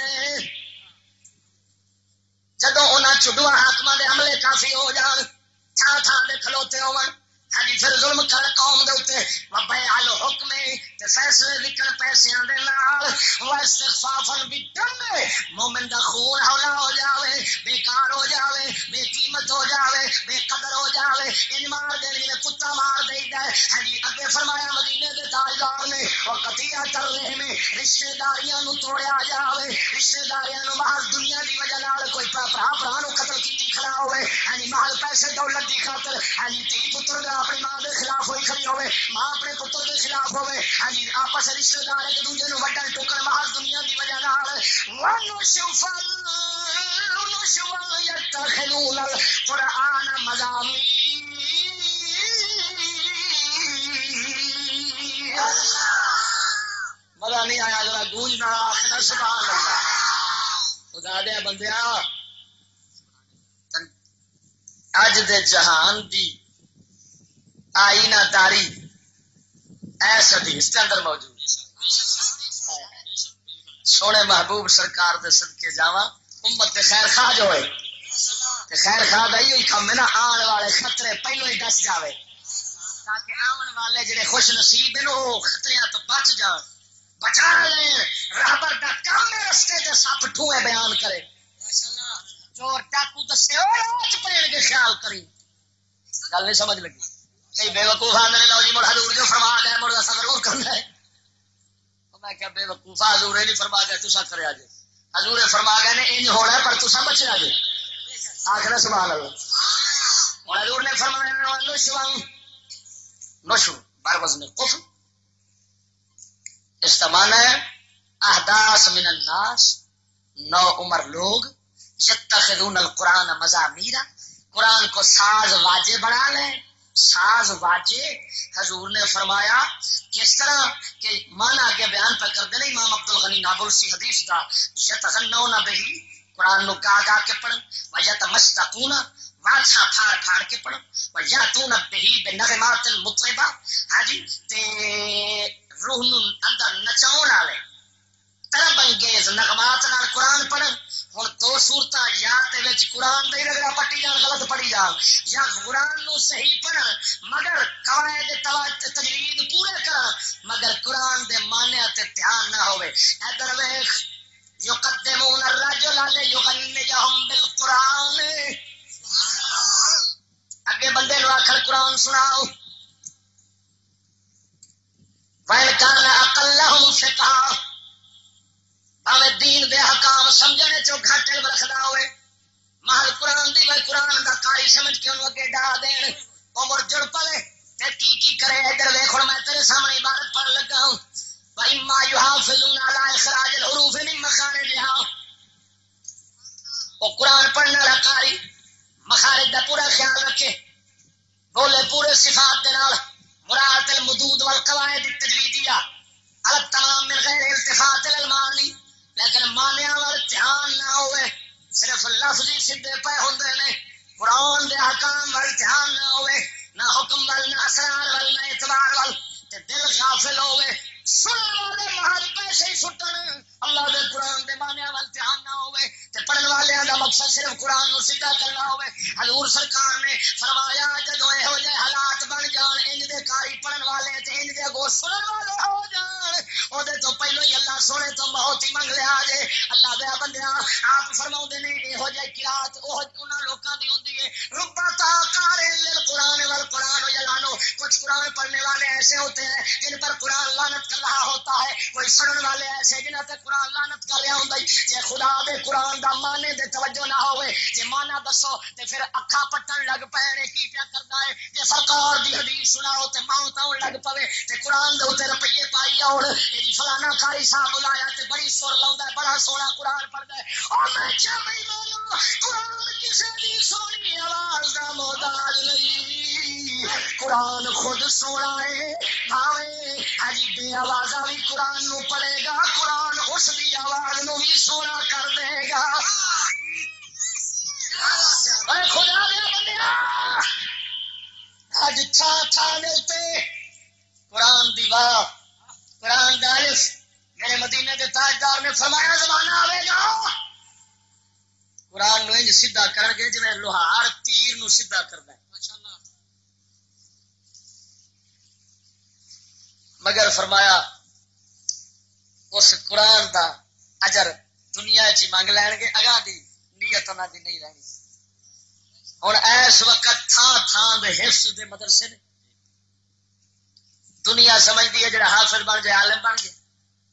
جدوں انہاں چڈواں حاکماں دے عملے کافی ہو جان تھاں تھاں دے کھلوتے ہون ہاں جی پھر ظلم کر قوم دے اوتے وبیع الحکم تے فیصلے وکن پیسیاں دے نال و استخفافا بالدم مومن دا خون ہولا ہو جاوے بیکار ہو جاوے بے قیمت ہو جاوے بے قدر ہو جاوے ان مار دے نے کتا مار دیندا ہے ہاں جی اگے فرمایا مدینے دے تاجدار نے او قطیع کر رہے میں رشتہ داریاں نو توڑیا جاوے رشتہ داریاں نو محض دنیا دی وجہ نال کوئی بھرا بھرا نو قتل کیتی کھڑا ہوئے ہاں جی محض پیسے دولت دی خاطر ہاں جی تی پتر دا اپنی ماں دے خلاف ہوئی کھڑی ہوئے ماں اپنے پتر دے خلاف ہوئے ہاں جی آپس رشتہ دار ایک دوجے نو وڈن ٹکر محض دنیا دی وجہ نال ونشفل ونشفل یتخذون القرآن مضامین مزہ نہیں آیا ذرا گونج نہ آخنا سبحان اللہ خدا دے بندیاں اج دے جہان دی آئینہ داری ایس حدیث کے اندر موجود سونے محبوب سرکار دے صدقے جاواں امت تے خیر خواہ جو ہوئے تے خیر خواہ دا ہی کم ہے نا آن والے خطرے پہلو ہی دس جاوے تاکہ آن والے جڑے خوش نصیب ہیں وہ خطریاں تو بچ جان بچا لیں رہبر دا کام ہے رستے تے سپ ٹھوئے بیان کرے چور ڈاکو دسے او پڑن کے خیال کری گل نہیں سمجھ لگی کئی بے وقوف آندے نے لو جی مڑ حضور جو فرما گئے مڑ اسا ضرور کرنا ہے میں کیا بے وقوف حضور نے نہیں فرما گئے تسا کریا جے حضور فرما گئے نے انج ہونا ہے پر تسا بچیا جے آخر سبحان اللہ اور حضور نے فرمایا نشو نشو بر وزن قف استمان ہے احداث من الناس نو عمر لوگ یتخذون القرآن مزامیر قرآن کو ساز واجے بنا لیں. ساز واجے حضور نے فرمایا کس طرح کہ مانا آگے بیان پہ کر دینا امام عبد الغنی نابلسی حدیث دا یتغنون بہی قرآن نو گا گا کے پڑھن ویتمستقون واچھا پھاڑ پھاڑ کے پڑھن ویاتون بہی بنغمات المطربہ. ہاں جی تے روح نو اندر نچاؤن والے طرب انگیز نغمات نال قرآن پڑھن. ہوں دو صورتاں یا قرآن دے رگڑا پٹی جان غلط پڑھی جان یا قرآن نو صحیح پڑھن مگر قواعد تجوید پورے کرن مگر قرآن دے معنی تے دھیان نہ ہوئے. ادھر ویکھ یقدمون الرجل لیغنیہم بالقرآن. اگے بندے نو آخر قرآن سناؤ. وَإِنْ كَانَ أَقَلَّهُمْ فِقْهًا بھاوے دین دے حکام سمجھنے چو گھٹ علم رکھدا ہوئے محل قرآن دی وے قرآن دا قاری سمجھ کے انہوں اگے ڈا دین عمر جڑ پلے تے کی کی کرے. ادھر ویکھ ہن میں تیرے سامنے عبارت پڑھ لگا ہوں. وَإِمَّا يُحَافِظُونَ عَلَىٰ إِخْرَاجِ الْحُرُوفِ مِن مَخَارِجِهَا. او قرآن پڑھنے والا قاری مخارج دا پورا خیال رکھے بولے پورے صفات دے نال مراد المدود والقواعد التجویدیہ على التمام من غیر التفات للمعانی. لیکن مانیا وال دھیان نہ ہوئے صرف لفظی سیدھے پے ہوندے نے. قرآن دے احکام وال دھیان نہ ہوئے نہ حکم وال نہ اسرار وال نہ اعتبار وال تے دل غافل ہوئے. سنن والے محل پیسے ہی سٹن اللہ دے قرآن دے مانیا وال دھیان نہ ہوئے تے پڑھن والے دا مقصد صرف قرآن نو سیدھا کرنا ہوئے. حضور سرکار نے فرمایا جدوں اے ہو جائے حالات بن جان انج دے قاری پڑھن والے تے انج دے اگوں سنن والے ہو جان او دے تو پہلو ہی اللہ سونے تو بہت ہی منگ لیا جے. اللہ دے بندیاں آپ فرماؤندے نے اے ہو جائے قرات او انہاں لوکاں دی ہوندی ہے ربتا قارئ للقرآن والقرآن یلعنو. کچھ قرآن پڑھنے والے ایسے ہوتے ہیں جن پر قرآن لعنت کر رہا ہوتا ہے. کوئی سنن والے ایسے جنہاں تے قرآن لعنت کر رہا ہوندا ہے. جے خدا دے قرآن دا معنی دے توجہ نہ ہوئے جے معنی دسو تے پھر اکھاں پٹن لگ پینے کی پیا کردا ہے. جے سرکار دی حدیث سناؤ تے موت آن لگ پوے تے قرآن دے اوتے روپیے پائی اور جی فلانا قاری صاحب بلایا تے بڑی سر لاوندا ہے بڑا سونا قرآن پڑھدا ہے. او میں چاہے مولا قرآن کسے دی سونی آواز دا محتاج نہیں. قرآن خود سونا ہے بھاوے اج بے آوازاں وی قرآن نو پڑھے گا قرآن اس دی آواز نو بھی سونا کر دے گا. اے خدا دے بندیا اج تھا تھا تے قرآن دی واہ قرآن دا الف. میرے مدینے کے تاجدار نے فرمایا زمانہ آئے گا قرآن نو انج سیدھا کرن گے جویں لوہار تیر نو سیدھا کردا ہے. مگر فرمایا اس قرآن دا اجر دنیا چ منگ لین گے اگاں دی نیت انہاں دی نہیں رہنی. ہن اس وقت تھان تھان دے حفظ دے مدرسے نے. دنیا سمجھدی ہے جڑا حافظ بن جائے عالم بن گیا.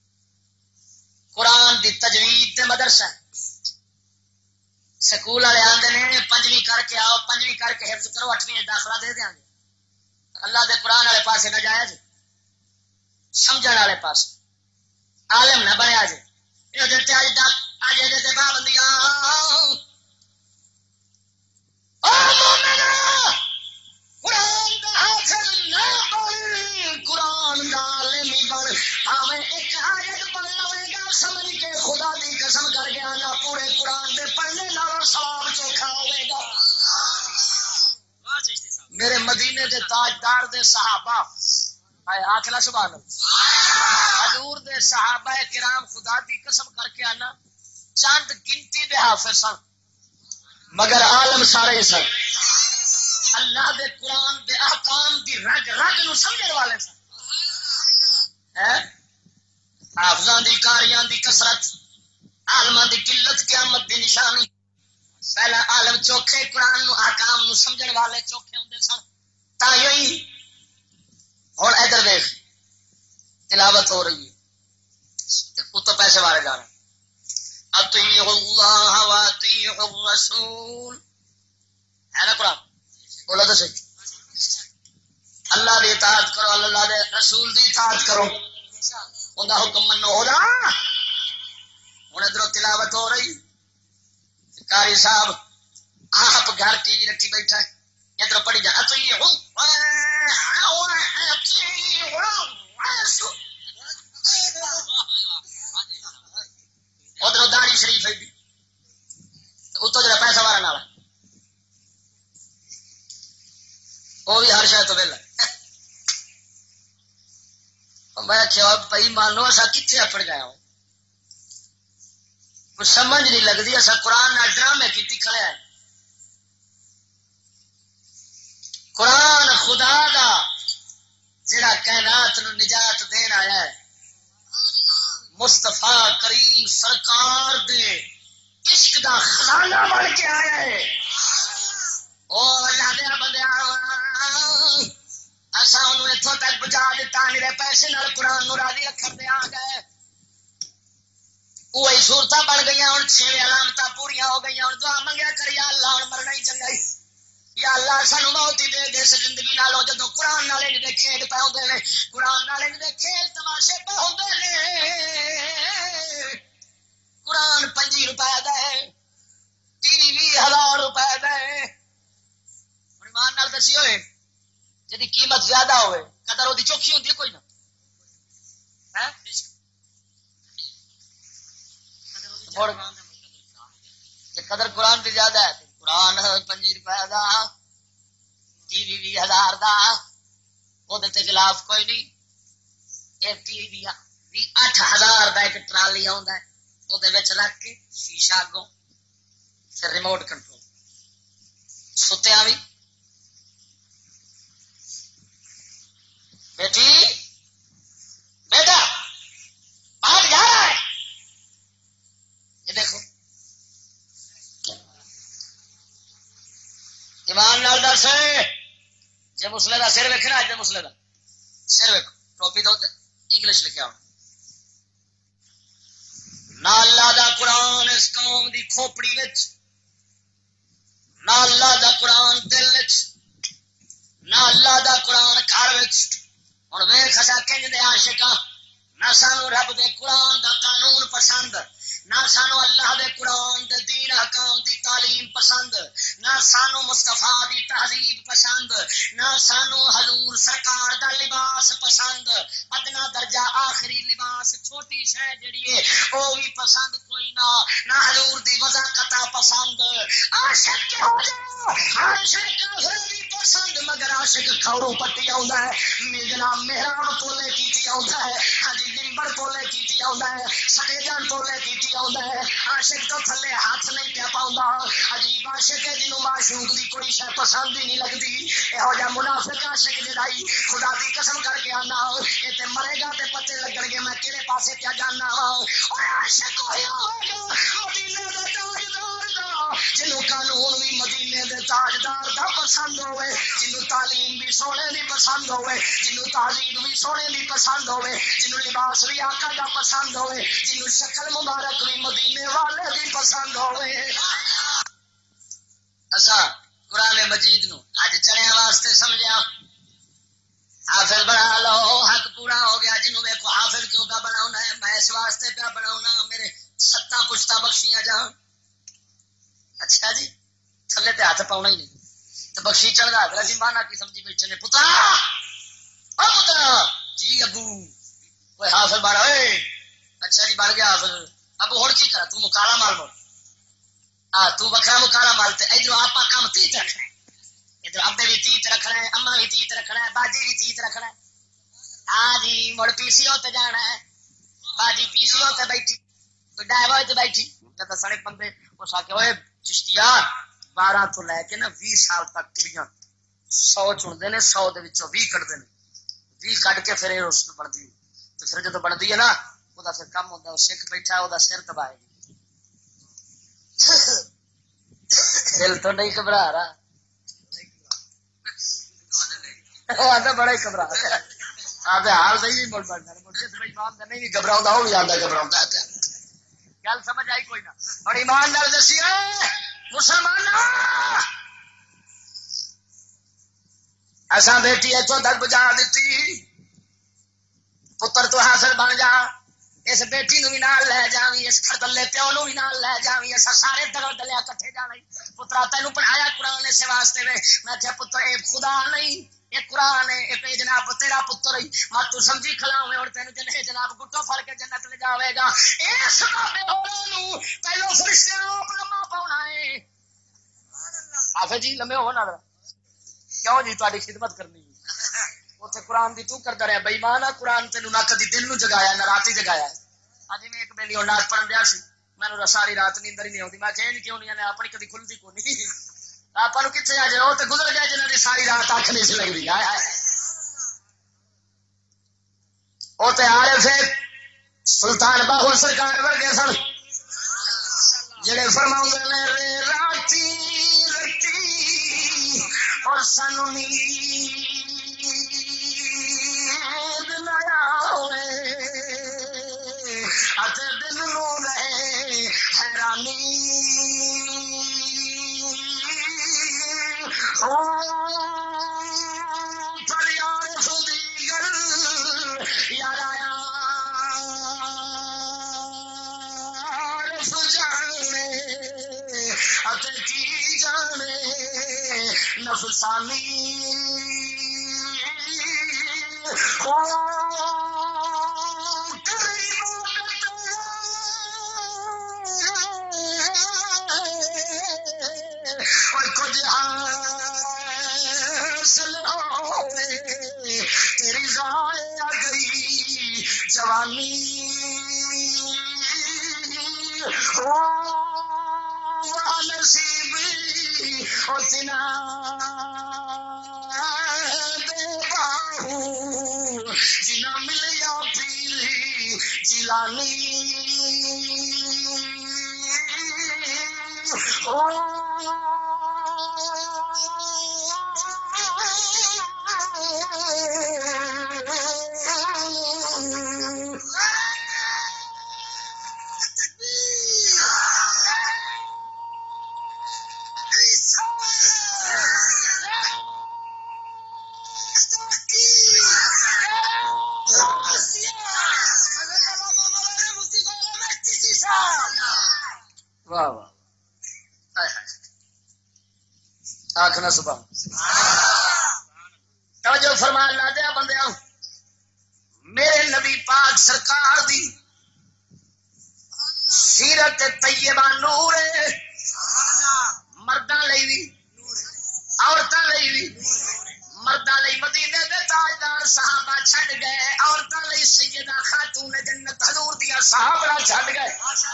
قرآن دی تجوید دے مدرسہ سکول والے آندے نے پنجویں کر کے آؤ پنجویں کر کے حفظ کرو اٹھویں داخلہ دے دیاں گے. اللہ دے قرآن والے پاسے نہ جایا جی سمجھن والے پاس عالم نہ بنیا جی. یہ اج اج دے پابندیاں قرآن دا حافظ نہ بن قرآن دا عالم بن. ہمیں ایک آیت پڑھ لوے گا سمجھ کے خدا دی قسم کر گیا نہ پورے قرآن دے پڑھنے نال ثواب چوکھا ہوے گا. میرے مدینے دے تاجدار دے صحابہ آئے آخلا سبحان اللہ حضور دے صحابہ کرام خدا دی قسم کر کے آنا چند گنتی دے حافظ سن مگر عالم سارے سن. اللہ دے قرآن دے احکام دی رگ رگ نو سمجھنے والے سن. حافظاں دی کاریاں دی کثرت عالماں دی قلت قیامت دی نشانی. پہلا عالم چوکھے قرآن نو احکام نو سمجھن والے چوکھے ہوندے سن. تا یہی ہن ادھر دیکھ تلاوت ہو رہی ہے کتوں پیسے والے جا رہے ہیں. اطیعوا اللہ واطیعوا الرسول ہے نا قرآن بولا تو صحیح. اللہ دی اطاعت کرو اللہ دے رسول دی اطاعت کرو ان کا حکم منو. ہو جا ہوں ادھر تلاوت ہو رہی قاری صاحب آپ گھر ٹی وی رکھی بیٹھا ادھر پڑھی جا ادھر داڑھی شریف ہے اتو جا پیسہ والا نال وہ بھی ہر شاید تو ویلا میں کیا بھائی مانو اصا کتنے اپڑ گیا ہوں کچھ سمجھ نہیں لگتی اصا قرآن نہ ڈرامے کی کھڑے ہیں قرآن خدا دا جڑا کائنات نو نجات دین آیا ہے مصطفیٰ کریم سرکار دے عشق دا خزانہ بن کے آیا ہے او اللہ دے بندے اصا انہوں اتوں تک پہنچا دیتا میرے پیسے نال قرآن نو راضی رکھن دے آ گئے وہی صورت بن گئی ہوں چھویں علامت پوریا ہو گئی ہوں دعا منگیا کر یا اللہ ہوں مرنا ہی چنگا ہی یا اللہ سانو موت ہی دے دے اس زندگی نالوں جدو قرآن نالے دے کھیل پہ ہوندے نے قرآن نالے دے کھیل تماشے پہ ہوندے نے قرآن پنجی روپے دا ہے ٹی وی بھی ہزار روپے دا ہے ایمان نال دسی ہوئے جدی قیمت زیادہ ہوئے قدر وہ چوکھی ہوتی ہے کوئی نہ قدر قرآن بھی زیادہ ہے قرآن پنجی روپے دا ٹی وی بھی ہزار دا وہ خلاف کوئی نہیں یہ ٹی وی بھی اٹھ ہزار کا ایک ٹرالی آتا ہے وہ رکھ کے شیشہ اگوں پھر ریموٹ کنٹرول ستیا بھی بیٹی بیٹا باہر جا رہا ہے یہ دیکھو ایمان نال دس جی مسلے کا سر ویکنا جی مسلے کا سر ویکو ٹوپی تو انگلش لکھا ہو نہ اللہ دا قرآن اس قوم دی کھوپڑی وچ نہ اللہ دا قرآن دل وچ نہ اللہ دا قرآن گھر وچ ہوں ویخ اصا کنج دے عاشقاں نہ سانو رب دے قرآن دا قانون پسند نہ سانو اللہ دے قرآن دے دین حکام دی تعلیم پسند نہ سانو مصطفیٰ دی تہذیب پسند نہ سانو حضور سرکار دا لباس پسند ادنا درجہ آخری لباس چھوٹی شے جڑی ہے وہ بھی پسند کوئی نہ نہ حضور دی وضاقتہ پسند عاشق کے ہو جاؤ عاشق کافر بھی پسند مگر عاشق کھوڑو پٹی آوندا ہے جناب محراب تولے کیتی آوندا ہے حجی منبر تولے کیتی آوندا ہے سٹیجاں تولے کیتی آوندا ہے عاشق تو تھلے ہاتھ نہیں پیا پاوندا عجیب عاشق ہے جنوں معشوق دی کوئی شے پسند ہی نہیں لگدی ایہو جا منافق عاشق جڑائی خدا دی قسم کر کے آنا اے تے مرے گا تے پتے لگن گے میں کیڑے پاسے پیا جانا اوے عاشق ہویا مدینے دا تاجدار دا جنوں قانون بھی مدینے دے تاجدار دا پسند ہوئے جنوں تعلیم بھی سونے دی پسند ہوئے جنوں تہذیب بھی سونے دی پسند ہوئے جنوں لباس بھی آقا دا پسند ہوئے جنوں شکل مبارک بھی مدینے والے دی پسند ہوئے اسا قرآن مجید نو اج چڑیا واسطے سمجھا حافظ بنا لو حق پورا ہو گیا جنوں ویکھو حافظ کیوں پہ بناؤنا ہے میں اس واسطے پہ بناؤنا میرے ستاں پشتاں بخشیاں جان اچھا جی تھلے تے ہاتھ پاؤنا ہی نہیں تو بخشی چڑھ گا حضرت مانا کی سمجھی بیٹھے نے پترا او پترا جی ابو کوئی حافظ بڑا ہوئے اچھا جی بڑھ گیا حافظ ابو ہوں کی کرا تو مکالا مال بول ہاں تو بکرا مکالا مال تے ادھر آپ کام تیت رکھنا ہے ادھر ابے بھی تیت رکھنا ہے اما بھی تیت رکھنا ہے باجی بھی تیت رکھنا ہے ہاں جی مڑ پی سی او تے جانا ہے باجی پی سی او تے بیٹھی کوئی ڈائیور تے بیٹھی تے سارے بندے اس آ کے ہوئے چشتیا بارہ تو لے کے نا بھی سال تک کڑیاں سو چنتے ہیں سو دے وچوں بھی کٹتے ہیں بھی کٹ کے پھر اس بنتی تو پھر جب بنتی ہے نا وہ پھر کم ہوتا ہے سکھ بیٹھا ہے وہ سر دبائے دل تو نہیں گھبرا رہا بڑا ہی گھبرا حال نہیں مڑ پڑنا نہیں بھی گھبراؤں وہ بھی آتا گھبراؤں گل سمجھ آئی کوئی نہ اور ایمان نال دسی مسلمان ایسا بیٹی اتوں تک بجا دیتی پتر تو حاصل بن جا اس بیٹی نو بھی نال لے جاویں، اس کھردلے پیو نو بھی نال لے جاویں، اسا سارے دگل دلیا کٹھے جاویں۔ پترا تینوں پڑھایا قرآن اس واسطے وے، میں کہ پتر اے خدا نہیں، یہ قرآن ہے، یہ جناب تیرا پتر ہی، میں تو سمجھی کھلا ہوئے اور تینوں جنے جناب گٹو پھڑ کے جنت لے جاوے گا۔ اس بابے اوروں پہلو فرشتیاں نو لمبا پاؤنا ہے۔ حافظ جی لمبے ہو نا کیوں جی تہاڈی خدمت کرنی اتنے قرآن دی تو کردا رہیا بے ایمان ہے، قرآن تینوں نہ کدی دل نو جگایا نہ رات ہی جگایا۔ اج میں ایک بیلی اولاد پڑھن دیا سی، مینوں ساری رات نیندر ہی نہیں آتی، میں کہ کیوں نہیں آنے اپنی کدی کھلدی کو نہیں، آپ کو کتنے آ جائے وہ تو گزر گئے جنہوں نے ساری رات اکھ نہیں سی لگتی۔ وہ تو آ رہے تھے سلطان باہو سرکار ورگے سن جڑے فرماؤں نے رے راتی رتی اور سانو نیند نہ آوے اتے دل نو رہے حیرانی پر یار خودی گل یار آیا رف جانے اتے کی جانے نفسانی تیری ضائع آ گئی جوانی نصیبی اتنا دے باہو جنا ملیا پیری جلانی واہ واہ آخنا سبحان توجہ فرما لا دیا بندیا میرے نبی پاک سرکار دی سیرت طیبہ نور مرداں لئی وی عورتاں لئی وی مرداں لئی مدینے دے تاجدار صحابہ چھڈ گئے عورتاں لئی سیدہ خاتون جنت حضور دیاں صحابہ چھڈ گئے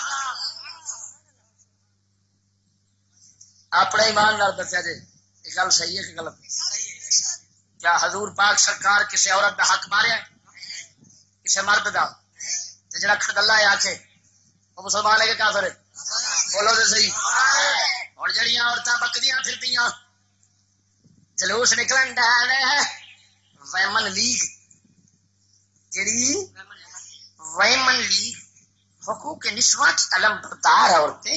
اپنے ایمان نال دسیا جی یہ گل صحیح ہے کہ غلط؟ کیا حضور پاک سرکار کسی عورت دا حق ماریا کسی مرد دا جڑا کھڑگلا ہے آکھے وہ مسلمان ہے کہ کافر ہے؟ بولو تو صحیح۔ اور جڑیاں عورتاں بکدیاں پھردیاں جلوس نکلن ڈالے ویمن لیگ جڑی ویمن لیگ حقوق نسواں کی علم بردار عورتیں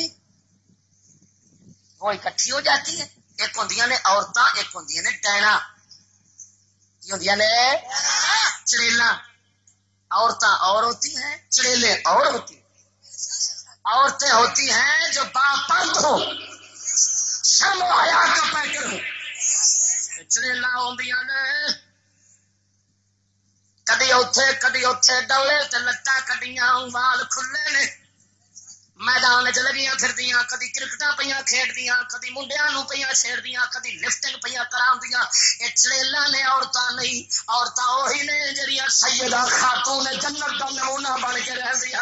وہ اکٹھی ہو جاتی ہے، ایک ہوندیاں نے عورتاں ایک ہوندیاں نے ڈینا کی ہوندیاں نے چڑیلاں، عورتاں اور ہوتی ہیں چڑیلے اور ہوتی ہیں، عورتیں ہوتی ہیں جو باپند ہو شرم و حیا کا پیکر ہو، چڑیلاں ہوندیاں نے کدی اوتھے کدی اوتھے ڈولے تے لتاں کڈیاں وال کھلے نے میدان چ لگیاں پھردیاں کدی کرکٹاں پیاں کھیڈدیاں کدی منڈیاں نو پیاں چھیڑدیاں کدی لفٹنگ پیاں کراندیاں اے چڑیلاں نے عورتاں نہیں عورتاں وہی نے جڑیاں سیدہ خاتون جنت دا نمونہ بن کے رہندیاں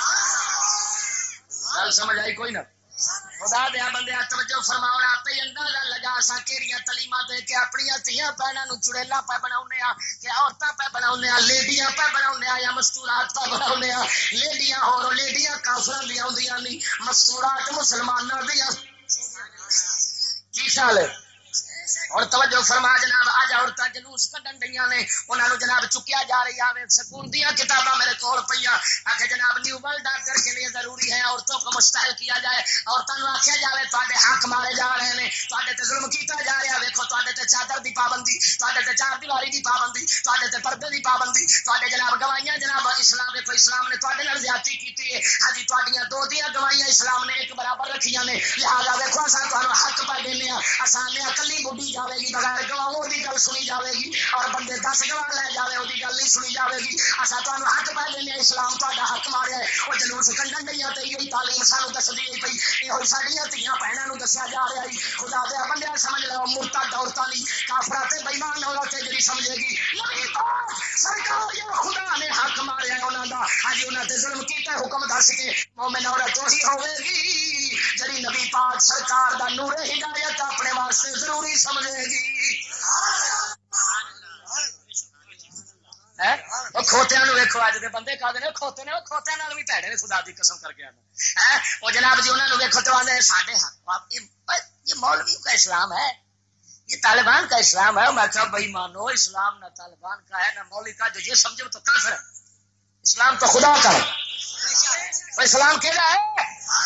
گل سمجھ آئی کوئی نہ خدا دیا بندے توجہ فرماؤ آپ ہی اندازہ لگا سا کیڑیاں تلیماں دے کے اپنی تیاں بہناں نو چڑیلا پہ بناؤنے آ کہ عورتاں پہ بناؤنے آ لیڈیاں پہ بناؤنے آ یا مستورات پہ بناؤنے آ لیڈیاں اور لیڈیاں کافراں دی ہوندیاں نہیں مستورات مسلماناں دیاں کی خیال ہے؟ اور توجہ فرما جناب آج عورتاں جلوس کڈن ڈیاں نے انہاں نو جناب چکیا جا رہی آوے سکون دیاں کتاباں میرے کول پیاں آکھے جناب نیو ورلڈ آرڈر کے لیے ضروری ہے عورتوں کو مستحل کیا جائے عورتوں نو آکھیا جاوے تواڈے حق مارے جا رہے ہیں تواڈے تے ظلم کیتا جا رہا ویکھو تواڈے تے چادر دی پابندی، تواڈے تے چار دیواری دی پابندی، تواڈے تے پردے دی پابندی، تواڈے جناب گواہیاں جناب اسلام دیکھو اسلام نے تواڈے نال زیادتی کیتی ہے، ہاں جی تواڈیاں دو دیاں گواہیاں اسلام نے ایک برابر رکھیاں نے، لہذا ویکھو اساں تانوں حق پا دینے ہاں، اساں نے اکلی بڈھی جاوے گی بغیر گواہوں دی گل سنی جاوے گی، اور بندے دس گواہ لے جاوے اودی گل نہیں سنی جاوے گی، اساں تانوں حق پا دینے اسلام تہاڈا حق ماریا ہے، او جلوس کڈن ڈیاں تے یہی تعلیم سانوں دسدی ہے پئی، ایہو ساڈیاں دھیاں بہناں نوں دسیا جا رہا ہے، خدا دے بندے سمجھ لو مرتد عورتاں نہیں کافراں تے بے ایمان عورتیں جڑی سمجھے گی نبی پاک سرکار یا خدا نے حق ماریا انہاں دا، ہاں جی انہاں تے ظلم کیتا حکم دس کے مومن عورت وہی ہوے گی جڑی نبی پاک سرکار دا نور ہدایت اپنے واسطے ضروری سمجھے گی۔ کھوتیاں نو ویکھو اج دے بندے کہندے نے کھوتے نے کھوتیاں نال بھی بھڑے نے خدا دی قسم کر کے آنا او جناب جی انہاں نو ویکھو تو آندے ساڈے حق یہ مولوی کا اسلام ہے، یہ طالبان کا اسلام ہے، میں کہا بھائی مانو اسلام نہ طالبان کا ہے نہ مولوی کا، جو یہ سمجھو تو کافر ہے، اسلام تو خدا کا ہے، اسلام کیڑا ہے؟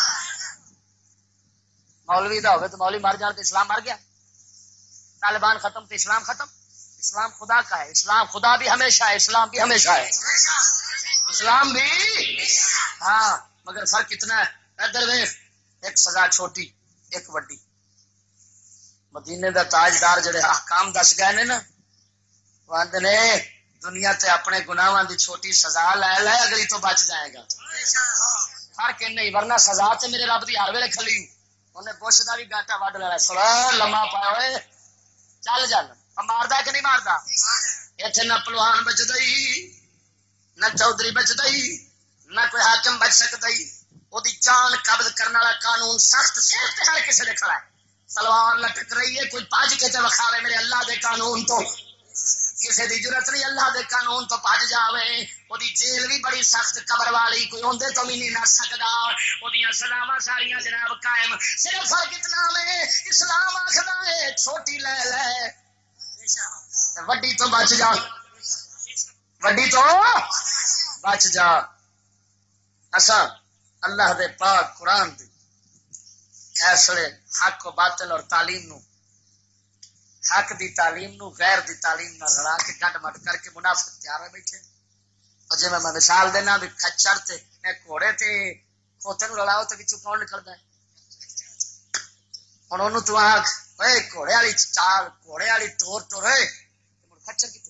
مولوی دا ہوگا تو مولوی مر جان تو اسلام مر گیا، طالبان ختم تو اسلام ختم، اسلام خدا کا ہے، اسلام خدا بھی ہمیشہ ہے، اسلام بھی ہمیشہ ہے، اسلام بھی ہاں، مگر فرق کتنا ہے؟ ادھر دیکھ ایک سزا چھوٹی ایک وڈی، مدینے دا تاجدار جڑے احکام دس گئے نے نا وہ آندے نے دنیا تے اپنے گناہاں دی چھوٹی سزا لے لے اگلی تو بچ جائے گا، فرق نہیں، ورنہ سزا تے میرے رب دی ہر ویلے کھلی، انہیں بش دا بھی گاٹا وڈ لینا، سلا لما پایا ہوئے چل جان ماردا کہ نہیں ماردا، ایتھے نہ پلوان بچدا ہی نہ چودھری بچدا ہی نہ کوئی حاکم بچ سکدا ہی، او دی جان قبض کرنے والا قانون سخت سر تے ہر کسے دے کھڑا ہے، سلوار لٹک رہی ہے کوئی پاج کے تے وکھاوے میرے اللہ دے قانون تو، کسے دی جرت نہیں اللہ دے قانون تو بھج جاوے، او دی جیل بھی بڑی سخت قبر والی، کوئی اوندے تو بھی نہیں نہ سکدا، او دیاں سزاواں ساریاں جناب قائم، صرف فرق اتنا میں اسلام آکھدا ہے چھوٹی لے لے وڈی تو بچ جا، وڈی تو بچ جا، اساں اللہ دے پاک قرآن دے فیصلے حق و باطل اور تعلیم نو، حق دی تعلیم نو غیر دی تعلیم نہ لڑا کے گڈ مٹ کر کے منافق تیار ہوئے بیٹھے، اور جی میں مثال دینا بھی کچر تے گھوڑے تے کھوتے نو لڑاؤ تو بچوں کون نکلتا ہے، ہوں انہوں تو آخ اے گھوڑے والی چال گھوڑے والی ٹور ٹورے کچر کتنے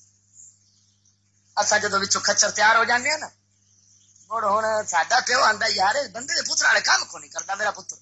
اصا جدو بچوں کچر تیار ہو جانے نا مڑ ہوں ساڈا پیو آندا یار بندے دے پتر والے کام کو نہیں کرتا میرا پتر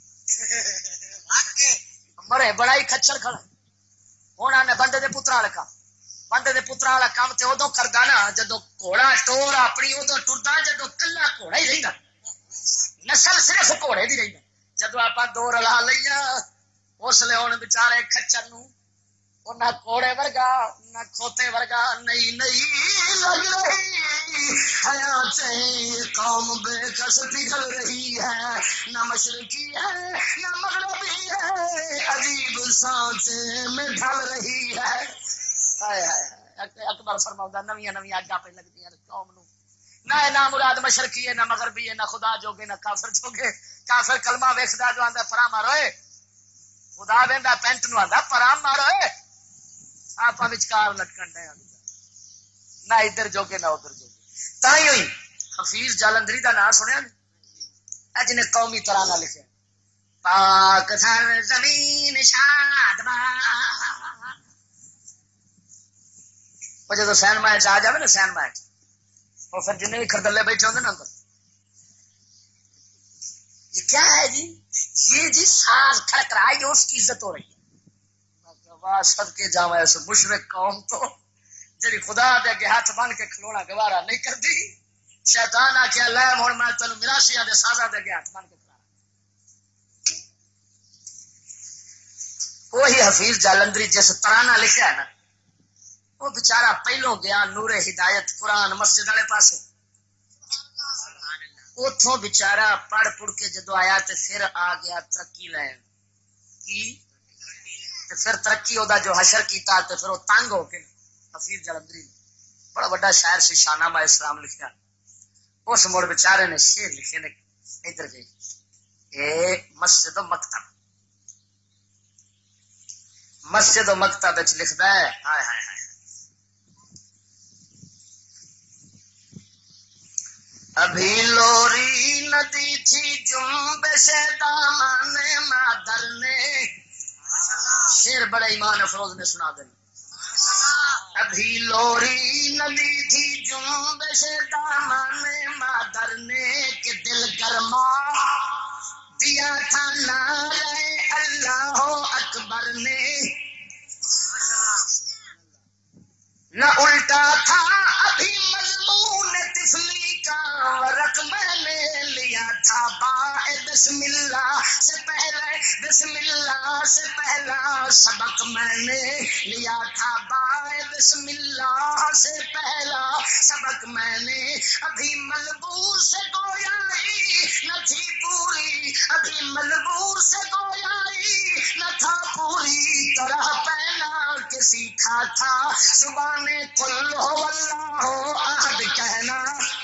مرے بڑا ہی کچر کھڑا ہوں آنے بندے دے پتر والے کام، بندے دے پتر والا کام تے ادو کردا نا جدو گھوڑا ٹور اپنی ادو ٹردا جدو کلا گھوڑا ہی رہندا، نسل صرف گھوڑے دی رہی، جدو آپ دو رلا لیا اس لیے ہوں بچارے کچر نو نہ گھوڑے ورگا نہ کھوتے ورگا نہیں نہیں لگ رہی حیات قوم بے کس پگھل رہی ہے، نہ مشرقی ہے نہ مغربی ہے عجیب سانچے میں ڈھل رہی ہے، اکبر فرماؤں نویاں نویاں اگا پہ لگتی ہیں قوم نو، نہ نہ مراد مشرقی ہے نہ مغربی ہے نہ خدا جوگے نہ کافر جوگے، کافر کلمہ ویکھدا جو آندا پرا مارو خدا ویندا پینٹ نو آندا پرا مارو آپ وچکار لٹکن ڈے نہ ادھر جوگے نہ ادھر جوگے، تائی ہوئی حفیظ جالندری دا نام سنیا اج نے قومی ترانہ لکھا پاک سر زمین شاد وہ جدو سین مائٹ آ جائے نا سین مائٹ وہ پھر جن بھی خردلے بیٹھے ہوتے نا اندر یہ کیا ہے جی یہ جی ساز کھڑک رہا ہے اس کی عزت ہو رہی ہے، سد کے جاوا اس مشرک قوم تو جی خدا دے کے ہاتھ بن کے کھلونا گوارا نہیں کرتی، شیطان آخیا لے ہوں میں تین مراشیا کے سازا دے کے ہاتھ بن کے کھلا، وہی حفیظ جالندری جس ترانہ لکھا ہے نا وہ بچارا پہلو گیا نور ہدایت قرآن مسجد والے پاسے، اتوں بچارا پڑھ پڑھ کے جدو آیا تو پھر آ گیا ترقی لین کی، پھر ترقی دا جو حشر کیتا تو پھر وہ تنگ ہو کے حفیظ جلندری نے بڑا بڑا شاعر سی شاہنامہ اسلام لکھا، اس مڑ بیچارے نے شعر لکھے نے ادھر گئے اے مسجد و مکتب مسجد و مکتب لکھتا ہے ہائے ہائے ہائے ابھی لوری ندی تھی جنبش دامن مادر نے. شیر بڑے ایمان افروز نے سنا دیں. ابھی لوری ندی تھی جنبش دامن مادر نے کہ دل گرما دیا تھا نعرہ اللہ اکبر نے. نہ الٹا تھا ابھی مضمون تفلی کا ورق میں نے لیا تھا با بسم اللہ سے پہلے بسم اللہ سے پہلا سبق میں نے لیا تھا با بسم اللہ سے پہلا سبق میں نے. ابھی ملبور سے گویائی نہ تھی پوری ابھی ملبور سے گویائی نہ تھا پوری طرح پہنا کہ سیکھا تھا زبان قل ہو اللہ احد کہنا.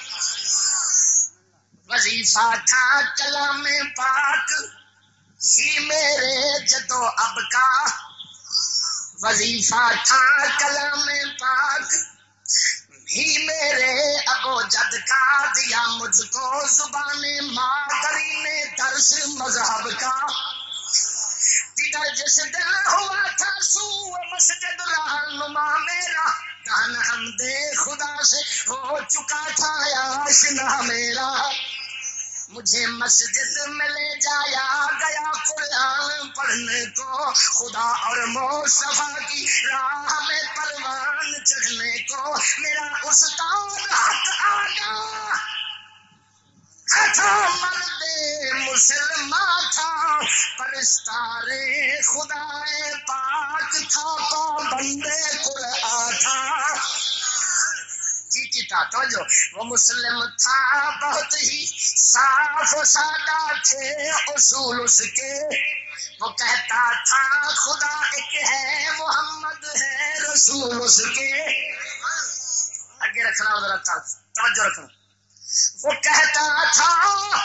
وظیفہ تھا کلام پاک ہی میرے جدو اب کا. وظیفہ تھا کلام پاک ہی میرے ابو جد کا. دیا مجھ کو زبان مادری نے درس مذہب کا. دیگر جس دل ہوا تھا سو مسجد رہنما میرا. دان حمد خدا سے ہو چکا تھا آشنا میرا. مجھے مسجد میں لے جایا گیا قرآن پڑھنے کو خدا اور مصطفیٰ کی راہ میں پروان چڑھنے کو. میرا استاد حق آگا تھا مرد مسلمان تھا پرستار خدا پاک تھا پابند قرآن تھا. جی کی تھا تو جو وہ مسلم تھا بہت ہی صاف و سادہ تھے اصول اس کے. وہ کہتا تھا خدا ایک ہے محمد ہے رسول اس کے. آگے رکھنا ادھر توجہ رکھنا. وہ کہتا تھا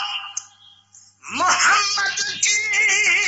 محمد کی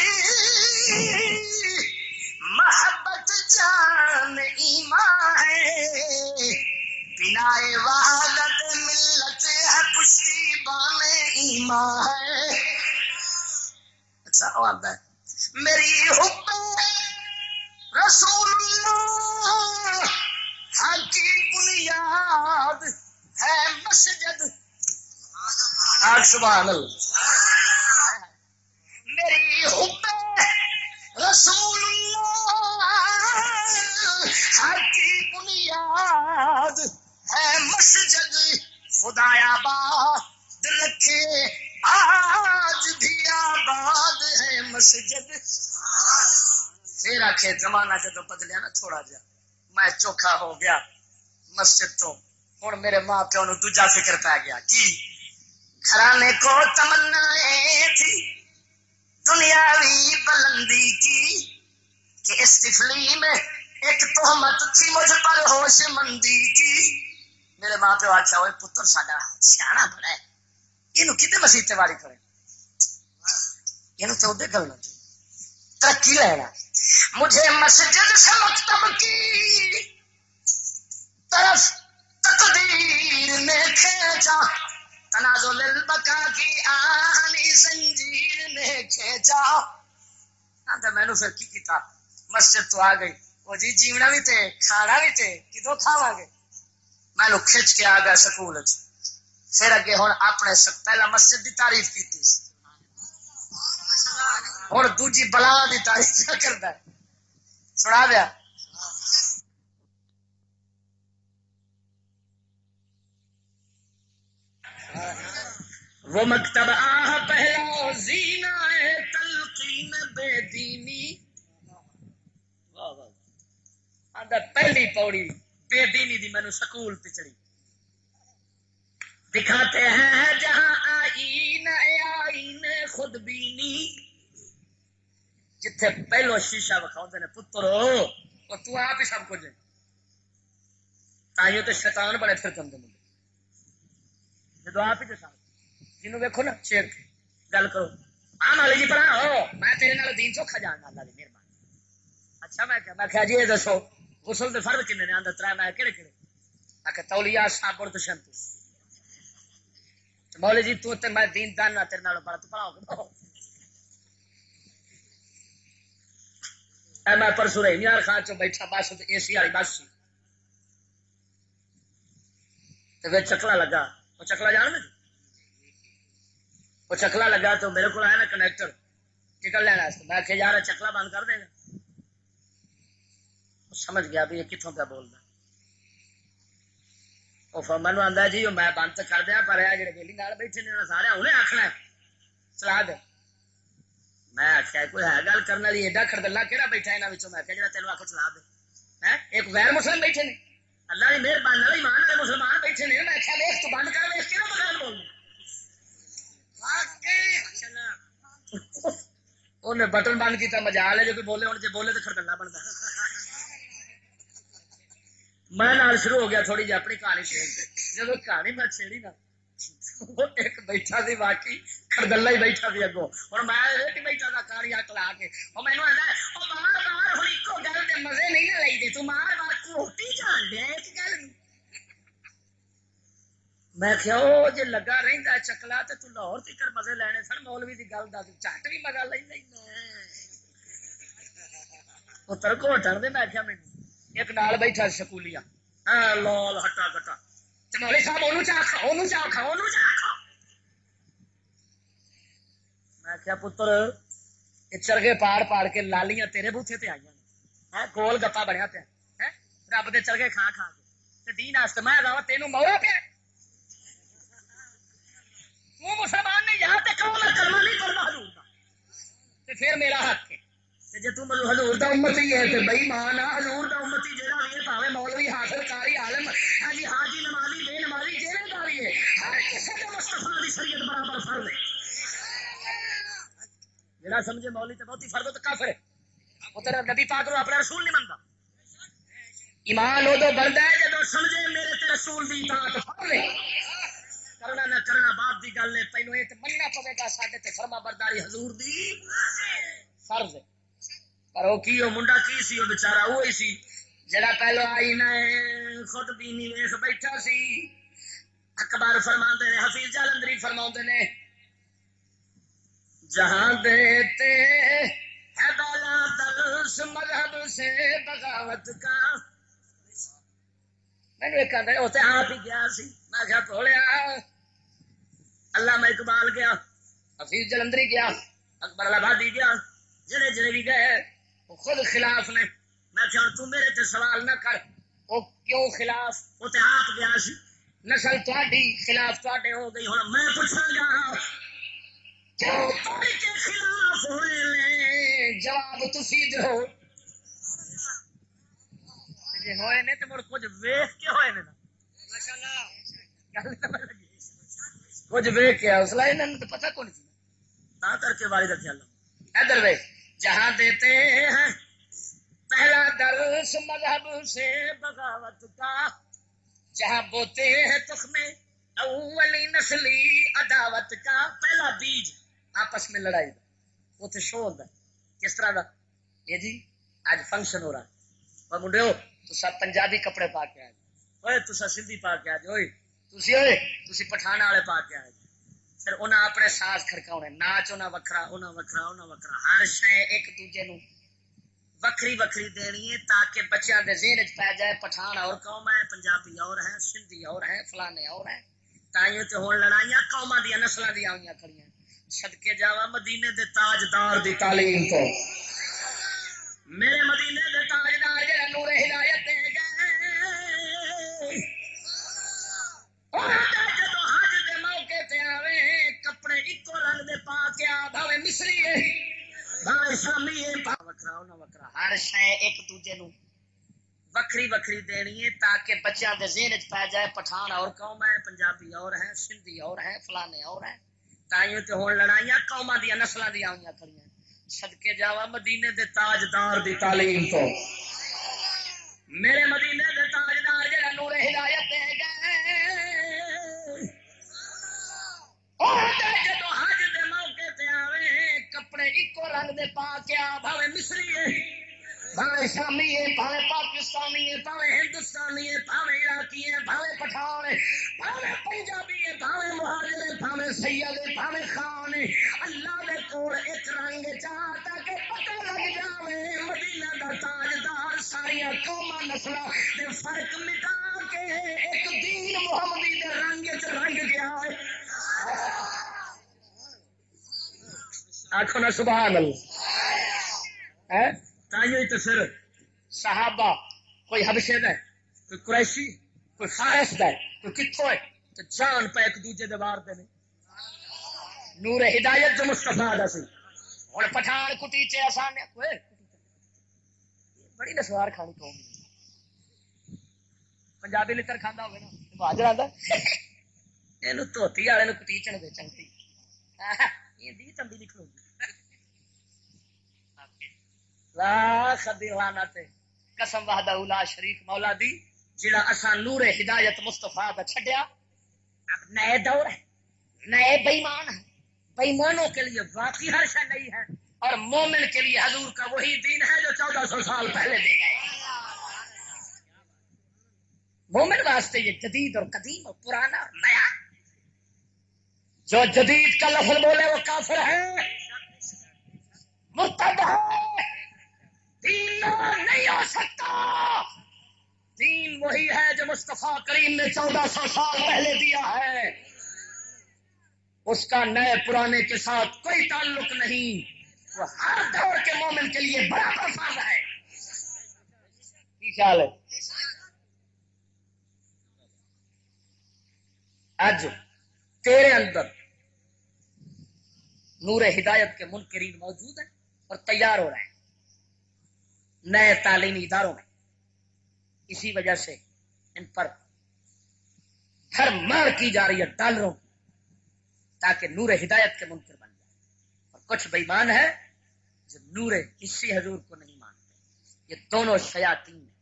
محبت جان ایمان ہے. بنا وحدت ملت ہے پشتی بان ایمان ہے. اچھا اور ہے میری حب رسول اللہ حق کی بنیاد ہے مسجد. آج سبحان اللہ. میری حب رسول اللہ حق کی بنیاد ہے مسجد. خدایا باد رکھے آج بھی آباد ہے مسجد. پھر آخے زمانہ جدو بدلیا نا تھوڑا جا میں چوکھا ہو گیا مسجد تو ہوں میرے ماں پیو نو دوجا فکر پی گیا. کی گھرانے کو تمنا تھی دنیاوی بلندی کی کہ اس تفلی میں ایک تہمت تھی مجھ پر ہوش مندی کی. میرے ماں پیو آخیا ہوئے پتر ساڈا سیاح بڑا ہے یہ کتنے مسیطے والی کرے یہ تو ادھر کرنا ترقی لینا. مجھے مسجد سے مکتب کی طرف تقدیر نے کھینچا. تنازل البقا کی آہنی زنجیر نے کھینچا. میں نے پھر کی کیتا مسجد تو آ گئی. وہ جی جیونا بھی تھے کھانا بھی تھے کدو کھاوا گے. میں نو کھچ کے آ گیا سکول. پھر اگے ہوں اپنے پہلا مسجد دی تعریف کی ہوں دوجی بلا دی تعریف کیا کرتا ہے سنا دیا. وہ مکتب آہ پہلا زینہ تلقین بے دینی. پہلی پوڑی بے دینی دی مینو سکول پہ چڑی. دکھاتے ہیں جہاں آئین آئین خود بینی. جتھے پہلو شیشہ وکھاؤندے نے پترو اور تو آپ ہی سب کچھ تائیوں تو شیطان بڑے پھر کندے ملے جدو آپ ہی تو سب جنوں ویکھو نا شیر گل کرو ہاں مالی جی پڑھا ہو میں تیرے نال دین چوکھا جاننا اللہ دی مہربانی اچھا میں کیا میں کیا جی یہ دسو غسل دے فرض کنے نے آندا ترا میں کہڑے کہڑے آکھے تولیہ صابن تے شیمپو مولوی جی تو تے میں دین دان نہ تیرے نال بڑا تو پڑھاؤ اے میں پرسوں رہی یار خان چ بیٹھا بس اے سی والی بس سی تے وچ چکلا لگا وہ چکلا جان میں وہ چکلا لگا تو میرے کو آیا نا کنیکٹر ٹکٹ لینا میں کہ یار چکلا بند کر دے گا سمجھ گیا بھی یہ کتوں پہ بولنا وہ مینو آتا جی میں بند تو کر دیا پر جڑے ویلی نال بیٹھے نے سارے انہیں آخنا چلا دے میں آخیا کوئی ہے گل کرنے والی ایڈا خردلہ کہڑا بیٹھا یہاں میں کہ تینوں آخ چلا دے ایک غیر مسلم بیٹھے نے اللہ کی مہربانی والی ایمان والے مسلمان بیٹھے نے میں آخیا ویخ تو بند کر ویخ کہ بغیر بولنا انہیں بٹن بند کیا مجال ہے جو کہ بولے ہوں جی بولے تو خردلہ بنتا میں نال شروع ہو گیا تھوڑی جی اپنی کہانی چھیڑ جب کہانی میں چھیڑی نا ایک بیٹھا سی واقعی خردلہ ہی بیٹھا سی اگوں ہوں میں بیٹھا تھا کہانی اک لا کے وہ مینو آتا بار بار ہوں ایک گل کے مزے نہیں نہ لئی دے تو مار بار کوٹی جان دیا ایک گل میں کیا جی لگا رہتا چکلا تو تو لاہور تکر مزے لینے سن مولوی کی گل دس چٹ بھی مزہ لے پتر گھوٹن دے میں کیا مینو ایک نال بیٹھا سکولیا لال ہٹا کٹا مولوی صاحب انہوں چاہ کھا انہوں چاہ کھا انہوں چاہ کھا میں کیا پتر چرگے پاڑ پاڑ کے لالیاں تیرے بوتھے تے آئی ہیں گول گپا بنیا پیا رب دے چرگے کھا کھا کے دین واسطے میں گا تینوں مورا پیا وہ مسلمان نے یہاں تک کہو میں کلمہ نہیں پڑھنا حضور دا تے پھر میرا حق ہے جی تم حضور دا امتی ہے تے بئی مان آ حضور دا امتی جہاں بھی ہے پاوے مولوی حاصل کاری عالم ہاں جی حاجی نمازی بے نمازی جہاں کا بھی ہے ہر کسی نے مصطفیٰ دی شریعت برابر فرض ہے جڑا سمجھے مولوی تے بہت ہی فرض تو کافر ہے وہ تیرا نبی پاک نو اپنا رسول نہیں منتا ایمان ادو بنتا ہے جدو سمجھے میرے تے رسول دی اطاعت فرض ہے کرنا نہ کرنا باپ دی گل ہے پہلو یہ مننا پوے گا ساڈے تے فرما برداری حضور دی فرض ہے پر وہ کی منڈا کی سی وہ بچارا وہی سی جڑا پہلو آئی نہ خود بینی ویخ بیٹھا سی اکبر فرماندے نے حفیظ جالندری فرماندے نے جہاں دیتے ہے بالا درس مذہب سے بغاوت کا میں نے کہا وہ تو آپ ہی گیا سی میں کیا تھوڑیا علامہ اقبال گیا حفیظ جلندری گیا اکبر آبادی گیا جڑے جڑے بھی گئے وہ خود خلاف نے میں کیا تو میرے تے سوال نہ کر وہ کیوں خلاف وہ تے آپ گیا سی نسل تہاڈی خلاف تہاڈے ہو گئی ہن میں پوچھاں گا کیوں تہاڈے کے خلاف ہوئے نے جواب تسی دو جی ہوئے نے تے مڑ کچھ ویکھ کے ہوئے نے ماشاءاللہ گل سمجھ لگی کچھ ویکھ کے حوصلہ انہاں نوں تے پتہ کون سی تا کر کے والد رضی اللہ ادھر ویکھ جہاں دیتے ہیں پہلا درس مذہب سے بغاوت کا جہاں بوتے ہیں تخم اولی نسلی عداوت کا پہلا بیج آپس میں لڑائی دا وہ تو شو ہوتا ہے کس طرح دا یہ جی آج فنکشن ہو رہا ہے اور منڈے ہو تو سب پنجابی کپڑے پا کے آئے اوے تو سندھی پا کے آج ہوئے تسی ہوئے تسی پٹھانا والے پا کے آئے پھر انہیں اپنے ساز کھڑکاؤنے ناچ انہیں وکھرا انہیں وکھرا انہیں وکھرا ہر شے ایک دوجے نو وکری وکری دینی ہے تاکہ بچیاں دے ذہن وچ پی جائے پٹھان اور قوم ہے پنجابی اور ہیں سندھی اور ہیں فلانے اور ہیں تائیوں تے ہون لڑائیاں قوماں دی نسلاں دی آئیاں کھڑیاں صدقے جاواں مدینے دے تاجدار دی تعلیم تو میرے مدینے دے تاجدار جڑا نور ہدایت دے گئے اور جدو حج دے موقع تے آوے کپڑے اکو رنگ دے پا کے آ بھاوے مصری ہے بھاوے شامی ہے وکھرا انہاں وکھرا ہر شے ایک دوجے نو وکری وکری دینی ہے تاکہ بچیاں دے ذہن وچ پی جائے پٹھان اور قوم ہے پنجابی اور ہیں سندھی اور ہیں فلانے اور ہیں تائیوں تے ہون لڑائیاں قوماں دی نسلاں دی آئیاں کھڑیاں صدقے جاواں مدینے دے تاجدار دی تعلیم تو میرے مدینے دے تاجدار جڑا نور ہدایت دے گئے اور جدو حج دے موقع تے آوے کپڑے اکو رنگ دے پا کے آ بھاوے مصری ہے بھاوے شامی ہے، بھاوے پاکستانی ہے، بھاوے ہندوستانی ہے، بھاوے عراقی ہے، بھاوے پٹھان ہے، بھاوے پنجابی ہے، بھاوے مہاجر ہے، بھاوے سید ہے، بھاوے خان ہے، اللہ دے کول ایک رنگ چاہ تاکہ پتہ لگ جاوے مدینہ دا تاجدار ساریا قوما نسلاں دے فرق مٹا کے ایک دین محمدی دے رنگ وچ رنگ گیا ہے۔ آکھو نا سبحان اللہ ہے۔ تائیں تو پھر صحابہ کوئی حبشے دا ہے، کوئی قریشی، کوئی فارس دا ہے، کوئی کتھوں ہے، تو جان پہ ایک دوجے دے وار دے نے۔ نور ہدایت جو مصطفیٰ دا سی ہن پٹھان کٹیچے آسان ہے کوئی بڑی نسوار کھانی قوم پنجابی لتر کھاندا ہوے نا مہاجر آندا اینو دھوتی والے نو کٹیچن دے چنگی یہ دی تمبی نکلو لاکھ دیوانہ تے قسم وحدہ لا شریک مولا دی جڑا اساں نور ہدایت مصطفیٰ دا چھڈیا اب نئے دور ہے، نئے بےمان ہے، بےمانوں کے لیے باقی ہر شے نہیں ہے، اور مومن کے لیے حضور کا وہی دین ہے جو چودہ سو سال پہلے دے گئے۔ مومن واسطے یہ جدید اور قدیم اور پرانا اور نیا، جو جدید کا لفظ بولے وہ کافر ہے، مرتد ہے، دین نہیں ہو سکتا۔ دین وہی ہے جو مصطفیٰ کریم نے چودہ سو سال پہلے دیا ہے، اس کا نئے پرانے کے ساتھ کوئی تعلق نہیں، وہ ہر دور کے مومن کے لیے برابر فرض ہے۔ کی خیال ہے؟ آج تیرے اندر نور ہدایت کے منکرین موجود ہیں اور تیار ہو رہے ہیں نئے تعلیمی اداروں میں، اسی وجہ سے ان پر دھر مار کی جا رہی ہے ڈالروں تاکہ نور ہدایت کے منکر بن جائے، اور کچھ بےمان ہے جو نور اسی حضور کو نہیں مانتے۔ یہ دونوں شیاطین ہیں۔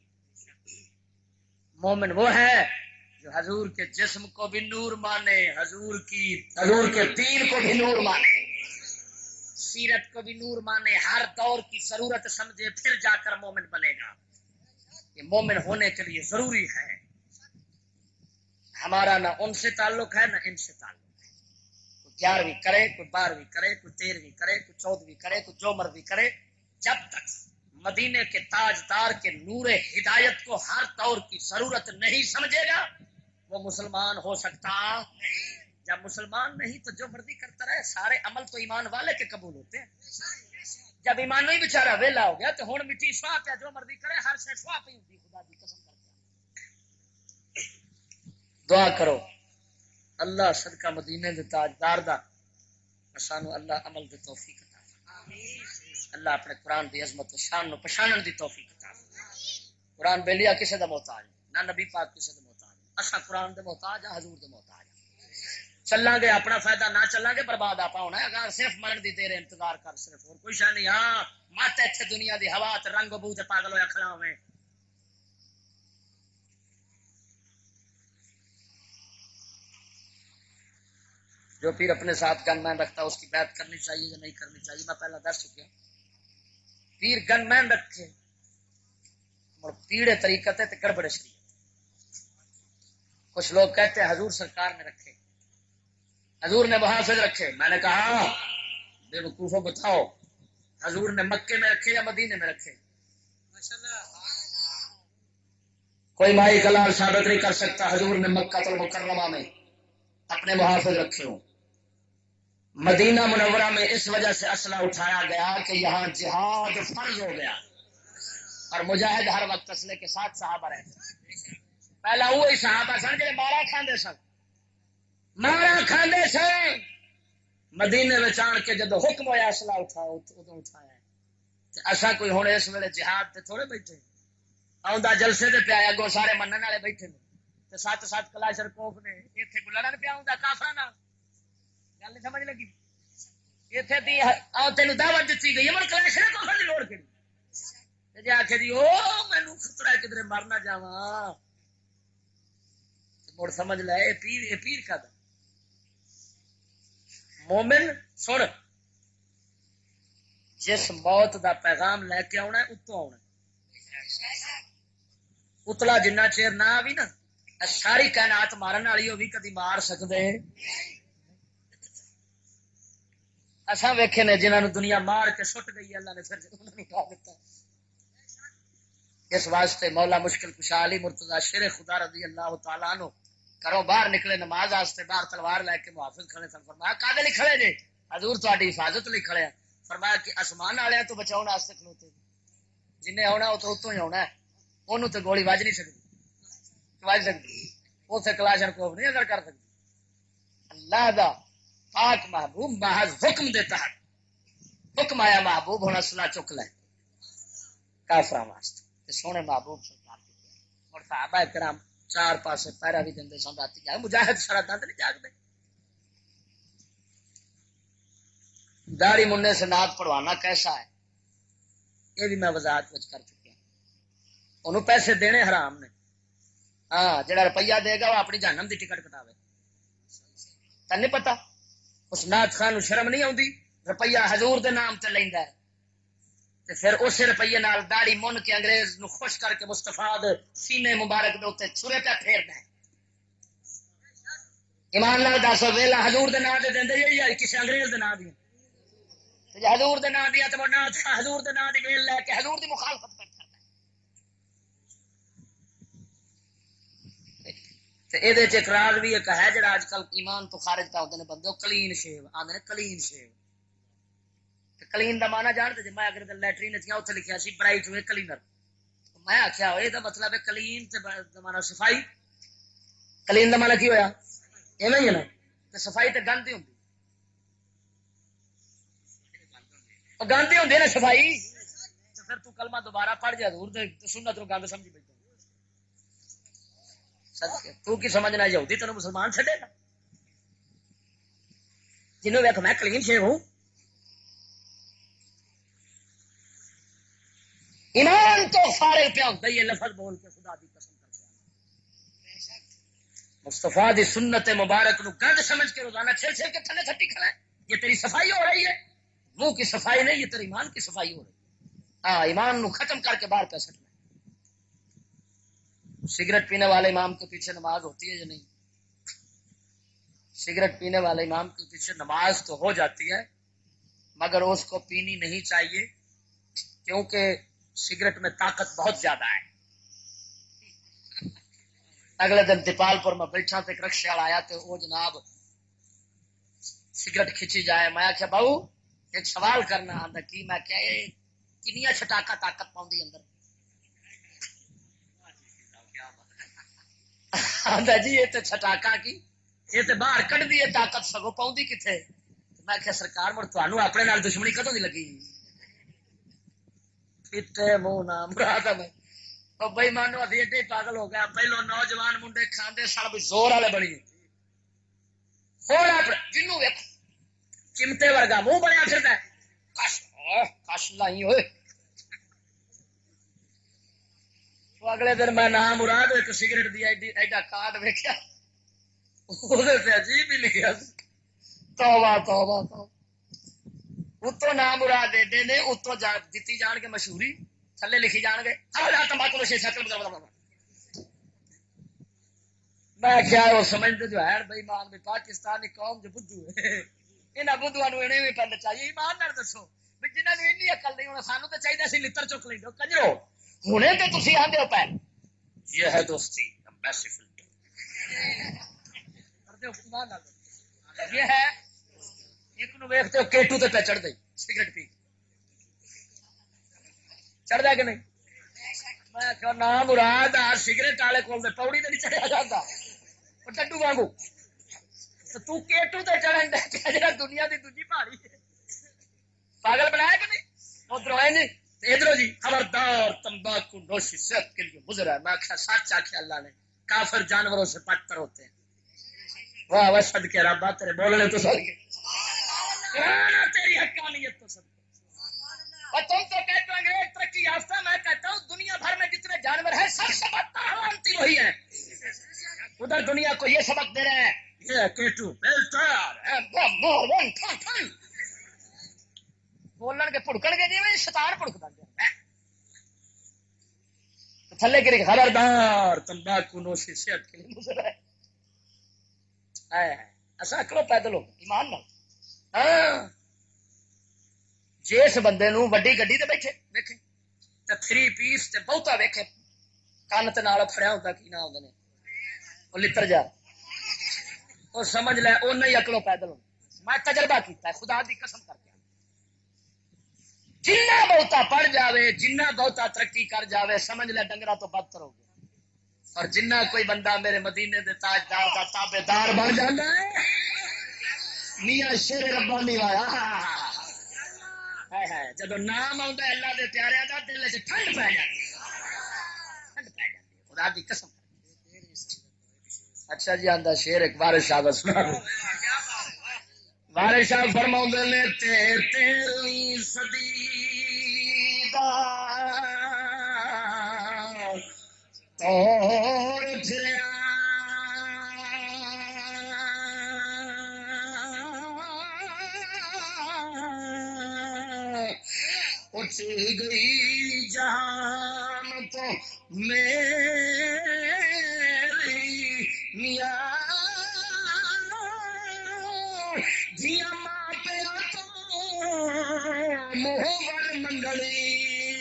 مومن وہ ہے جو حضور کے جسم کو بھی نور مانے، حضور کی حضور کے دین کو بھی نور مانے، سیرت کو بھی نور مانے، ہر دور کی ضرورت سمجھے پھر جا کر مومن بنے گا۔ یہ مومن ہونے کے لیے ضروری ہے۔ ہمارا نہ ان سے تعلق ہے نہ ان سے تعلق ہے، کوئی گیارہویں کرے، کوئی بارہویں کرے، کوئی تیرہویں کرے، کوئی چودہویں کرے، کوئی جو مرضی کرے، جب تک مدینے کے تاجدار کے نور ہدایت کو ہر دور کی ضرورت نہیں سمجھے گا وہ مسلمان ہو سکتا۔ جب مسلمان نہیں تو جو مرضی کرتا رہے، سارے عمل تو ایمان والے کے قبول ہوتے ہیں۔ جب ایمان نہیں بیچارہ ویلا ہو گیا تو ہن مٹی سوا پہ جو مرضی کرے، ہر سے سوا پہ ہوتی، خدا دی قسم کر کے دعا کرو اللہ صدقہ مدینے دے تاجدار دا سانو اللہ عمل دی توفیق عطا فرمائے۔ اللہ اپنے قرآن دی عظمت و شان نو پہچانن دی توفیق عطا فرمائے۔ قرآن بے لیا کسے دا محتاج نہ نبی پاک کسے دا محتاج، اساں قرآن دے محتاج ہاں، حضور دے محتاج۔ چلاں گے اپنا فائدہ، نہ چلاں گے برباد آپ ہونا ہے۔ اگر صرف مرن دی دیر انتظار کر، صرف اور کوئی شے نہیں۔ ہاں مت ایتھے دنیا دی ہوا تے رنگ بو تے پاگل ہویا کھڑا ہوے۔ جو پیر اپنے ساتھ گن مین رکھتا ہے اس کی بیعت کرنی چاہیے یا نہیں کرنی چاہیے، میں پہلا دس چکا۔ پیر گن مین رکھے اور پیڑے طریقت ہے تے گڑبڑ شریعت۔ کچھ لوگ کہتے ہیں حضور سرکار نے رکھے، حضور نے محافظ رکھے۔ میں نے کہا بے وقوفوں بتاؤ حضور نے مکے میں رکھے یا مدینے میں رکھے؟ کوئی مائی کلال ثابت نہیں کر سکتا حضور نے مکہ المکرمہ میں اپنے محافظ رکھے ہوں۔ مدینہ منورہ میں اس وجہ سے اسلحہ اٹھایا گیا کہ یہاں جہاد فرض ہو گیا، اور مجاہد ہر وقت اسلحے کے ساتھ صحابہ رہتے۔ پہلا وہی صحابہ سن جڑے مارا کھاندے سن، مارا کھاندے سن۔ مدینے میں آن کے جدو حکم ہوا اسلحہ اٹھاؤ ادو اٹھایا۔ اصا کوئی ہوں اس ویلے جہاد تے تھوڑے بیٹھے، آؤں جلسے تے پیا اگوں سارے منن والے بیٹھے نے، سات سات کلاشر کوف نے، اتنے کو لڑن پیا ہوں کافراں نال۔ گل نہیں سمجھ لگی؟ اتنے دی تینوں دعوت دیتی گئی ہے کلاشر کوف کی لوڑ کہڑی؟ جی آخر جی او مینوں خطرہ کدھر مرنا جاواں، مڑ سمجھ لے اے پیر اے پیر کا دا مومن۔ سن جس موت دا پیغام لے کے آنا ہے اتوں آنا اتلا جنہ چیر نہ بھی نا ساری کائنات مارن والی وہ بھی کدی مار سکتے اصا ویکھے نے جنہوں نے دنیا مار کے سٹ گئی اللہ نے پھر انہوں نے اٹھا دیتا اس واسطے مولا مشکل کشا علی مرتضی شیر خدا رضی اللہ تعالیٰ عنہ کرو باہر نکلے نماز واسطے باہر تلوار لے کے محافظ کھڑے سن فرمایا کادے لکھ کھڑے جے حضور تہاڈی حفاظت لکھ کھڑے فرمایا کہ آسمان والے تو بچاؤ واسطے کھلوتے جنہیں آنا وہ تو اتوں ہی آنا ہے انہوں تو گولی وج نہیں سکتی وج سکتی اسے کلاشن کوف نہیں اگر کر سکتی اللہ دا پاک محبوب محض حکم دیتا ہے حکم آیا محبوب ہونا سلا چک لے کافراں واسطے سونے محبوب سرکار اور صحابہ کرام چار پاسے پیرا بھی دے سن راتی جا مجاہد سارا دند نہیں جاگتے داڑھی مننے سے نعت پڑھوانا کیسا ہے یہ بھی میں وضاحت کر چکا ہوں انہوں پیسے دینے حرام نے ہاں جڑا روپیہ دے گا وہ اپنی جہنم دی ٹکٹ کٹاوے تن نہیں پتا اس نعت خان شرم نہیں آتی روپیہ حضور دے نام تے لیندا ہے تے پھر اس روپیے نال داڑھی من کے انگریز نو خوش کر کے مصطفیٰ دے سینے مبارک دے اوتے چھرے پہ پھیردا ہے ایمان نال دس ویلا حضور دے نام دے دیندے یا کسی انگریز دے نام دی تے حضور دے نام دی تے وہ حضور دے نام دی ویل لے کے حضور دی مخالفت کرتا یہ اقرار بھی ایک ہے جڑا اج کل ایمان تو خارج کا ہوتے ہیں بندے کلین شیو آدھے کلین شیو کلین کا مانا جانتے جی میں اگر لیٹرین گیا اتنے لکھا سی برائٹ ہوئے کلینر میں آخیا یہ مطلب ہے کلین مانا صفائی کلین کا مانا کی ہوا ایویں ہی ہے نا صفائی تو گند ہی ہوتی گند ہی ہوتی ہے نا صفائی تو پھر تو کلمہ دوبارہ پڑھ جا دور سنت تو گند سمجھی بیٹھا تو کی سمجھنا یہودی تینوں مسلمان چھڈے گا جنہوں ویکھ میں کلین شیو ہوں ایمان تو فارغ پیا ہوتا یہ لفظ بول کے خدا دی قسم کر کے مصطفیٰ دی سنت مبارک نو گند سمجھ کے روزانہ چھل چھل کے تھلے تھٹی کھڑا ہے یہ تیری صفائی ہو رہی ہے منہ کی صفائی نہیں یہ تیرے ایمان کی صفائی ہو رہی ہے ہاں ایمان نو ختم کر کے باہر پہ سٹنا سگریٹ پینے والے امام کے پیچھے نماز ہوتی ہے یا نہیں سگریٹ پینے والے امام کے پیچھے نماز تو ہو جاتی ہے مگر اس کو پینی نہیں چاہیے کیونکہ سگریٹ میں طاقت بہت زیادہ ہے اگلے دن دیپال پور میں بیٹھا تو ایک رکشے والا آیا تو وہ جناب سگریٹ کھچی جائے میں آخیا بہو ایک سوال کرنا آتا کی میں کیا کنیا چھٹاکا طاقت پاؤں اندر آندا جی یہ تو چھٹاکا کی یہ تو باہر کٹ دی طاقت سگو پاؤں کتنے میں کیا سرکار مڑ تمہیں اپنے نال دشمنی کدوں دی لگی پیٹے منہ نہ مراد میں بھائی مانو ابھی ایڈے پاگل ہو گیا پہلو نوجوان منڈے کھاندے سب زور والے بنی ہوں جنوں ویک چمٹے ورگا منہ بنیا پھرتا کش کش لائی ہوئے اگلے دن میں نام مراد ایک سگریٹ دی ایڈا کارڈ ویکیا عجیب ہی لکھا توبہ توبہ توبہ اتوں نام مراد ایڈے نے اتوں دیتی جان کے مشہوری تھلے لکھی جان گے تمباکو نشے میں کیا وہ سمجھتے جو ہے بھائی مان بھی پاکستانی قوم جو بدھو ہے یہاں بدھوا بھی پہلے چاہیے ایمان نہ دسو بھی جنہوں نے این اکل نہیں ہونا سانو تو چاہیے سی لڑ چک لیں کجرو ہونے تو تھی آدھے ہو پیر یہ ہے دوستی یہ ہے ایک نو ویختے ہو کیٹو تے پہ چڑھ گئی سگریٹ پی چڑھ دیا کہ نہیں میں کہ نام مراد آ سگریٹ والے کول پوڑی تو نہیں چڑھیا جاتا ڈڈو وانگو تو کیٹو تے چڑھن دے دنیا کی دوجی پہاڑی پاگل بنایا کہ نہیں ادھر آئے نہیں ادھر جی خبردار تمباکو نوشی صحت کے لیے مضر ہے میں آخیا سچ آخیا اللہ نے کافر جانوروں سے بدتر ہوتے ہیں واہ واہ صدقے ربا تیرے بولنے تو سر کے تیری حقانیت تو سب اور تم تو کہتے ہو انگریز ترقی یافتہ میں کہتا ہوں دنیا بھر میں جتنے جانور ہیں سب سے بدتر حرامتی وہی ہے ادھر دنیا کو یہ سبق دے رہے ہیں یہ کیٹو بیلٹر بولن کے پڑکن گے جی شیطان پڑکتا گیا تھلے گری خبردار تمباکو نوشی صحت کے لیے مضر ہے اصا اکڑو پیدل ہو ایمان نال ہاں جس بندے نو وڈی گڈی تے بیٹھے ویکھے تے تھری پیس تے بہتا ویکھے کان تے نال پھڑیا ہوندا کی نہ ہوندے نے او لتر جا او سمجھ لے او نہیں اکڑو پیدل ہو میں تجربہ کیتا ہے خدا دی قسم کر کے جنہ بہتا پڑھ جاوے جنہ بہتا ترقی کر جاوے سمجھ لے ڈنگرا تو بدتر ہو گیا اور جنہ کوئی بندہ میرے مدینے دے تاجدار دا تابے دار بن جاتا ہے میاں شیر ربانی وایا جب نام آتا ہے اللہ دے پیارے دا دل چ ٹھنڈ پی جاتی ٹھنڈ پی جاتی خدا دی قسم اچھا جی آندا شیر ایک وارث صاحب سنا وارث صاحب فرماؤندے نے تے تیرہویں صدی دا توڑ پھریا اٹھ گئی جان تو میری میاں جیا ماں پیا تو موہر منگلی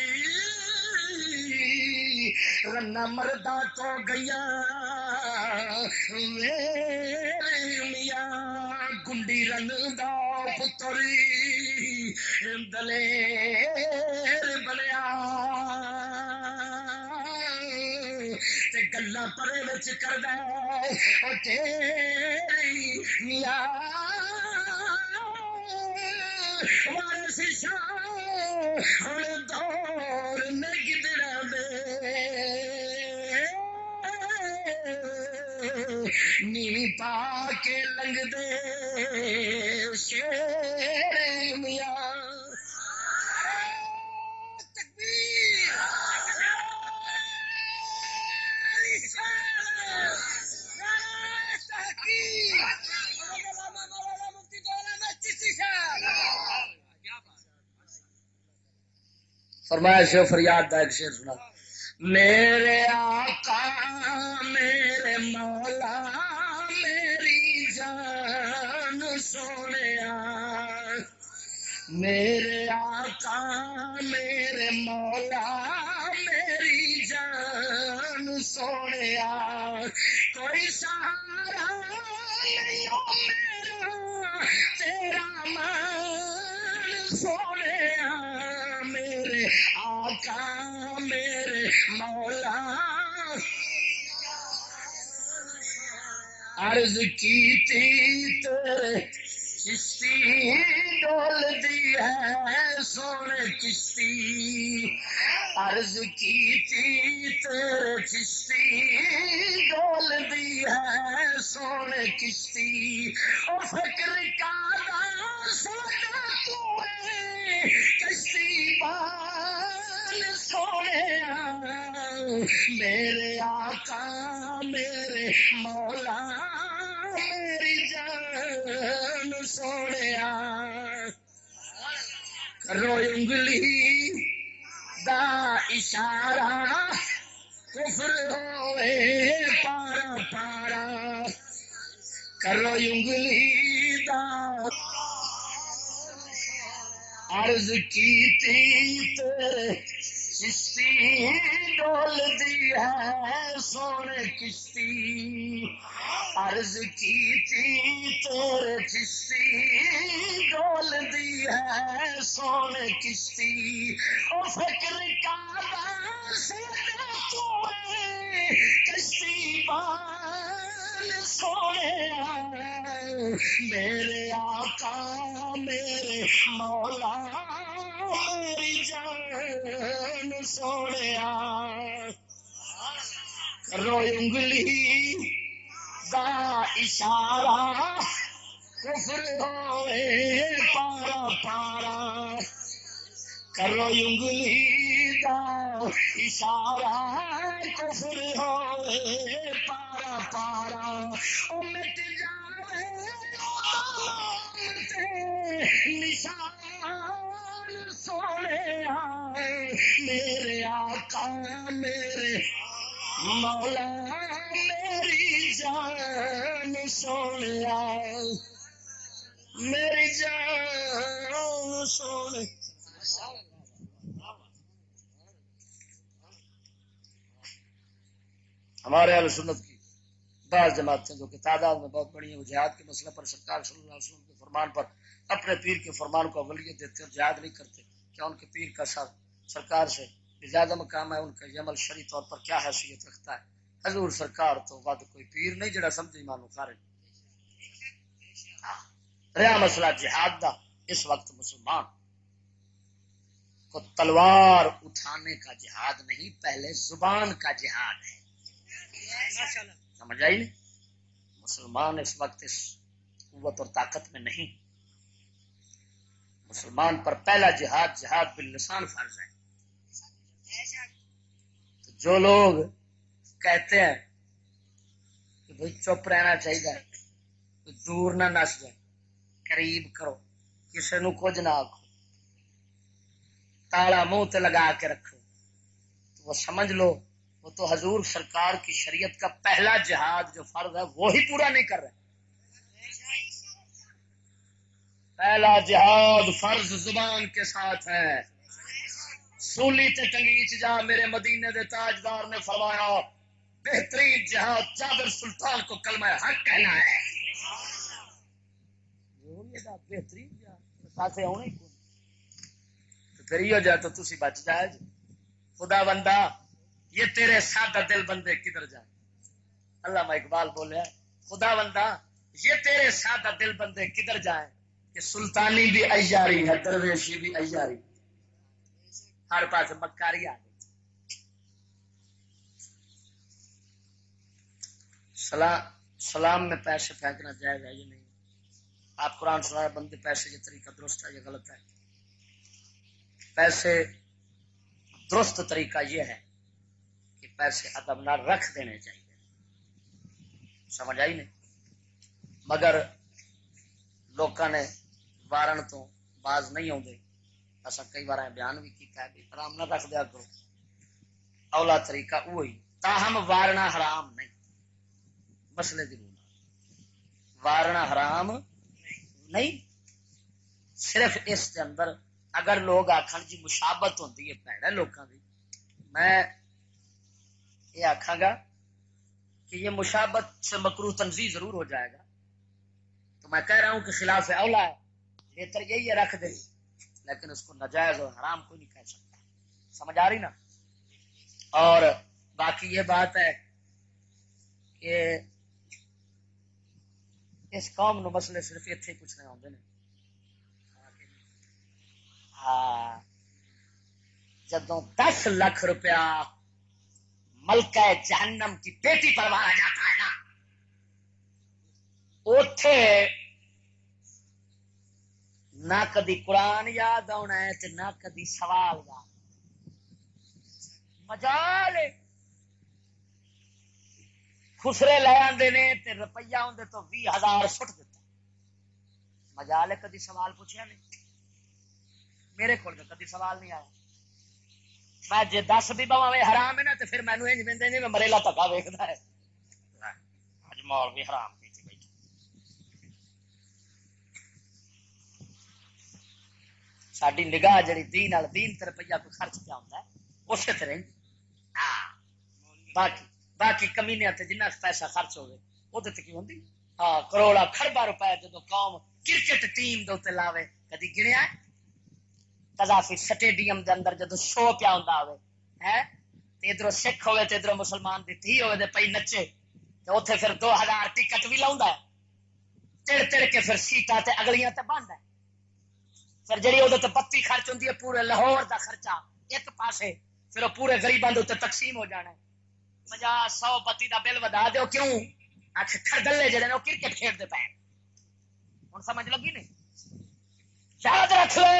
رنا مردا تو گیا میری میاں گنڈی رن دا پتری دلیر بنیا تے گلا پرے وچ کردا او تیری میاں وارث شاہ ہن دور نے گدڑا دے نیوی پا کے لنگ دے شیر میاں فرمایا شو فریاد دا ایک شعر سنا میرے آقا میرے مولا میری جان سونیا میرے آقا میرے مولا میری جان سونیا کوئی سہارا نہیں ہو میرا تیرا مان سونیا میرے آقا میرے مولا عرض کی تھی تیرے کشتی ڈول دی ہے سونے کشتی عرض کی تھی تیرے کشتی ڈول دی ہے سونے کشتی او فکر کا سونا تو ہے کشتی بال سونے میرے آقا میرے مولا میری جان سونے کرو انگلی دا اشارہ کفر ہوئے پارا پارا کرو انگلی دا عرض کی تھی تیرے کشتی ڈول دی ہے سونے کشتی عرض کی تھی تیرے کشتی ڈول دی ہے سونے کشتی او فکر کا سونا تو ہے کشتی بال سونے میرے آقا میرے مولا میری جان سونے کرو انگلی دا اشارہ کفر ہوئے پارا پارا کرو انگلی دا اشارہ کفر ہوئے پارا پارا او مٹ جاوے نشان سونے میرے آقا میرے مولا میری جان سونے میری جان سونے. ہمارے اہل سنت کی بعض جماعتیں جو کہ تعداد میں بہت بڑی ہیں وہ جہاد کے مسئلے پر سرکار صلی اللہ علیہ وسلم کے فرمان پر اپنے پیر کے فرمان کو اولویت دیتے اور جہاد نہیں کرتے. کیا ان کے پیر کا ساتھ سرکار سے زیادہ مقام ہے؟ ان کا یہ عمل شرعی طور پر کیا حیثیت رکھتا ہے؟ حضور سرکار تو ود کوئی پیر نہیں جڑا سمجھی مانو خارج. رہا مسئلہ جہاد دا، اس وقت مسلمان کو تلوار اٹھانے کا جہاد نہیں، پہلے زبان کا جہاد ہے. سمجھ آئی نہیں؟ مسلمان اس وقت اس قوت اور طاقت میں نہیں. مسلمان پر پہلا جہاد جہاد باللسان فرض ہے. تو جو لوگ کہتے ہیں کہ بھائی چپ رہنا چاہیے، دور نہ نس جائے، قریب کرو، کسی نو کچھ نہ آکھو، تالا منہ تے لگا کے رکھو، تو وہ سمجھ لو وہ تو حضور سرکار کی شریعت کا پہلا جہاد جو فرض ہے وہی پورا نہیں کر رہے. پہلا جہاد فرض زبان کے ساتھ ہے. سولی تے ٹنگیچ جا، میرے مدینے دے تاجدار نے فرمایا بہترین جہاد جابر سلطان کو کلمہ حق کہنا ہے. بہترین جہاد پاسے ہونے کو تو پھر یہ ہو جائے تو تسی بچ جائے. خدا بندہ یہ تیرے سادہ دل بندے کدھر جائے. علامہ اقبال بولے خدا بندہ یہ تیرے سادہ دل بندے کدھر جائیں کہ سلطانی بھی ایاری ہے، درویشی بھی ایاری، ہر پاس مکاری آ گئی. سلام سلام میں پیسے پھینکنا جائز ہے یہ نہیں. آپ قرآن سنا بندے پیسے یہ طریقہ درست ہے یہ غلط ہے؟ پیسے درست طریقہ یہ ہے کہ پیسے ادب نہ رکھ دینے چاہیے. سمجھ آئی نہیں؟ مگر لوکاں نے وارن تو باز نہیں آتے. ایسا کئی بار بیان بھی کیتا ہے بھی حرام نہ رکھ دیا کرو. اولا طریقہ وہی، تاہم وارنا حرام نہیں. مسئلے کی بولا وارنا حرام نہیں، صرف اس کے اندر اگر لوگ آخر جی مشابت ہوتی ہے پیڑ لوگوں کی، میں یہ آخا گا کہ یہ مشابت سے مکروہ تنزیہ ضرور ہو جائے گا. تو میں کہہ رہا ہوں کہ خلاف اولا ہے، بہتر یہی ہے رکھ دے، لیکن اس کو ناجائز اور حرام کوئی نہیں کہہ سکتا. سمجھ آ رہی نا؟ اور باقی یہ بات ہے کہ اس قوم نو مسئلے صرف اتنے پوچھنے آتے ہیں. ہاں جدوں دس لاکھ روپیہ ملکہ جہنم کی پیٹی پر مارا جاتا ہے نا، اوتھے نہ کدی قرآن یاد آنا ہے تے نہ کدی سوال یاد. مجال خسرے لے آندے نے تے روپیہ اندر تو بھی ہزار سٹ دیتا. مجال ہے کدی سوال پوچھیا نہیں. میرے کو کدی سوال نہیں آیا. میں جے دس بھی بواں حرام ہے نا تو پھر مینو انج ویندے نہیں میں مریلا تکا ویکھدا ہے اج مول بھی حرام پیتی بیٹھا. ساڈی نگاہ جڑی دین وال دین تے روپیہ کوئی خرچ پیا ہوندا ہے اسی طرح. ہاں باقی باقی کمینیاں تے جنہ پیسہ خرچ ہوے او تے کی ہوندی. ہاں کروڑا خربا روپے جدو قوم کرکٹ ٹیم دے اوتے لاوے کدی گنیا قذافی سٹیڈیم دے اندر جدو شو پیا ہوندا ہوے ہے تے ادھروں سکھ ہوے تے ادھروں مسلمان دی تھی ہوے تے پئی نچے تے اوتھے پھر دو ہزار ٹکٹ بھی لاوندا ہے تڑ تڑ کے پھر سیٹاں تے اگلیاں تے بند ہے. پھر جڑی اودے تے بتی خرچ ہوندی ہے پورے لاہور دا خرچہ ایک پاسے پھر وہ پورے غریباں دے اوتے تقسیم ہو جانا ہے. پنجاہ سو بتی دا بل ودا دیو کیوں آخ کھردلے جڑے نے وہ کرکٹ کھیڈتے پے. ہن سمجھ لگی نہیں؟ یاد رکھ لے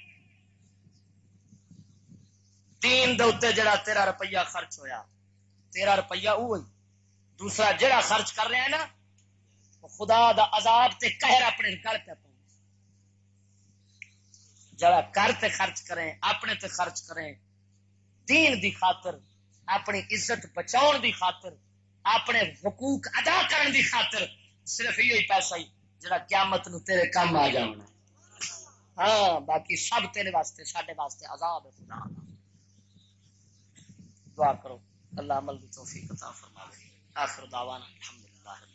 دین دے اوتے جڑا تیرا روپیہ خرچ ہویا تیرا روپیہ وہی دوسرا جڑا خرچ کر رہے ہیں نا وہ خدا دا عذاب تے قہر اپنے گل پہ پاؤں. جڑا کر تے خرچ کریں اپنے تے خرچ کریں دین دی خاطر اپنی عزت بچاؤن دی خاطر اپنے حقوق ادا کرن دی خاطر صرف یہ پیسہ ہی جڑا قیامت نو تیرے کام آ جانا ہاں باقی سب تیرے واسطے ساڈے واسطے عذاب ہے خدا دعا کرو اللہ عمل کی توفیق عطا فرماوے آخر دعوانا الحمدللہ